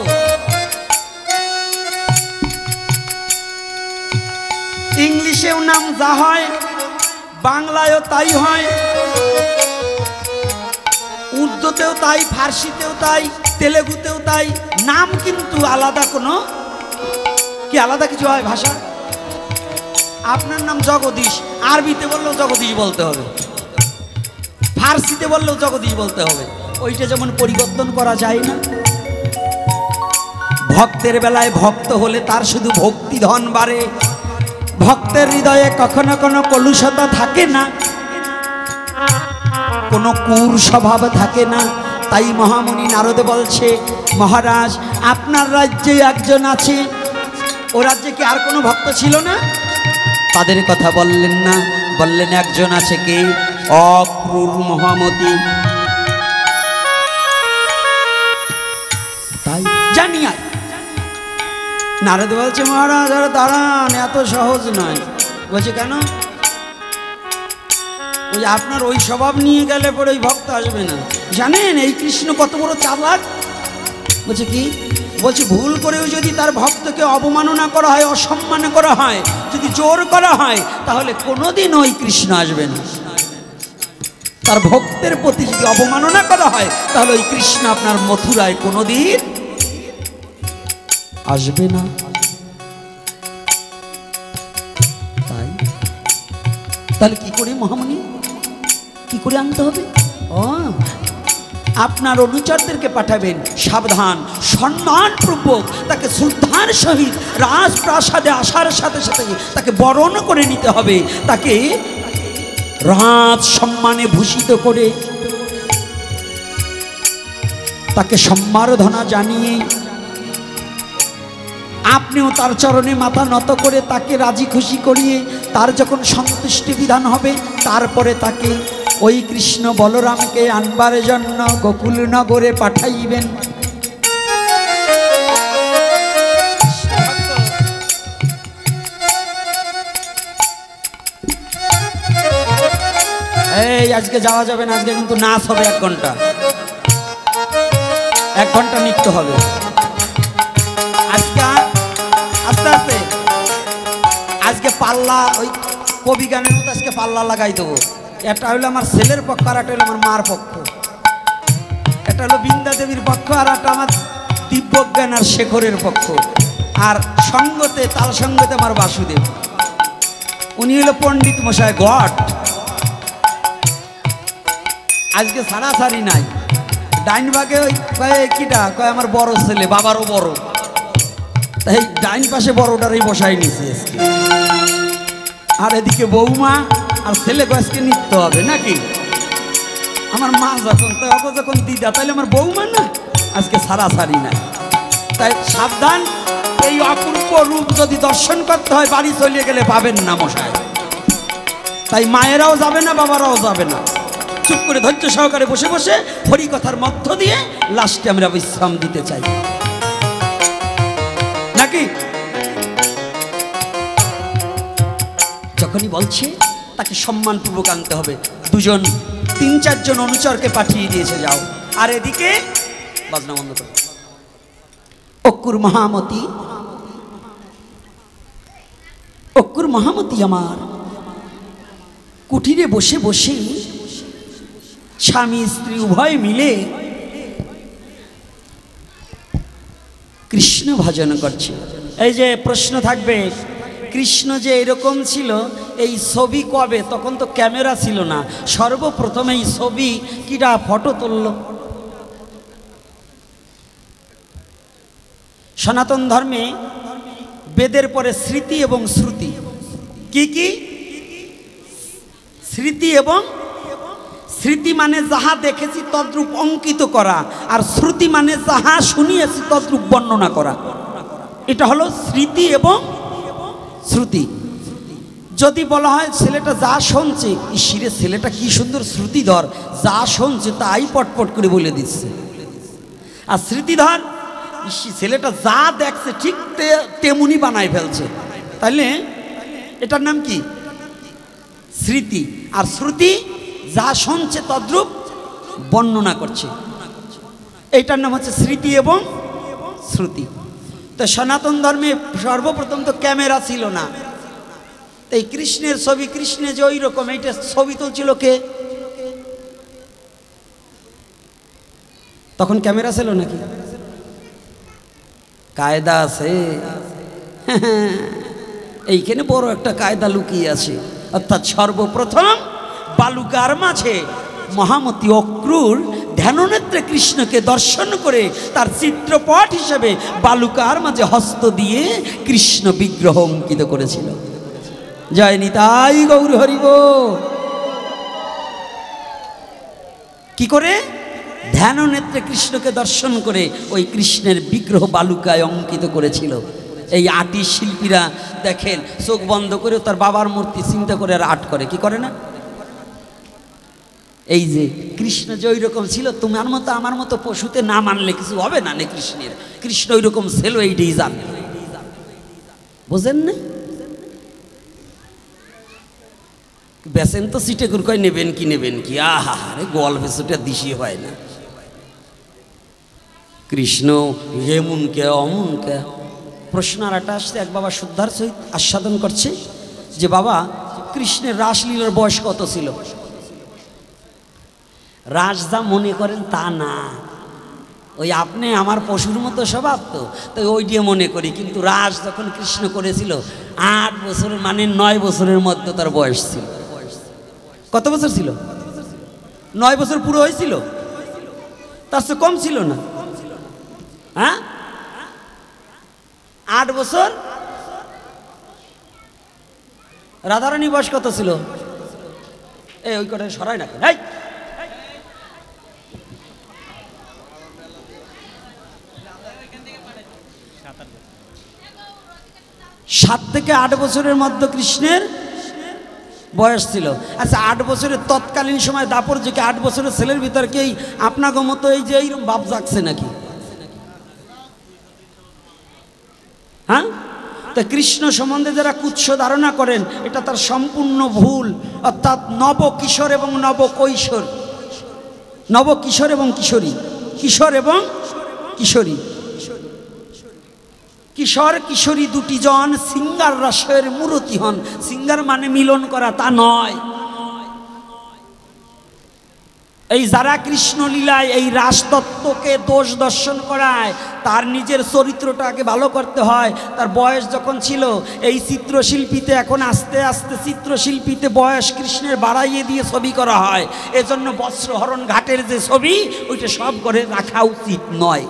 ইংলিশেও নাম যা হয়, বাংলায়ও তাই হয়, উর্দুতেও তাই, ফার্সিতেও তাই, তেলেগুতেও তাই। নাম কিন্তু আলাদা, কোনো কি আলাদা কিছু হয় ভাষা? আপনার নাম জগদীশ, আরবিতে বললেও জগদীশ বলতে হবে, ফার্সিতে বললেও জগদীশ বলতে হবে। ওইটা যেমন পরিবর্তন করা যায় না, ভক্তের বেলায় ভক্ত হলে তার শুধু ভক্তি ধন বাড়ে। ভক্তের হৃদয়ে কখনো কোনো কলুষতা থাকে না, কোনো কুর স্বভাব থাকে না। তাই মহামুনি নারদ বলছে, মহারাজ আপনার রাজ্যে একজন আছে, ও রাজ্যে কি আর কোনো ভক্ত ছিল না? তাদের কথা বললেন না, বললেন একজন আছে, কে? অক্রূর মহামতি। তাই জানি আয়। নারদ বলছে, মহারাজ আরে দাঁড়ান, এত সহজ নয়। বলছে কেন? ওই আপনার ওই স্বভাব নিয়ে গেলে পরে ওই ভক্ত আসবে না। জানেন এই কৃষ্ণ কত বড় চালাক? বলছে কি? বলছে ভুল করেও যদি তার ভক্তকে অবমাননা করা হয়, অসম্মান করা হয়, যদি জোর করা হয়, তাহলে কোনোদিন ওই কৃষ্ণ আসবে না। তার ভক্তের প্রতি যদি অবমাননা করা হয়, তাহলে ওই কৃষ্ণ আপনার মথুরায় কোনোদিন আসবে না। তাই তাহলে কি করে মহামুনি, কি করে আনতে হবে? ও আপনার অনুচরদেরকে পাঠাবেন, সাবধান, সম্মানপূর্বক তাকে শ্রদ্ধার সহিত রাজপ্রাসাদে আসার সাথে সাথে তাকে বরণ করে নিতে হবে। তাকে রাজ সম্মানে ভূষিত করে তাকে সম্মানধনা জানিয়ে আপনিও তার চরণে মাথা নত করে তাকে রাজি খুশি করিয়ে তার যখন সন্তুষ্টি বিধান হবে, তারপরে তাকে ওই কৃষ্ণ বলরামকে আনবার জন্য গোকুল নগরে পাঠাইবেন। এই আজকে যাওয়া যাবে না, আজকে কিন্তু নাচ হবে, এক ঘন্টা এক ঘন্টা নৃত্য হবে আজকে। আস্তে আস্তে আজকে পাল্লা, ওই কবি গানের মতো আজকে পাল্লা লাগাই দেবো। এটা হলো আমার ছেলের পক্ষ, আর একটা হলো আমার মার পক্ষ। এটা হলো বৃন্দা দেবীর পক্ষ, আর একটা আমার দিব্যজ্ঞান আর শেখরের পক্ষ। আর সঙ্গতে, তাল সঙ্গতে আমার বাসুদেব, উনি হলো পণ্ডিত মশাই গট। আজকে সারাসারি নাই। ডাইন ভাগে ওই কয় কিটা কয় আমার বড় ছেলে, বাবারও বড়, তাই ডাইন পাশে বড়টারই বসাই নিছে। আর এদিকে বৌমা আর ছেলে আজকে নৃত্য হবে নাকি? আমার মা যখন, তাই অত যখন দিদা, তাইলে আমার বৌমা না, আজকে সারাসারি নাই। তাই সাবধান, এই অপূর্ব রূপ যদি দর্শন করতে হয় বাড়ি চলে গেলে পাবেন না মশাই। তাই মায়েরাও যাবে না, বাবারাও যাবে না, চুপ করে ধৈর্য সহকারে বসে বসে হরি কথার মধ্য দিয়ে লাস্টে আমরা বিশ্রাম দিতে চাই নাকি? যখনই বলছে তাকে সম্মানপূর্বক আনতে হবে। দুজন তিন চারজন অনুচরকে পাঠিয়ে দিয়েছে, যাও। আর এদিকে বাজনা বন্ধ করো। অক্কুর মহামতি, অক্কুর মহামতি আমার কুটিরে বসে বসে স্বামী স্ত্রী উভয় মিলে কৃষ্ণ ভজন করছে। এই যে প্রশ্ন থাকবে, কৃষ্ণ যে এরকম ছিল, এই ছবি কবে? তখন তো ক্যামেরা ছিল না, সর্বপ্রথম এই ছবি কিটা ফটো তুলল? সনাতন ধর্মে বেদের পরে স্মৃতি এবং শ্রুতি। কি কি? স্মৃতি এবং স্মৃতি মানে যাহা দেখেছি তদ্রূপ অঙ্কিত করা, আর শ্রুতি মানে যাহা শুনিয়েছি তদ্রূপ বর্ণনা করা। এটা হলো স্মৃতি এবং শ্রুতি। যদি বলা হয় ছেলেটা যা শুনছে, ইসিরে ছেলেটা কি সুন্দর শ্রুতিধর, যা শুনছে তাই পটপট করে বলে দিচ্ছে। আর স্মৃতিধর, ইসি ছেলেটা যা দেখছে ঠিক তেমনি বানায় ফেলছে। তাহলে এটার নাম কি? স্মৃতি। আর শ্রুতি যা শুনছে তদ্রূপ বর্ণনা করছে, এইটার নাম হচ্ছে স্মৃতি এবং শ্রুতি। তো সনাতন ধর্মে সর্বপ্রথম তো ক্যামেরা ছিল না। এই কৃষ্ণের ছবি, কৃষ্ণে যে ওই রকম এইটা ছবি তুলছিল কে? তখন ক্যামেরা ছিল নাকি? কায়দা আছে, এইখানে বড় একটা কায়দা লুকিয়ে আছে। অর্থাৎ সর্বপ্রথম বালুকার মাঝে মহামতি অক্রূর ধ্যাননেত্রে কৃষ্ণকে দর্শন করে তার চিত্রপট হিসেবে বালুকার মাঝে হস্ত দিয়ে কৃষ্ণ বিগ্রহ অঙ্কিত করেছিল। জয় নিতাই গৌর হরিব। কি করে? ধ্যাননেত্রে কৃষ্ণকে দর্শন করে ওই কৃষ্ণের বিগ্রহ বালুকায় অঙ্কিত করেছিল। এই আটি শিল্পীরা দেখেন চোখ বন্ধ করে তার বাবার মূর্তি চিন্তা করে আর আর্ট করে, কি করে না? এই যে কৃষ্ণ যে ওই রকম ছিল, তোমার মতো আমার মতো পশুতে না মানলে কিছু হবে না। নে কৃষ্ণের কৃষ্ণ ওই রকম ছিল, এইটাই জান, বোঝেন না? বেসেন তো সিটে করে কয় নেবেন কি নেবেন কি, আহা রে গোয়াল বেসুটা দিশি হয় না। কৃষ্ণ এমন কে অমন কে? প্রশ্ন আর একটা আসছে। এক বাবা শুদ্ধার সহিত আস্বাদন করছে যে বাবা কৃষ্ণের রাসলীলার বয়স কত ছিল? রাস যা মনে করেন তা না, ওই আপনি আমার পশুর মতো স্বভাব তো, তো ওই দিয়ে মনে করি। কিন্তু রাস যখন কৃষ্ণ করেছিল আট বছরের মানে নয় বছরের মধ্যে তার বয়স ছিল। কত বছর ছিল? নয় বছর পুরো হয়েছিল, তার চেয়ে কম ছিল না। হ্যাঁ, আট বছর। রাধারানী বয়স কত ছিল? এই ওই কটা সরাই না, সাত থেকে আট বছরের মধ্যে কৃষ্ণের বয়স ছিল। আচ্ছা, আট বছরের তৎকালীন সময় দাপর যুগে আট বছরের ছেলের ভিতর কেই আপনাকে মতো এই যে এইরকম বাপ জাগছে নাকি? হ্যাঁ, তা কৃষ্ণ সম্বন্ধে যারা কুৎস ধারণা করেন এটা তার সম্পূর্ণ ভুল। অর্থাৎ নব কিশোর এবং নব কৈশোর, নব কিশোর এবং কিশোরী, কিশোর এবং কিশোরী, কিশোর কিশোরী দুটি জন সিঙ্গার রসের মূরতি হন। সিঙ্গার মানে মিলন করা, তা নয়। এই যারা কৃষ্ণ লীলায় এই রাসতত্ত্বকে দোষ দর্শন করায়, তার নিজের চরিত্রটাকে ভালো করতে হয়। তার বয়স যখন ছিল, এই চিত্রশিল্পীতে এখন আস্তে আস্তে চিত্রশিল্পীতে বয়স কৃষ্ণের বাড়াইয়ে দিয়ে ছবি করা হয়। এজন্য বস্ত্রহরণ ঘাটের যে ছবি ওইটা সব করে রাখা উচিত নয়।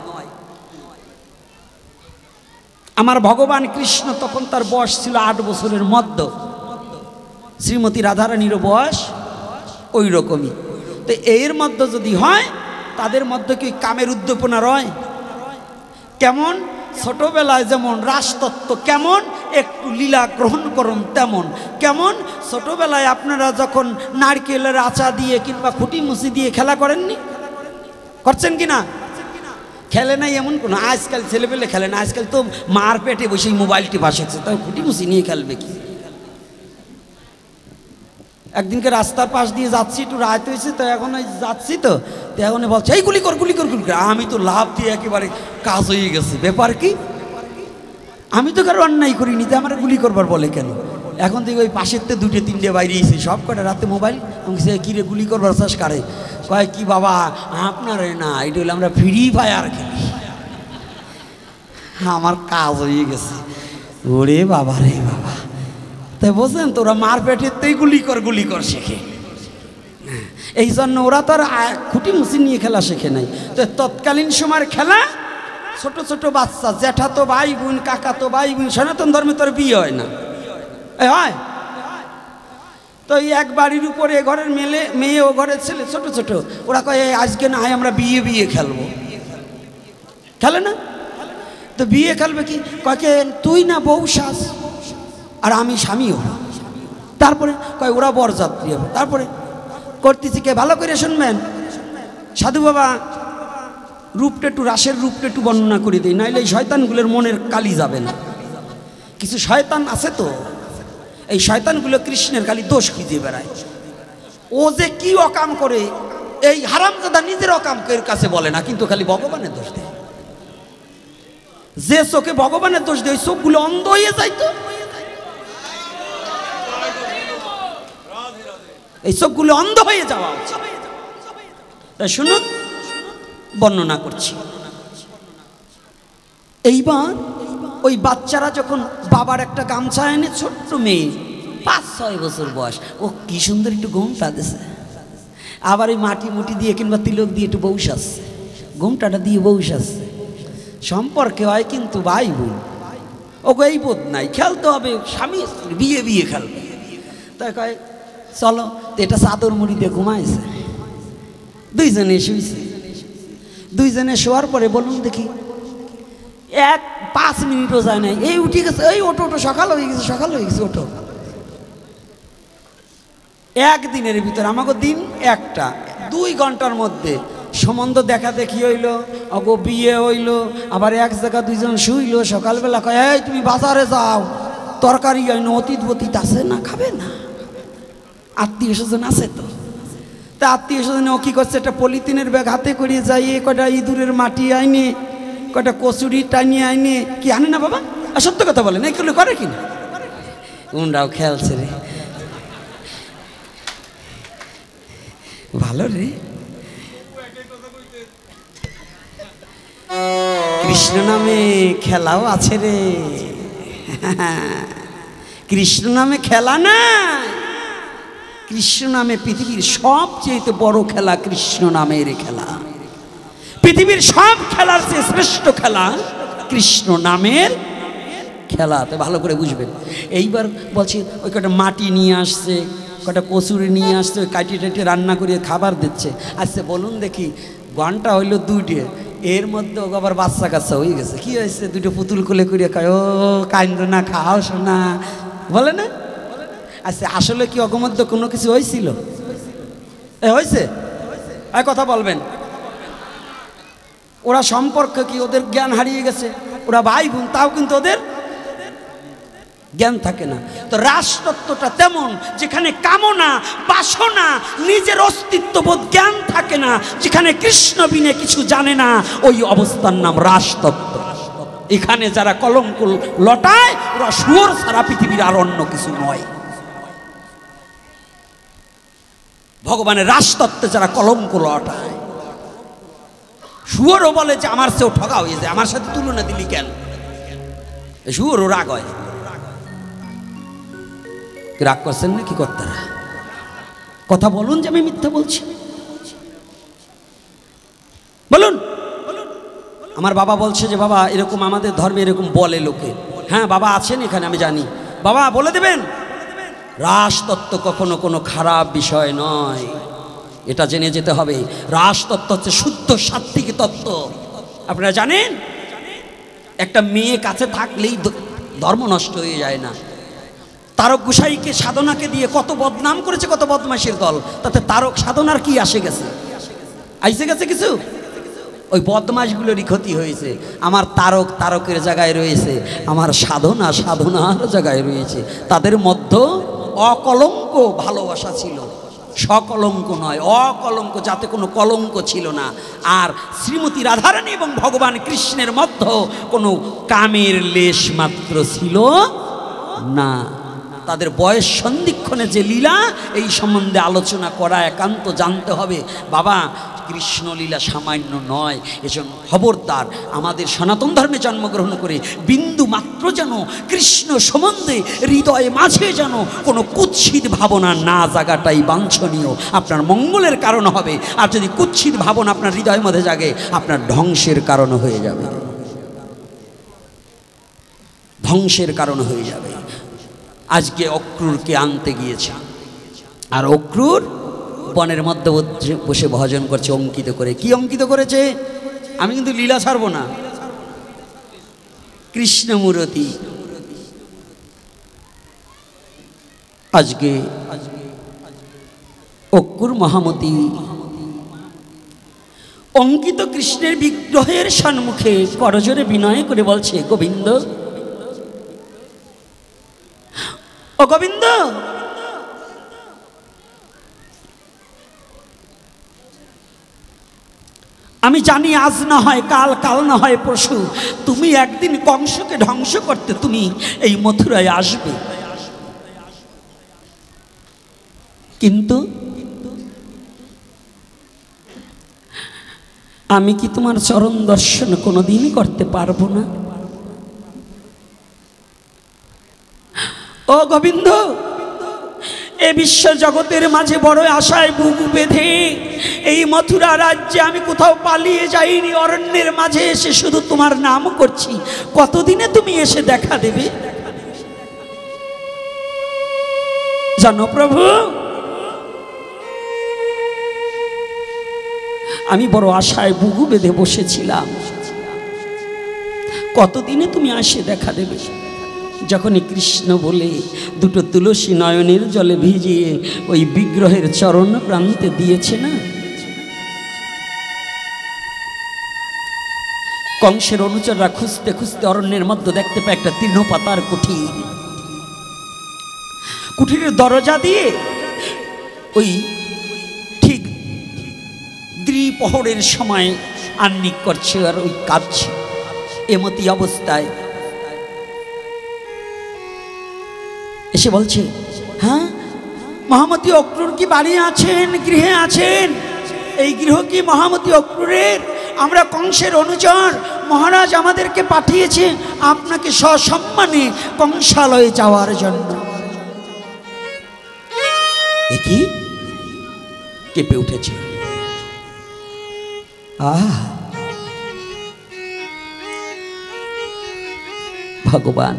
আমার ভগবান কৃষ্ণ তখন তার বয়স ছিল আট বছরের মধ্যে, শ্রীমতী রাধারানীরও বয়স ওই রকমই। তো এর মধ্যে যদি হয়, তাদের মধ্যে কি কামের উদ্দীপনা রয়? কেমন ছোটবেলায় যেমন রাসতত্ত্ব কেমন একটু লীলা গ্রহণ করুন তেমন। কেমন ছোটবেলায় আপনারা যখন নারকেলের আচা দিয়ে কিংবা খুঁটি মুচি দিয়ে খেলা করেননি? করছেন কি না? খেলে নাই এমন কোনো আজকাল ছেলেপেলে খেলে না। আজকাল তো মার পেটে বসেই মোবাইলটি বাসাচ্ছে, তাও খুঁটি মুচি নিয়ে খেলবে কি? একদিনকে রাস্তার পাশ দিয়ে যাচ্ছি, একটু রাত হয়েছে তো, এখন ওই যাচ্ছি তো তো এখন বলছে এই গুলি কর গুলি কর গুলি কর। আমি তো লাভ দিয়ে একেবারে কাজ হয়ে গেছে। ব্যাপার কি? আমি তো কারো অন্যায় করিনি, তো আমার গুলি করবার বলে কেন? এখন থেকে ওই পাশের তো দুটো তিনটে বাইরে এসে সব কটা রাতে মোবাইল। আমি সে কিরে গুলি করবার চাষ কারে? কয় কি বাবা আপনার না, এটা হলে আমরা ফ্রি ফায়ার খেলি। আমার কাজ হয়ে গেছে। ওরে বাবা রে বাবা, তাই বলছেন তোরা মার পেটেতেই গুলি কর গুলি কর শেখে। এই জন্য ওরা তো আর খুঁটি মুচি নিয়ে খেলা শেখে নাই। তো তৎকালীন সময়ের খেলা ছোট ছোট বাচ্চা, জ্যাঠা তো ভাই বোন, কাকা তো ভাই বোন। সনাতন ধর্মে তোর বিয়ে হয় না, এই হয় তো এই এক বাড়ির উপরে ঘরের মেলে মেয়ে ও ঘরের ছেলে ছোট ছোট, ওরা কয় আজকে না হয় আমরা বিয়ে বিয়ে খেলবো। খেলে না তো বিয়ে খেলবে কি? কয় তুই না বউ সাজ, আর আমি স্বামী হব। তারপরে কয় ওরা বরযাত্রী হবে। তারপরে করতেছি কে, ভালো করে শুনবেন সাধু বাবা, রূপটা একটু রাসের রূপটা একটু বর্ণনা করে দিই, নাইলে এই শয়তানগুলোর মনের কালি যাবে না। কিছু শয়তান আছে তো, এই শয়তানগুলো কৃষ্ণের খালি দোষ খুঁজে বেড়ায়। ও যে কি অকাম করে, এই হারামজাদা নিজের অকাম এর কাছে বলে না, কিন্তু খালি ভগবানের দোষ দেয়। যে চোখে ভগবানের দোষ দেয়, চোখগুলো অন্ধ হয়ে যায়। তো এই চোখগুলো অন্ধ হয়ে যাওয়া উচিত। তাই শুনুন, বর্ণনা করছি। এইবার ওই বাচ্চারা যখন বাবার একটা গামছা এনে, ছোট্ট মেয়ে পাঁচ ছয় বছর বয়স, ও কি সুন্দর একটু ঘোমটা দিছে, আবার এই মাটি মুটি দিয়ে কিংবা তিলক দিয়ে একটু বউস আসছে, ঘোমটাটা দিয়ে বউস আসছে। সম্পর্কে হয় কিন্তু ভাই বোন, ওকে এই বোধ নাই, খেলতে হবে স্বামী স্ত্রী, বিয়ে বিয়ে খেলবে। তাই কয় চলো, তো এটা চাদর মুড়ি দিয়ে ঘুমাইছে। দুইজনে শুইছে। দুইজনে শোয়ার পরে বলুন দেখি, এক পাঁচ মিনিটও যায় নাই, এই উঠে গেছে, এই ওটো ওটো, সকাল হয়ে গেছে, সকাল হয়ে গেছে, ওটো। একদিনের ভিতরে, আমাকে দিন একটা, দুই ঘন্টার মধ্যে সম্বন্ধ দেখা দেখি হইলো, অগো বিয়ে হইলো, আবার এক জায়গা দুইজন শুইলো। সকালবেলা কয় এই তুমি বাজারে যাও, তরকারি হইনো, অতীত বতীত আছে না, খাবে না? আত্মীয় স্বজন আছে তো। তা আত্মীয় স্বজনে ও কি করছে, একটা পলিথিনের ব্যাগ হাতে করিয়ে যাইয়ে কয়টা ইঁদুরের মাটি আইনে, কয়টা কচুরি টানিয়ে আইনে, কি আনে না বাবা? আর সত্য কথা বলেন, এইগুলো করে কিনা? উনরাও খেলছে রে, ভালো রে। কৃষ্ণ নামে খেলাও আছে রে, কৃষ্ণ নামে খেলা না, কৃষ্ণ নামে পৃথিবীর সবচেয়ে বড় খেলা কৃষ্ণ নামের খেলা। পৃথিবীর সব খেলার চেয়ে শ্রেষ্ঠ খেলা কৃষ্ণ নামের খেলা। তো ভালো করে বুঝবেন। এইবার বলছি, ওই কটা মাটি নিয়ে আসছে, কটা কচুরি নিয়ে আসছে, ওই কাটিয়ে টাটিয়ে রান্না করিয়ে খাবার দিচ্ছে। আচ্ছা বলুন দেখি, ঘন্টা হইলো দুইটে, এর মধ্যে ওকে আবার বাচ্চা কাচ্চা হয়ে গেছে। কি হয়েছে? দুটো পুতুল কোলে করিয়ে কয়, ও কাইন্দ না, খাও শোনা, বলে না? আচ্ছা আসলে কি ওর মধ্যে কোনো কিছু হয়েছিল? এ হয়েছে? এই কথা বলবেন। ওরা সম্পর্ক কি, ওদের জ্ঞান হারিয়ে গেছে? ওরা ভাই বোন, তাও কিন্তু ওদের জ্ঞান থাকে না। তো রাজতত্ত্বটা তেমন, যেখানে কামনা বাসনা নিজের অস্তিত্ববোধ জ্ঞান থাকে না, যেখানে কৃষ্ণ বিনে কিছু জানে না, ওই অবস্থার নাম রাজতত্ত্ব। এখানে যারা কলঙ্ক লটায়, ওরা শুয়োর সারা পৃথিবীর আর অন্য কিছু নয়। ভগবানের রাজতত্ত্বে যারা কলঙ্ক লটায়, শুয়োরও বলে যে আমার সেও ঠগা হয়ে যায়, আমার সাথে তুলনা দিলি কেন? শুয়োরও রাগ হয়। রাগ করছেন না কি কর্তারা? কথা বলুন যে আমি মিথ্যা বলছি, বলুন। আমার বাবা বলছে যে বাবা এরকম আমাদের ধর্মে এরকম বলে লোকে। হ্যাঁ বাবা আছেন এখানে, আমি জানি। বাবা বলে দেবেন, রাজতত্ত্ব কখনো কোনো খারাপ বিষয় নয়, এটা জেনে যেতে হবে। রাজতত্ত্ব হচ্ছে শুদ্ধ সাত্ত্বিক তত্ত্ব। আপনারা জানেন, একটা মেয়ে কাছে থাকলেই ধর্ম নষ্ট হয়ে যায় না। তারক গোসাইকে সাধনাকে দিয়ে কত বদনাম করেছে, কত বদমাইশের দল, তাতে তারক সাধনার কি আসে গেছে? আইসে গেছে কিছু? ওই বদমাইশগুলোরই ক্ষতি হয়েছে। আমার তারক তারকের জায়গায় রয়েছে, আমার সাধনা সাধনার জায়গায় রয়েছে। তাদের মধ্যে অকলঙ্ক ভালোবাসা ছিল, সকলঙ্ক নয়, অকলঙ্ক, যাতে কোনো কলঙ্ক ছিল না। আর শ্রীমতী রাধারানী এবং ভগবান কৃষ্ণের মধ্যে কোনো কামের লেশ মাত্র ছিল না। তাদের বয়স সন্ধিক্ষণে যে লীলা, এই সম্বন্ধে আলোচনা করা একান্ত জানতে হবে। বাবা কৃষ্ণলীলা সামান্য নয়, এজন্য খবরদার আমাদের সনাতন ধর্মে জন্মগ্রহণ করে বিন্দু মাত্র যেন কৃষ্ণ সম্বন্ধে হৃদয়ে মাঝে যেন কোনো কুৎসিত ভাবনা না জাগাটাই বাঞ্ছনীয়। আপনার মঙ্গলের কারণ হবে। আর যদি কুৎসিত ভাবনা আপনার হৃদয়ের মধ্যে জাগে, আপনার ধ্বংসের কারণ হয়ে যাবে, ধ্বংসের কারণ হয়ে যাবে। আজকে অক্রুরকে আনতে গিয়েছে, আর অক্রুর বনের মধ্যে বসে ভজন করছে অঙ্কিত করে। কি অঙ্কিত করেছে? আমি কিন্তু লীলা ছাড়বো না। কৃষ্ণমূরতি আজকে অক্কুর মহামতি অঙ্কিত কৃষ্ণের বিগ্রহের সম্মুখে করজোরে বিনয় করে বলছে, গোবিন্দ, ও গোবিন্দ, আমি জানি আজ না হয় কাল, কাল না হয় পরশু তুমি একদিন কংসকে ধ্বংস করতে তুমি এই মথুরায় আসবে, কিন্তু আমি কি তোমার চরণ দর্শন কোনোদিন করতে পারবো না? ও গোবিন্দ, এ বিশ্ব জগতের মাঝে বড় আশায় বুক বেঁধে এই মথুরা রাজ্যে আমি কোথাও পালিয়ে যাইনি, অরণ্যের মাঝে এসে শুধু তোমার নাম করছি। কতদিনে তুমি এসে দেখা দেবে? জানো প্রভু, আমি বড় আশায় বুকু বেঁধে বসেছিলাম, কতদিনে তুমি আসে দেখা দেবে। যখনই কৃষ্ণ বলে দুটো তুলসী নয়নের জলে ভিজিয়ে ওই বিগ্রহের চরণ প্রান্তে দিয়েছে না, কংসের অনুচররা খুঁজতে খুঁজতে অরণ্যের মধ্যে দেখতে পায় একটা তৃণপাতার কুঠির। কুঠিরের দরজা দিয়ে ওই ঠিক দ্বিপ্রহরের সময় আহ্নিক করছে আর ওই কাঁদছে। এমতি অবস্থায় এসে বলছে, হ্যাঁ মহামতি অক্রূর কি বাড়ি আছেন, গৃহে আছেন? এই গৃহ কি মহামতি অক্রূরের? আমরা কংসের অনুচর, মহারাজ আমাদেরকে পাঠিয়েছে আপনাকে সসম্মানে কংসালয়ে যাওয়ার জন্য। একই কেঁপে উঠেছে। আহ ভগবান,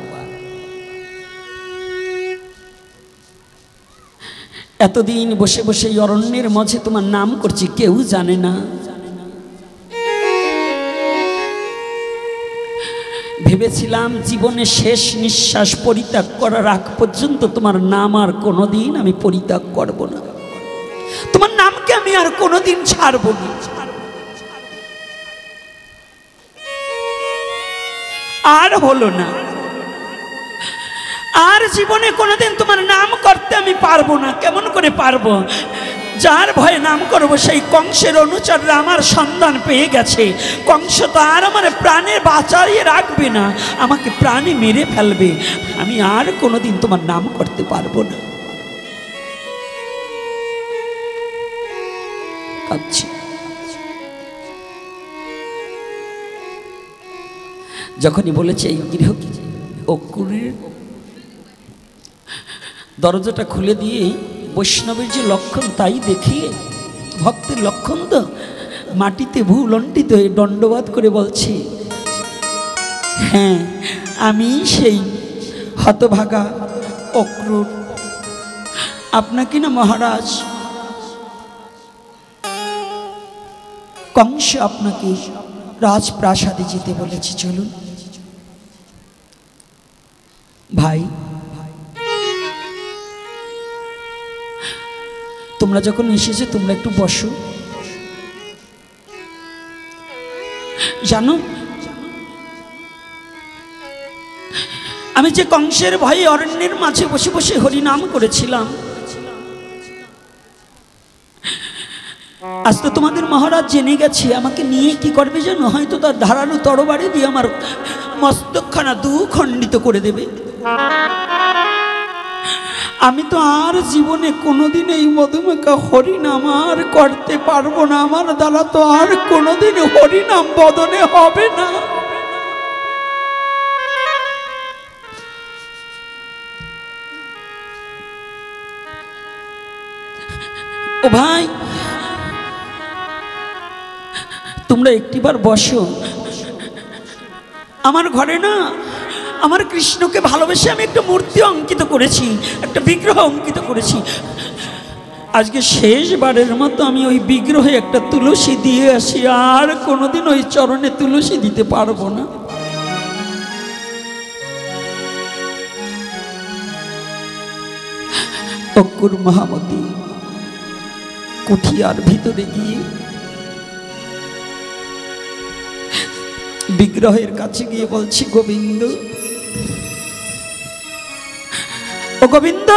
এতদিন বসে বসে অরণ্যের মাঝে তোমার নাম করছি, কেউ জানে না। ভেবেছিলাম জীবনে শেষ নিঃশ্বাস পরিত্যাগ করার আগ পর্যন্ত তোমার নাম আর কোনোদিন আমি পরিত্যাগ করব না, তোমার নামকে আমি আর কোনোদিন ছাড়ব না। আর হলো না, আর জীবনে কোনোদিন তোমার নাম করতে আমি পারবো না। কেমন করে পারবো? যার ভয়ে নাম করব সেই কংসের অনুচররা আমার সন্ধান পেয়ে গেছে। কংস তো আর আমার প্রাণে বাঁচাইয়ে রাখবে না, আমাকে প্রাণে মেরে ফেলবে। আমি আর কোনোদিন তোমার নাম করতে পারবো না। কাঁদছি। যখনই বলেছে এই গৃহ অক্রূরের, দরজাটা খুলে দিয়ে বৈষ্ণবের যে লক্ষণ তাই দেখিয়ে, ভক্তের লক্ষণ তো, মাটিতে ভূলণ্ঠিত হয়ে দণ্ডবাদ করে বলছে, হ্যাঁ আমি সেই হতভাগা অক্রূর। আপনাকে না মহারাজ কংস আপনাকে রাজপ্রাসাদে যেতে বলেছে, চলুন। ভাই, তোমরা যখন এসেছো তোমরা একটু বসো। জানো, আমি যে কংসের ভয়ে অরণ্যের মাঝে বসে বসে হরিনাম করেছিলাম, আজ তো তোমাদের মহারাজ জেনে গেছে। আমাকে নিয়ে কি করবে জানো? হয়তো তার ধারালো তরবারি দিয়ে আমার মস্তকখানা দু খণ্ডিত করে দেবে। আমি তো আর জীবনে কোনোদিন এই মধুমেকা হরিনাম আর করতে পারবো না। আমার দ্বারা তো আর কোনোদিন হরিনাম বদনে হবে না। ও ভাই, তোমরা একটিবার বসো। আমার ঘরে না আমার কৃষ্ণকে ভালোবেসে আমি একটা মূর্তি অঙ্কিত করেছি, একটা বিগ্রহ অঙ্কিত করেছি। আজকে শেষবারের মতো আমি ওই বিগ্রহে একটা তুলসী দিয়ে আসি। আর কোনোদিন ওই চরণে তুলসী দিতে পারবো না। অঙ্কুর মহামতি কুঠিয়ার ভিতরে গিয়ে বিগ্রহের কাছে গিয়ে বলছি, গোবিন্দ, ও গোবিন্দ,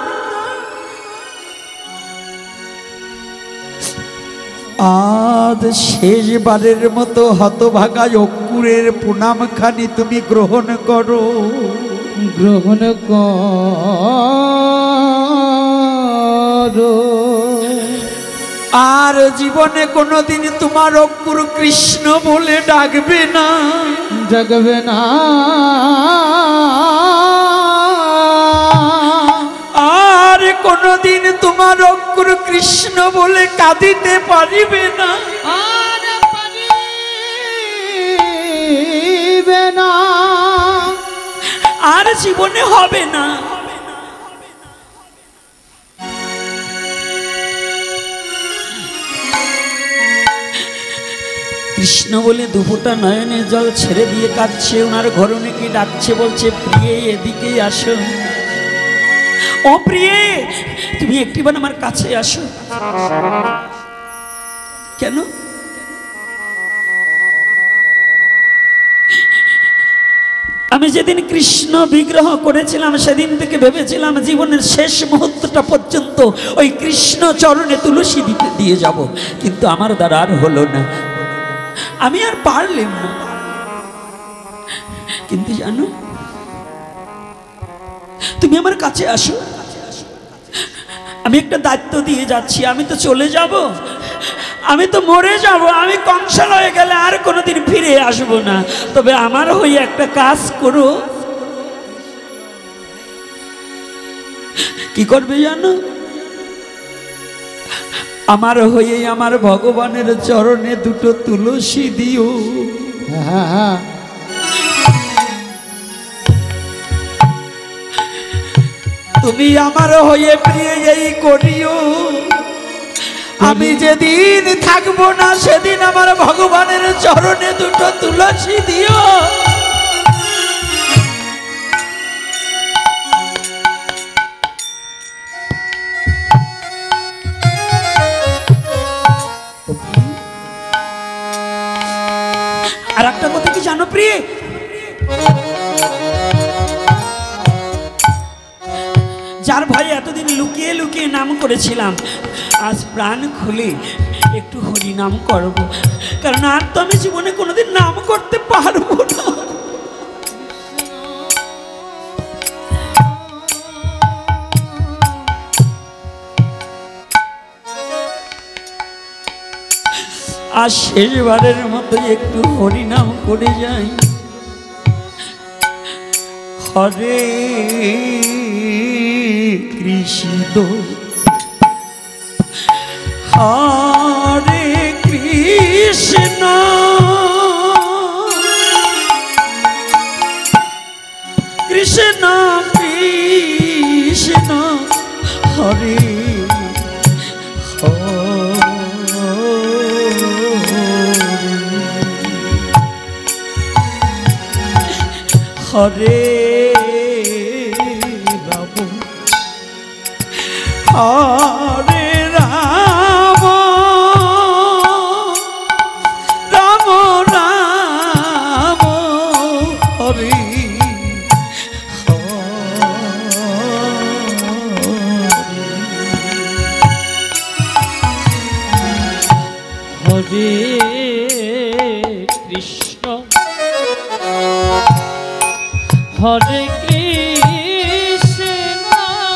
আজ শেষবারের মতো হতভাগা অঙ্কুরের প্রণাম খানি তুমি গ্রহণ করো। গ্রহণ করো। আর জীবনে কোনোদিন তোমার অঙ্কুর কৃষ্ণ বলে ডাকবে না, জাগবে না। আর কোনোদিন তোমার অঙ্কুর কৃষ্ণ বলে কাঁদিতে পারিবে না, আর পারিবে না। আর জীবনে হবে না। কৃষ্ণ বলে দুফোঁটা নয়নে জল ছেড়ে দিয়ে কাঁদছে। ওনার ঘরণে কি ডাকছে, বলছে, প্রিয়ে এদিকে আসো, ও প্রিয়ে, তুমি একটিবার আমার কাছে আসো। কেন? আমি যেদিন কৃষ্ণ বিগ্রহ করেছিলাম সেদিন থেকে ভেবেছিলাম জীবনের শেষ মুহূর্তটা পর্যন্ত ওই কৃষ্ণ চরণে তুলসী দিতে দিয়ে যাব, কিন্তু আমার দ্বারা আর হলো না, আমি আর পারলাম না। কিন্তু জানো, তুমি আমার কাছে আসো, আমি একটা দায়িত্ব দিয়ে যাচ্ছি। আমি তো চলে যাব, আমি তো মরে যাব, আমি কংসাল হয়ে গেলে আর কোনোদিন ফিরে আসব না। তবে আমার হয়ে একটা কাজ করো। কি করবে জানো? আমার হয়ে আমার ভগবানের চরণে দুটো তুলসী দিও। হ্যাঁ হ্যাঁ, তুমি আমার হয়ে প্রিয় এই করিও। আমি যেদিন থাকবো না সেদিন আমার ভগবানের চরণে দুটো তুলসী দিও। আর একটা কথা কি জানো প্রিয়, যার ভয়ে এতদিন লুকিয়ে লুকিয়ে নাম করেছিলাম, আজ প্রাণ খুলে একটু হরি নাম করব, কারণ আর তো আমি জীবনে কোনোদিন নাম করতে পারবো না। আর শেষবারের মতো একটু হরি নাম করে যাই। হরে কৃষ্ণ হরে কৃষ্ণ কৃষ্ণ কৃষ্ণ হরে হরে রাম হরে রাম রাম রাম হরে হরে কৃষ্ণ হরে কৃষ্ণ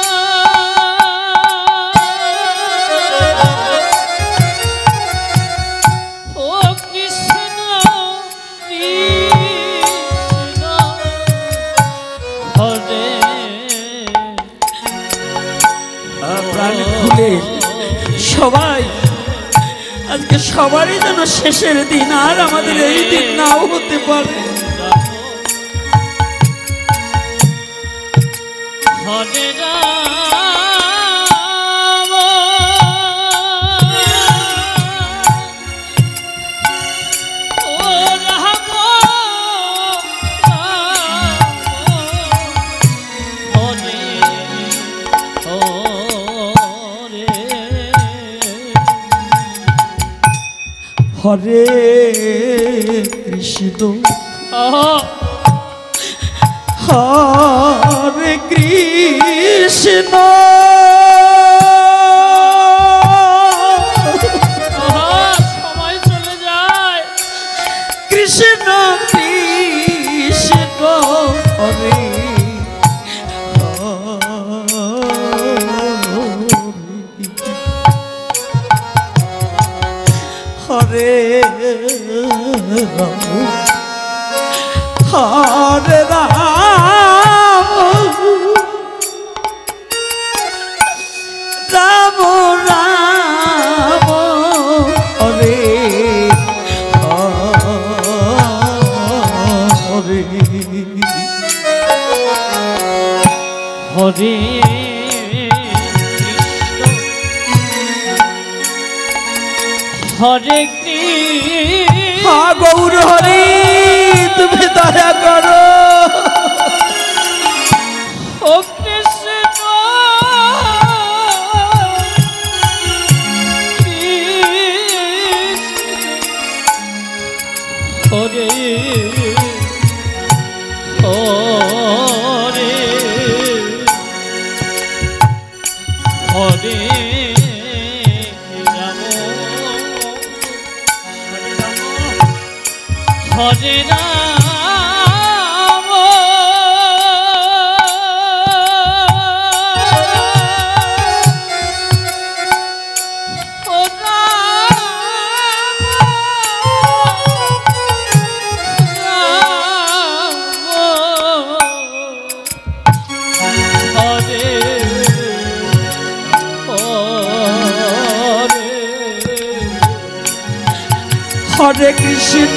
ও কৃষ্ণ কৃষ্ণ হরে প্রাণ খুলে সবাই, আজকে সবারই যেন শেষের দিন, আর আমাদের এই দিন নাও হতে পারে। হরে রাম ও রাম হরে ও হরে কৃষ্ণ আহা, হরে কৃষ্ণ আহা, সময় চলে যায়। কৃষ্ণ কৃষ্ণ হরে হরে রাম হরে রাম রাম রাম হরে হরে হরে হরে কৃষ্ণ হা গৌর হরি তুমি দয়া করো ও কৃষ্ণ হরে হরে হরে রাম হরে রাম ও রাম রাম হরে হরে কৃষ্ণ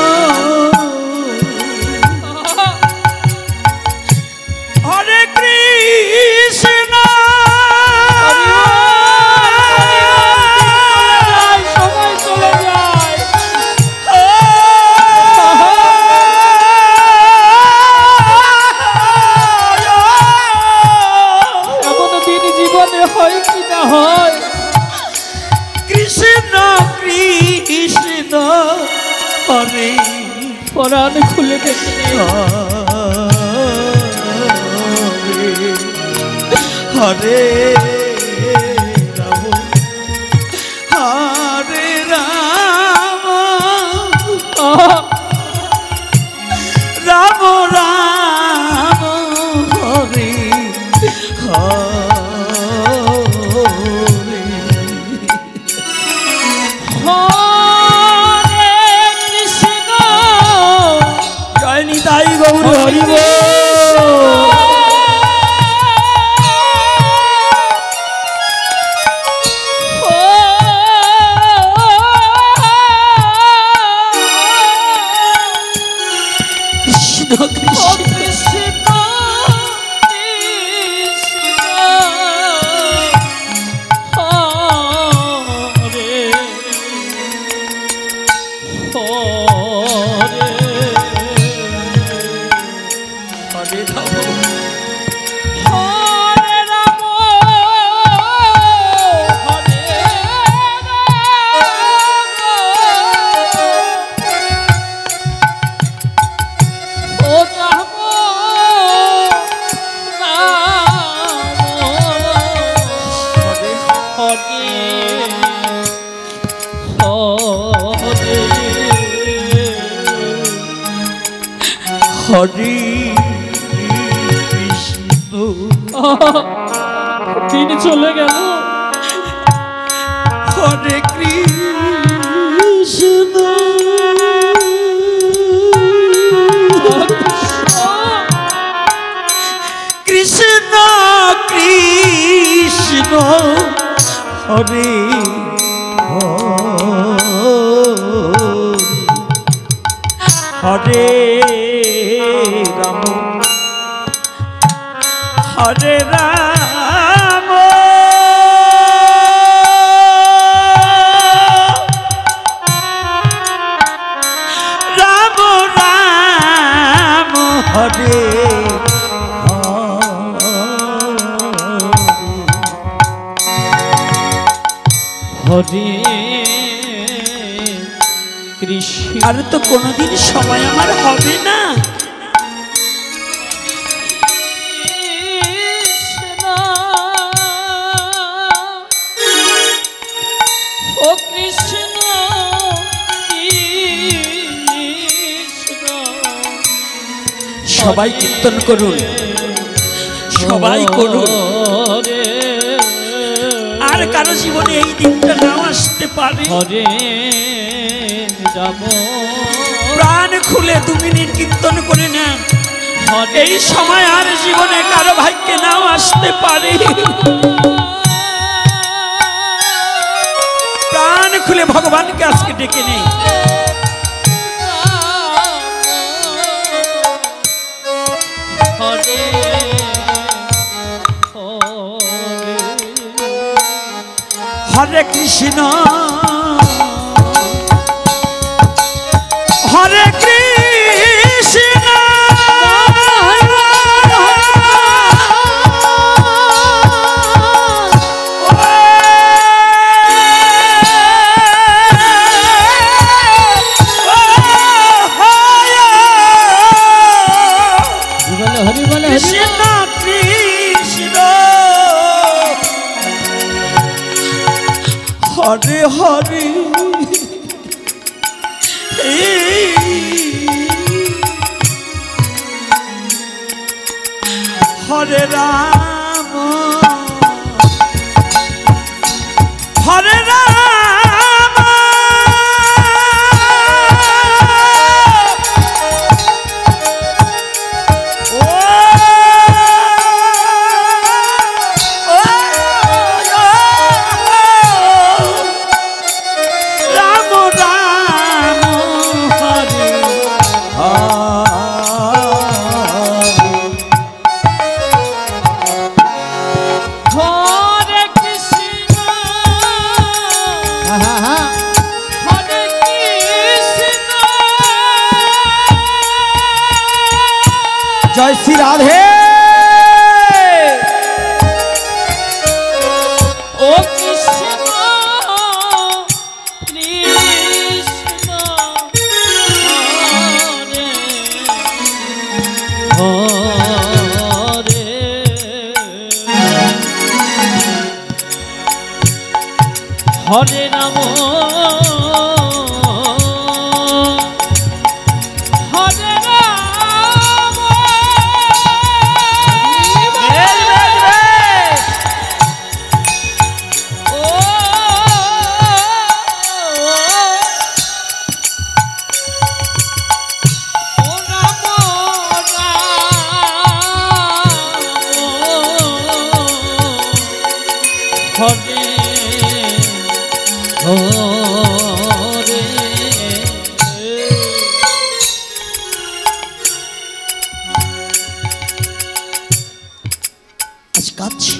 হরে কৃষ্ণ সময় চলে যায়। এমন দিন জীবনে হয় কি না হয়। কৃষ্ণ কৃষ্ণ হরে পরাণ খুলে দেখে হরে রাম হরে রাম রাম রাম হরে হরে হরে কৃষ্ণ জয় নিতাই গৌর হরি বল। কৃষ্ণ কৃষ্ণ হরে রাম হরে কৃষ্ণ দিন চলে গেল। হরে কৃষ্ণ কৃষ্ণ কৃষ্ণ হরে হরে রাম হরে রাম রাম রাম হরে হরে কৃষ্ণ আর তো কোনোদিন সময় আমার হবে না। ও কৃষ্ণ কৃষ্ণ সবাই কীর্তন করুন, সবাই করুন। আর কারো জীবনে এই দিনটা নাও আসতে পারে। হরে যাব প্রাণ খুলে দু মিনিট কীর্তন করে নেন। এই সময় আর জীবনে কারো ভাগ্যে নাও আসতে পারে। প্রাণ খুলে ভগবানকে আজকে ডেকে নেই। হরে হরে কৃষ্ণ হরে কৃষ্ণ হরি বলে হরি কৃষ্ণ কৃষ্ণ হরে হরে হরে রাম হরে রাম ও ও রাম রাম হরে হরে কৃষ্ণ হা হা হরে কৃষ্ণ জয় শ্রী রাধে। ও কৃষ্ণ কৃষ্ণ হরে হরে হরে রাম হরে রাম বেশ, বেশ, বেশ। ও ও রাম রাম হরে হরে আজ কাঁদছি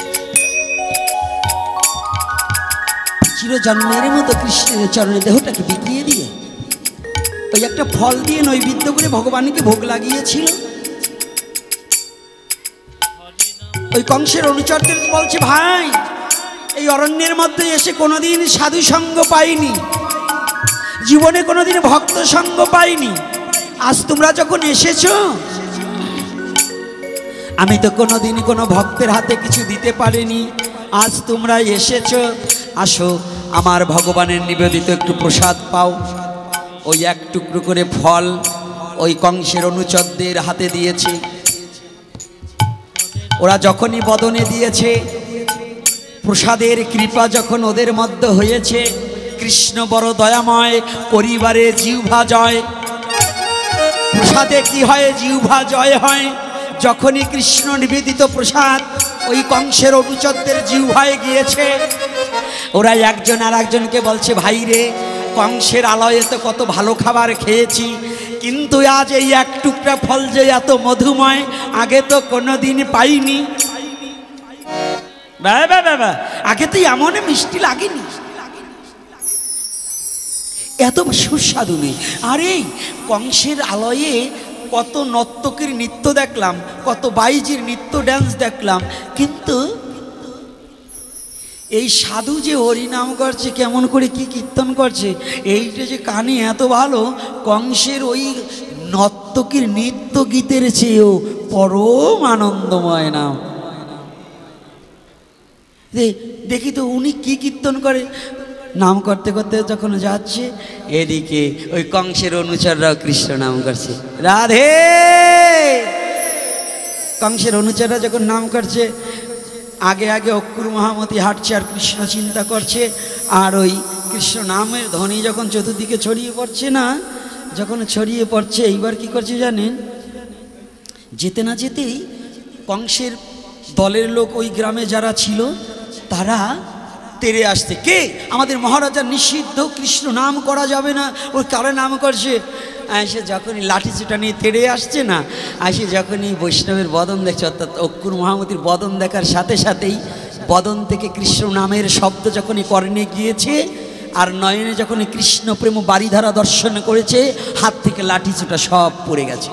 চিরজন্মের মতো কৃষ্ণের চরণে দেহটাকে বিকিয়ে দিয়ে ওই একটা ফল দিয়ে নৈবেদ্য করে ভগবানকে ভোগ লাগিয়েছিল। ওই কংসের অনুচরদের বলছে, ভাই এই অরণ্যের মধ্যে এসে কোনোদিন সাধু সঙ্গ পাইনি, জীবনে কোনোদিন ভক্ত সঙ্গ পাইনি। আজ তোমরা যখন এসেছো, আমি তো কোনোদিন কোনো ভক্তের হাতে কিছু দিতে পারিনি, আজ তোমরা এসেছো, আসো আমার ভগবানের নিবেদিত একটু প্রসাদ পাও। ওই এক টুকরো করে ফল ওই কংসের অনুচরদের হাতে দিয়েছে। ওরা যখনই বদনে দিয়েছে, প্রসাদের কৃপা যখন ওদের মধ্যে হয়েছে, কৃষ্ণ বড় দয়াময়, পরিবারে জিহ্বা জয়। প্রসাদে কি হয়? জিহ্বা জয় হয়। যখনই কৃষ্ণ নিবেদিত প্রসাদ ওই কংসের অনুচরদের জিহ্বায় গিয়েছে, ওরা একজন আর একজনকে বলছে, ভাই রে, কংসের আলয়ে তো কত ভালো খাবার খেয়েছি, কিন্তু আজ এই এক টুকরা ফল যে এত মধুময়, আগে তো কোনোদিন পাইনি। বাবা বাবা, আগে তো এমন মিষ্টি লাগেনি, এত সুস্বাদু নেই। আরে কংসের আলয়ে কত নর্তকীর নৃত্য দেখলাম, কত বাইজির নৃত্য ড্যান্স দেখলাম, কিন্তু এই সাধু যে হরিনাম করছে, কেমন করে কি কীর্তন করছে, এইটা যে কানে এত ভালো, কংসের ওই নর্তকীর নৃত্য গীতের চেয়েও পরম আনন্দময় নাম। দেখি তো উনি কি কীর্তন করে। নাম করতে করতে যখন যাচ্ছে, এদিকে ওই কংসের অনুচররাও কৃষ্ণ নাম করছে, রাধে। কংসের অনুচররা যখন নাম করছে, আগে আগে অক্কুর মহামতি হাঁটছে আর কৃষ্ণ চিন্তা করছে, আর ওই কৃষ্ণ নামের ধ্বনি যখন চতুর্দিকে ছড়িয়ে পড়ছে না, যখন ছড়িয়ে পড়ছে, এইবার কি করছে জানেন, যেতে না যেতেই কংসের দলের লোক, ওই গ্রামে যারা ছিল তারা তেড়ে আসছে। কে? আমাদের মহারাজার নিষিদ্ধ, কৃষ্ণ নাম করা যাবে না, ওই কারো নাম করছে। এসে যখনই লাঠি চুটা নিয়ে তেড়ে আসছে না, এসে যখনই বৈষ্ণবের বদন দেখছে, অর্থাৎ অক্কুর মহামতির বদন দেখার সাথে সাথেই বদন থেকে কৃষ্ণ নামের শব্দ যখনই কর্ণে গিয়েছে, আর নয়নে যখনই কৃষ্ণ প্রেম বারিধারা দর্শন করেছে, হাত থেকে লাঠি চুটা সব পড়ে গেছে,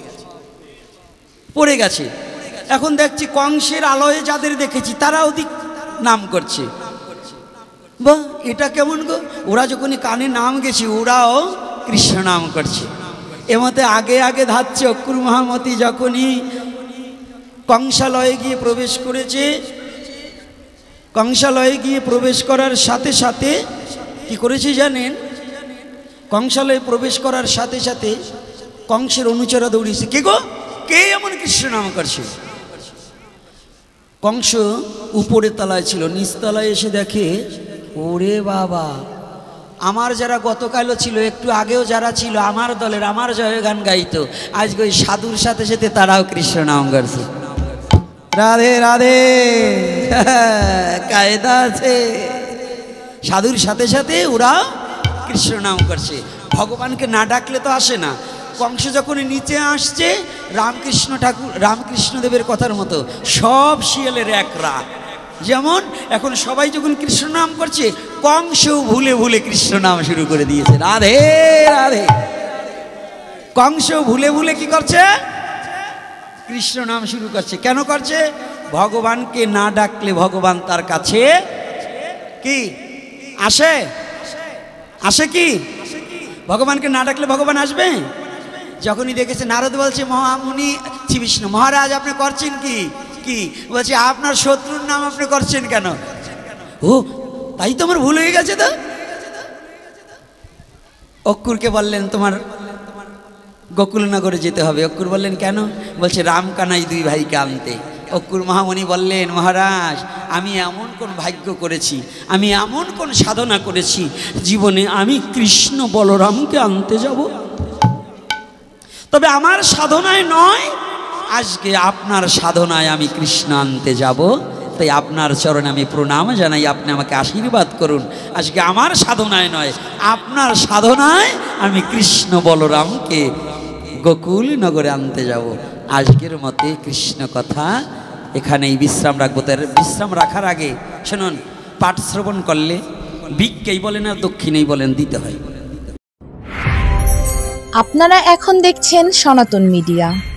পড়ে গেছে। এখন দেখছি কংসের আলয়ে যাদের দেখেছি তারাও দিক নাম করছে। বা এটা কেমন গো, ওরা যখনই কানে নাম গেছে ওরাও কৃষ্ণ নাম করছে। এমতে আগে আগে ধাচ্ছে অক্কুর মহামতি যখনই কংসালয়ে গিয়ে প্রবেশ করেছে, কংসালয়ে গিয়ে প্রবেশ করার সাথে সাথে কি করেছে জানেন, কংসালয়ে প্রবেশ করার সাথে সাথে কংসের অনুচরা দৌড়িয়েছে, কে গো, কে এমন কৃষ্ণ নাম করছে। কংস উপরের তলায় ছিল, নিচতলায় এসে দেখে, ওরে বাবা, আমার যারা গতকালও ছিল, একটু আগেও যারা ছিল আমার দলের, আমার জয়গান গাইতো, আজকে ওই সাধুর সাথে সাথে তারাও কৃষ্ণ নাম করছে। রাধে রাধে, কায়দা আছে। সাধুর সাথে সাথে ওরা কৃষ্ণ নাম করছে। ভগবানকে না ডাকলে তো আসে না। কংস যখন নিচে আসছে, রামকৃষ্ণ ঠাকুর রামকৃষ্ণ দেবের কথার মতো সব শিয়ালের এক রাত। যেমন এখন সবাই যখন কৃষ্ণ নাম করছে, কংসও ভুলে ভুলে কৃষ্ণ নাম শুরু করে দিয়েছে। রাধে রাধে। কংসও ভুলে ভুলে কি করছে, কৃষ্ণ নাম শুরু করছে। কেন করছে? ভগবানকে না ডাকলে ভগবান তার কাছে কি আসে? আসে কি? ভগবানকে না ডাকলে ভগবান আসবে? যখনই দেখেছে, নারদ বলছে, মহামুনি শ্রী বিষ্ণু মহারাজ আপনি করছেন কি? কি বলছে, আপনার শত্রুর নাম আপনি করছেন কেন? ও তাই তো আমার ভুল হয়ে গেছে। তো অক্কুরকে বললেন তোমার গোকুলনগরে যেতে হবে। অক্কুর বললেন কেন? বলছে রাম কানাই দুই ভাইকে আনতে। অক্কুর মহামুনি বললেন, মহারাজ আমি এমন কোন ভাগ্য করেছি, আমি এমন কোন সাধনা করেছি, জীবনে আমি কৃষ্ণ বলরামকে আনতে যাব? তবে আমার সাধনায় নয়, আজকে আপনার সাধনায় আমি কৃষ্ণ আনতে যাব। তাই আপনার চরণে আমি প্রণাম জানাই, আপনি আমাকে আশীর্বাদ করুন। আজকে আমার সাধনায় নয়, আপনার সাধনায় আমি কৃষ্ণ বলরামকে গোকুল নগরে আনতে যাব। আজকের মতে কৃষ্ণ কথা এখানেই বিশ্রাম রাখবো। তার বিশ্রাম রাখার আগে শুনুন, পাঠ শ্রবণ করলে ভিক্ষেই বলেন আর দক্ষিণেই বলেন দিতে হয়। আপনারা এখন দেখছেন সনাতন মিডিয়া।